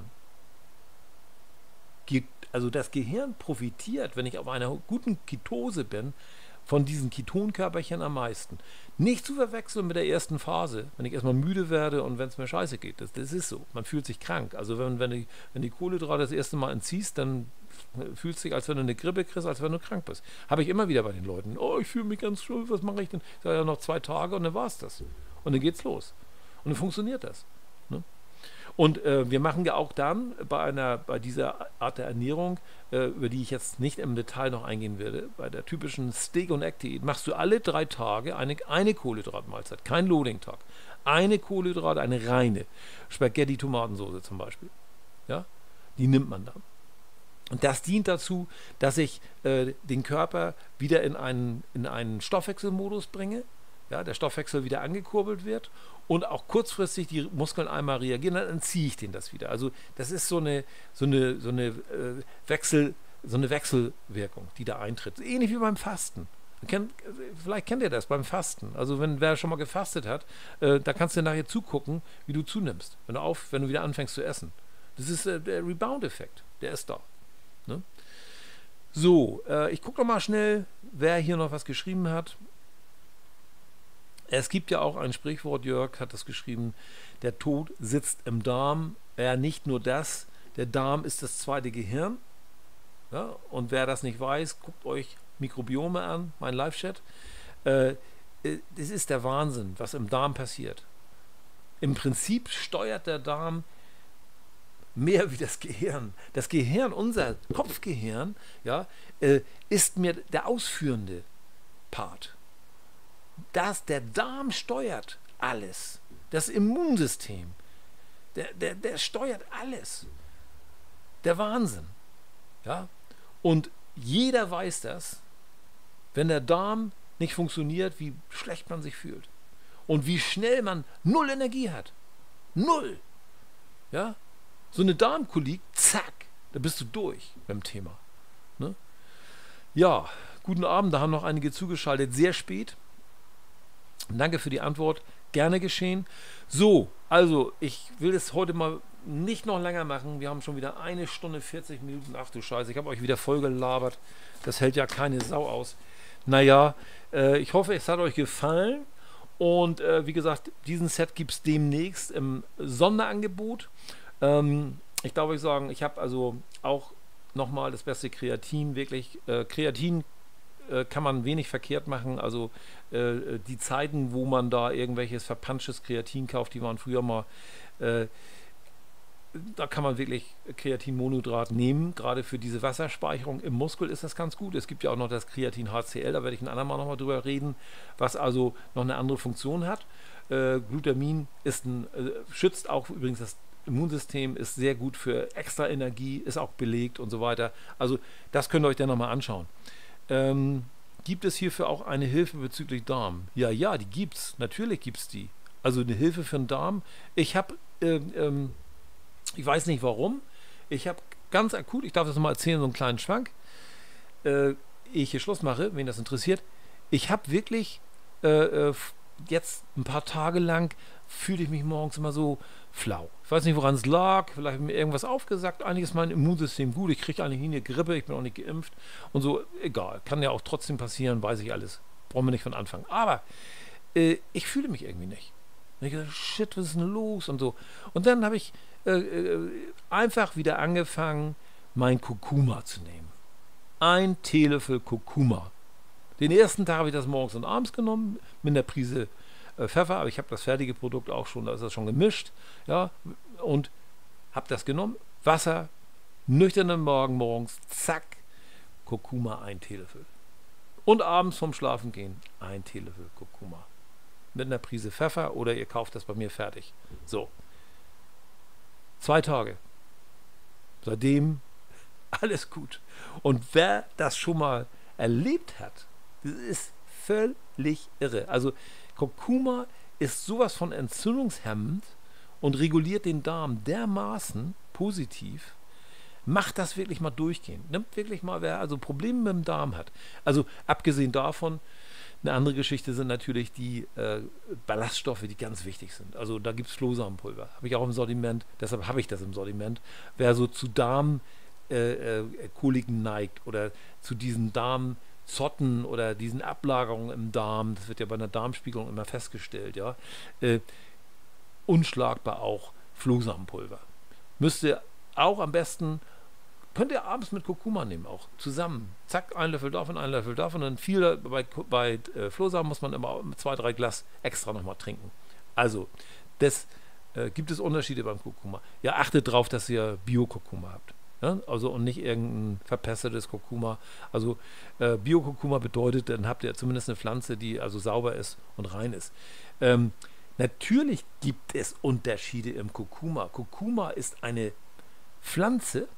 Also das Gehirn profitiert, wenn ich auf einer guten Ketose bin, von diesen Ketonkörperchen am meisten. Nicht zu verwechseln mit der ersten Phase, wenn ich erstmal müde werde und wenn es mir scheiße geht. Das, das ist so. Man fühlt sich krank. Also wenn, wenn, die, wenn die Kohlenhydrate das erste Mal entziehst, dann fühlt es sich, als wenn du eine Grippe kriegst, als wenn du krank bist. Habe ich immer wieder bei den Leuten. Oh, ich fühle mich ganz schön, was mache ich denn? Ich sage ja noch zwei Tage und dann war es das. Und dann geht's los. Und dann funktioniert das. Ne? Und äh, wir machen ja auch dann bei, einer, bei dieser Art der Ernährung, äh, über die ich jetzt nicht im Detail noch eingehen werde, bei der typischen Steak- und Egg-Diät machst du alle drei Tage eine, eine Kohlenhydratmahlzeit, kein Loading-Tag. Eine Kohlenhydrate, eine reine Spaghetti-Tomatensoße zum Beispiel. Ja? Die nimmt man dann. Und das dient dazu, dass ich äh, den Körper wieder in einen, in einen Stoffwechselmodus bringe, ja, der Stoffwechsel wieder angekurbelt wird und auch kurzfristig die Muskeln einmal reagieren, dann entziehe ich denen das wieder. Also das ist so eine, so eine, so eine, äh, Wechsel, so eine Wechselwirkung, die da eintritt. Ähnlich wie beim Fasten. Kennt, vielleicht kennt ihr das beim Fasten. Also wenn wer schon mal gefastet hat, äh, da kannst du nachher zugucken, wie du zunimmst, wenn du, auf, wenn du wieder anfängst zu essen. Das ist äh, der Rebound-Effekt, der ist da. Ne? So, äh, ich gucke noch mal schnell, wer hier noch was geschrieben hat. Es gibt ja auch ein Sprichwort, Jörg hat das geschrieben, der Tod sitzt im Darm. Ja, nicht nur das, der Darm ist das zweite Gehirn. Ja, und wer das nicht weiß, guckt euch Mikrobiome an, mein Live-Chat. Äh, das ist der Wahnsinn, was im Darm passiert. Im Prinzip steuert der Darm mehr wie das Gehirn. Das Gehirn, unser Kopfgehirn, ja, äh, ist mir der ausführende Part. Das, der Darm steuert alles. Das Immunsystem, der, der, der steuert alles. Der Wahnsinn. Ja? Und jeder weiß das, wenn der Darm nicht funktioniert, wie schlecht man sich fühlt. Und wie schnell man null Energie hat. Null. Ja? So eine Darmkolik, zack, da bist du durch beim Thema. Ne? Ja, guten Abend, da haben noch einige zugeschaltet, sehr spät. Danke für die Antwort, gerne geschehen. So, also ich will es heute mal nicht noch länger machen. Wir haben schon wieder eine Stunde vierzig Minuten. Ach du Scheiße, ich habe euch wieder voll gelabert. Das hält ja keine Sau aus. Naja, äh, ich hoffe, es hat euch gefallen. Und äh, wie gesagt, diesen Set gibt es demnächst im Sonderangebot. Ähm, ich darf euch sagen, ich habe also auch nochmal das beste Kreatin, wirklich. Äh, Kreatin äh, kann man wenig verkehrt machen. Also äh, die Zeiten, wo man da irgendwelches verpanschtes Kreatin kauft, die waren früher mal, äh, da kann man wirklich Kreatinmonohydrat nehmen. Gerade für diese Wasserspeicherung im Muskel ist das ganz gut. Es gibt ja auch noch das Kreatin H C L, da werde ich ein andermal nochmal drüber reden, was also noch eine andere Funktion hat. Äh, Glutamin ist ein, äh, schützt auch übrigens das Immunsystem, ist sehr gut für extra Energie, ist auch belegt und so weiter. Also das könnt ihr euch dann nochmal anschauen. Ähm, gibt es hierfür auch eine Hilfe bezüglich Darm? Ja, ja, die gibt's. Natürlich gibt es die. Also eine Hilfe für den Darm. Ich habe, ähm, ähm, ich weiß nicht warum, ich habe ganz akut, ich darf das nochmal erzählen, so einen kleinen Schwank, äh, ehe ich hier Schluss mache, wen das interessiert. Ich habe wirklich äh, jetzt ein paar Tage lang, fühle ich mich morgens immer so flau. Ich weiß nicht, woran es lag, vielleicht habe ich mir irgendwas aufgesagt, eigentlich ist mein Immunsystem gut, ich kriege eigentlich nie eine Grippe, ich bin auch nicht geimpft und so, egal, kann ja auch trotzdem passieren, weiß ich alles, brauchen wir nicht von Anfang. Aber äh, ich fühle mich irgendwie nicht. Und ich dachte, shit, was ist denn los und so. Und dann habe ich äh, äh, einfach wieder angefangen, mein Kurkuma zu nehmen. Ein Teelöffel Kurkuma. Den ersten Tag habe ich das morgens und abends genommen, mit einer Prise äh, Pfeffer, aber ich habe das fertige Produkt auch schon, da ist das schon gemischt, ja, und habe das genommen, Wasser, nüchternen Morgen morgens, zack, Kurkuma, ein Teelöffel. Und abends vom Schlafengehen, ein Teelöffel Kurkuma. Mit einer Prise Pfeffer oder ihr kauft das bei mir fertig. So. Zwei Tage. Seitdem Alles gut. Und wer das schon mal erlebt hat, das ist völlig irre. Also Kurkuma ist sowas von entzündungshemmend und reguliert den Darm dermaßen positiv. Macht das wirklich mal durchgehen. Nimmt wirklich mal, wer also Probleme mit dem Darm hat. Also abgesehen davon, eine andere Geschichte sind natürlich die äh, Ballaststoffe, die ganz wichtig sind. Also da gibt es Flohsamenpulver. Habe ich auch im Sortiment, deshalb habe ich das im Sortiment. Wer so zu Darmkoliken äh, äh, neigt oder zu diesen Darmzotten oder diesen Ablagerungen im Darm, das wird ja bei einer Darmspiegelung immer festgestellt, ja, äh, unschlagbar auch Flohsamenpulver. Müsste auch am besten, könnt ihr abends mit Kurkuma nehmen, auch zusammen. Zack, ein Löffel davon, ein Löffel davon. Und viel bei, bei äh, Flohsamen muss man immer zwei, drei Glas extra nochmal trinken. Also, das äh, gibt es Unterschiede beim Kurkuma. Ja, achtet darauf, dass ihr Bio-Kurkuma habt. Ja? Also, und nicht irgendein verpestertes Kurkuma. Also, äh, Bio-Kurkuma bedeutet, dann habt ihr zumindest eine Pflanze, die also sauber ist und rein ist. Ähm, natürlich gibt es Unterschiede im Kurkuma. Kurkuma ist eine Pflanze,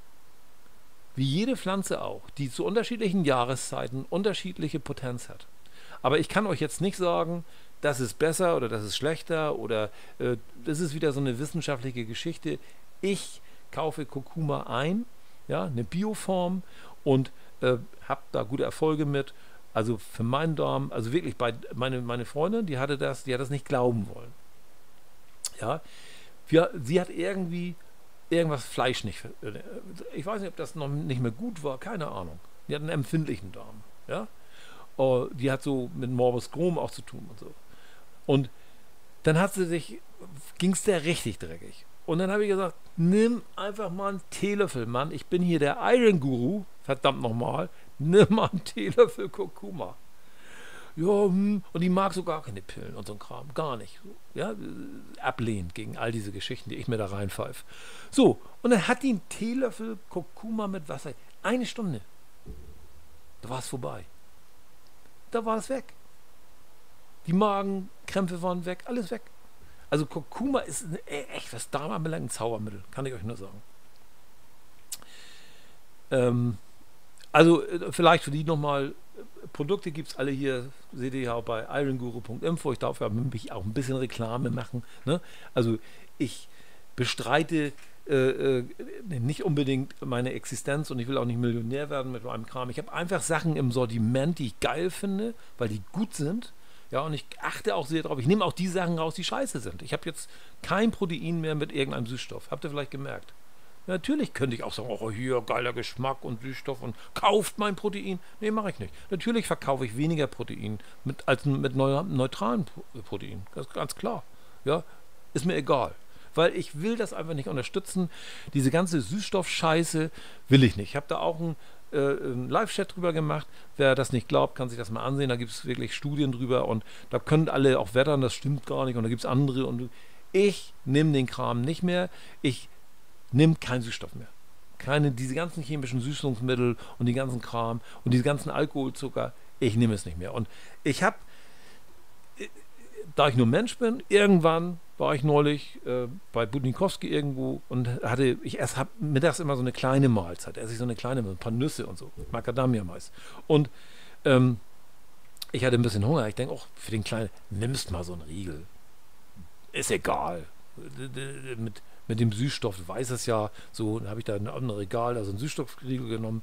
wie jede Pflanze auch, die zu unterschiedlichen Jahreszeiten unterschiedliche Potenz hat. Aber ich kann euch jetzt nicht sagen, das ist besser oder das ist schlechter oder äh, das ist wieder so eine wissenschaftliche Geschichte. Ich kaufe Kurkuma ein, ja, eine Bioform und äh, habe da gute Erfolge mit. Also für meinen Darm, also wirklich bei meine, meine Freundin, die hatte das, die hat das nicht glauben wollen. Ja, wir, sie hat irgendwie irgendwas Fleisch nicht, ich weiß nicht, ob das noch nicht mehr gut war, keine Ahnung. Die hat einen empfindlichen Darm, ja. Uh, die hat so mit Morbus Crohn auch zu tun und so. Und dann hat sie sich, ging es der richtig dreckig. Und dann habe ich gesagt, nimm einfach mal einen Teelöffel, Mann, ich bin hier der Iron Guru, verdammt nochmal, nimm mal einen Teelöffel Kurkuma. Ja, hm, und die mag so gar keine Pillen und so ein Kram, gar nicht. Ja, ablehnt gegen all diese Geschichten, die ich mir da reinpfeife. So, und dann hat die einen Teelöffel Kurkuma mit Wasser, eine Stunde. Da war es vorbei. Da war es weg. Die Magenkrämpfe waren weg, alles weg. Also Kurkuma ist eine, echt, was Darm anbelangt, ein Zaubermittel, kann ich euch nur sagen. Ähm, also vielleicht für die nochmal, Produkte gibt es alle hier, seht ihr ja auch bei ironguru punkt info. Ich darf ja mich auch ein bisschen Reklame machen. Ne? Also ich bestreite äh, äh, nicht unbedingt meine Existenz und ich will auch nicht Millionär werden mit meinem Kram. Ich habe einfach Sachen im Sortiment, die ich geil finde, weil die gut sind. Ja, und ich achte auch sehr drauf. Ich nehme auch die Sachen raus, die scheiße sind. Ich habe jetzt kein Protein mehr mit irgendeinem Süßstoff. Habt ihr vielleicht gemerkt? Natürlich könnte ich auch sagen, oh hier, geiler Geschmack und Süßstoff und kauft mein Protein. Nee, mache ich nicht. Natürlich verkaufe ich weniger Protein mit, als mit neu, neutralen Protein. Das ist ganz klar. Ja, ist mir egal. Weil ich will das einfach nicht unterstützen. Diese ganze Süßstoff-Scheiße will ich nicht. Ich habe da auch einen, äh, einen Live-Chat drüber gemacht. Wer das nicht glaubt, kann sich das mal ansehen. Da gibt es wirklich Studien drüber und da können alle auch wettern, das stimmt gar nicht. Und da gibt es andere. Und ich nehme den Kram nicht mehr. Ich nimmt keinen Süßstoff mehr. Keine, diese ganzen chemischen Süßungsmittel und die ganzen Kram und diese ganzen Alkoholzucker, ich nehme es nicht mehr. Und ich habe, da ich nur Mensch bin, irgendwann war ich neulich äh, bei Budnikowski irgendwo und hatte, ich erst habe mittags immer so eine kleine Mahlzeit, esse ich so eine kleine, ein paar Nüsse und so, Macadamia-Mais. Und ähm, ich hatte ein bisschen Hunger. Ich denke, auch für den Kleinen, nimmst mal so einen Riegel. Ist egal. Mit Mit dem Süßstoff, du weißt es ja, so, dann habe ich da ein anderes Regal, also einen Süßstoffriegel genommen.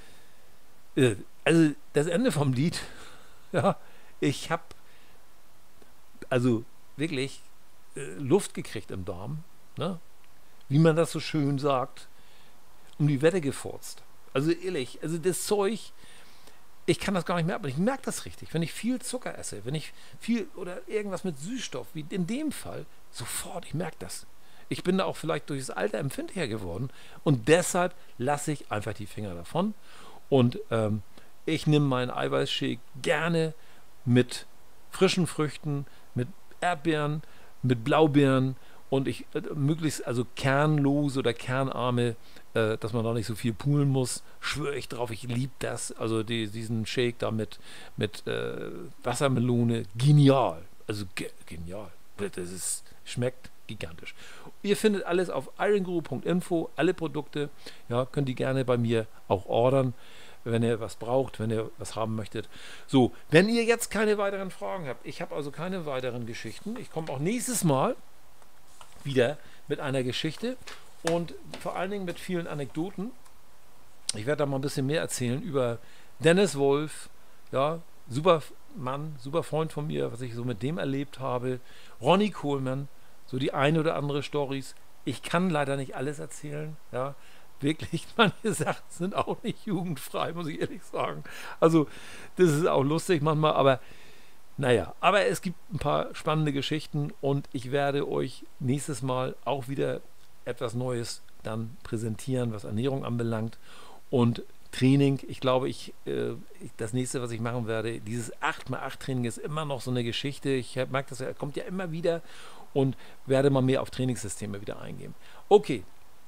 Also das Ende vom Lied, ja, ich habe also wirklich äh, Luft gekriegt im Darm, ne? Wie man das so schön sagt, um die Wette gefurzt. Also ehrlich, also das Zeug, ich kann das gar nicht mehr ab, aber ich merke das richtig. Wenn ich viel Zucker esse, wenn ich viel oder irgendwas mit Süßstoff, wie in dem Fall, sofort, ich merke das. Ich bin da auch vielleicht durch das Alter empfindlicher geworden und deshalb lasse ich einfach die Finger davon und ähm, ich nehme meinen Eiweißshake gerne mit frischen Früchten, mit Erdbeeren, mit Blaubeeren und ich äh, möglichst also kernlose oder kernarme, äh, dass man da nicht so viel poolen muss, schwöre ich drauf, ich liebe das, also die, diesen Shake da mit, mit äh, Wassermelone, genial, also ge genial, das ist, schmeckt gigantisch. Ihr findet alles auf ironguru punkt info, alle Produkte, ja, könnt ihr gerne bei mir auch ordern, wenn ihr was braucht, wenn ihr was haben möchtet. So, wenn ihr jetzt keine weiteren Fragen habt, ich habe also keine weiteren Geschichten, ich komme auch nächstes Mal wieder mit einer Geschichte und vor allen Dingen mit vielen Anekdoten. Ich werde da mal ein bisschen mehr erzählen über Dennis Wolf, ja, super Mann, super Freund von mir, was ich so mit dem erlebt habe. Ronnie Coleman, so die eine oder andere Storys. Ich kann leider nicht alles erzählen, ja. Wirklich, manche Sachen sind auch nicht jugendfrei, muss ich ehrlich sagen. Also, das ist auch lustig manchmal, aber naja, aber es gibt ein paar spannende Geschichten und ich werde euch nächstes Mal auch wieder etwas Neues dann präsentieren, was Ernährung anbelangt und Training. Ich glaube, ich, äh, das nächste, was ich machen werde, dieses acht mal acht Training ist immer noch so eine Geschichte. Ich merke, das kommt ja immer wieder und werde mal mehr auf Trainingssysteme wieder eingehen. Okay.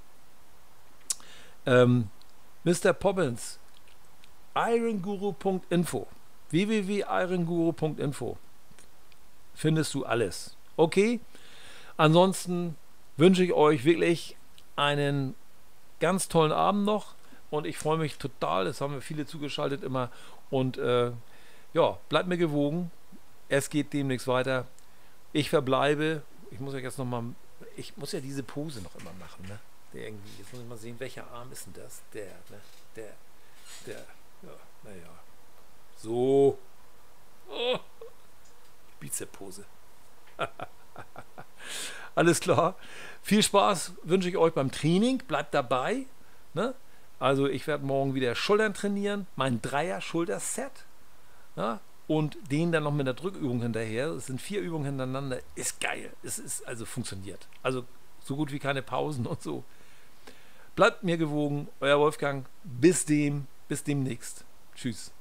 Ähm, Mister Poppins, ironguru punkt info, w w w punkt ironguru punkt info, findest du alles. Okay, ansonsten wünsche ich euch wirklich einen ganz tollen Abend noch und ich freue mich total, es haben wir viele zugeschaltet immer und äh, ja, bleibt mir gewogen, es geht demnächst weiter. Ich verbleibe, ich muss ja jetzt nochmal, ich muss ja diese Pose noch immer machen, ne? Der irgendwie, jetzt muss ich mal sehen, welcher Arm ist denn das? Der, ne? Der, der, ja, naja. So. Oh. Bizep-Pose. Alles klar. Viel Spaß wünsche ich euch beim Training. Bleibt dabei. Ne? Also ich werde morgen wieder Schultern trainieren. Mein Dreier-Schulter-Set. Ne? Und den dann noch mit einer Drückübung hinterher. Es sind vier Übungen hintereinander. Ist geil. Es ist also funktioniert. Also so gut wie keine Pausen und so. Bleibt mir gewogen, euer Wolfgang. Bis dem, bis demnächst. Tschüss.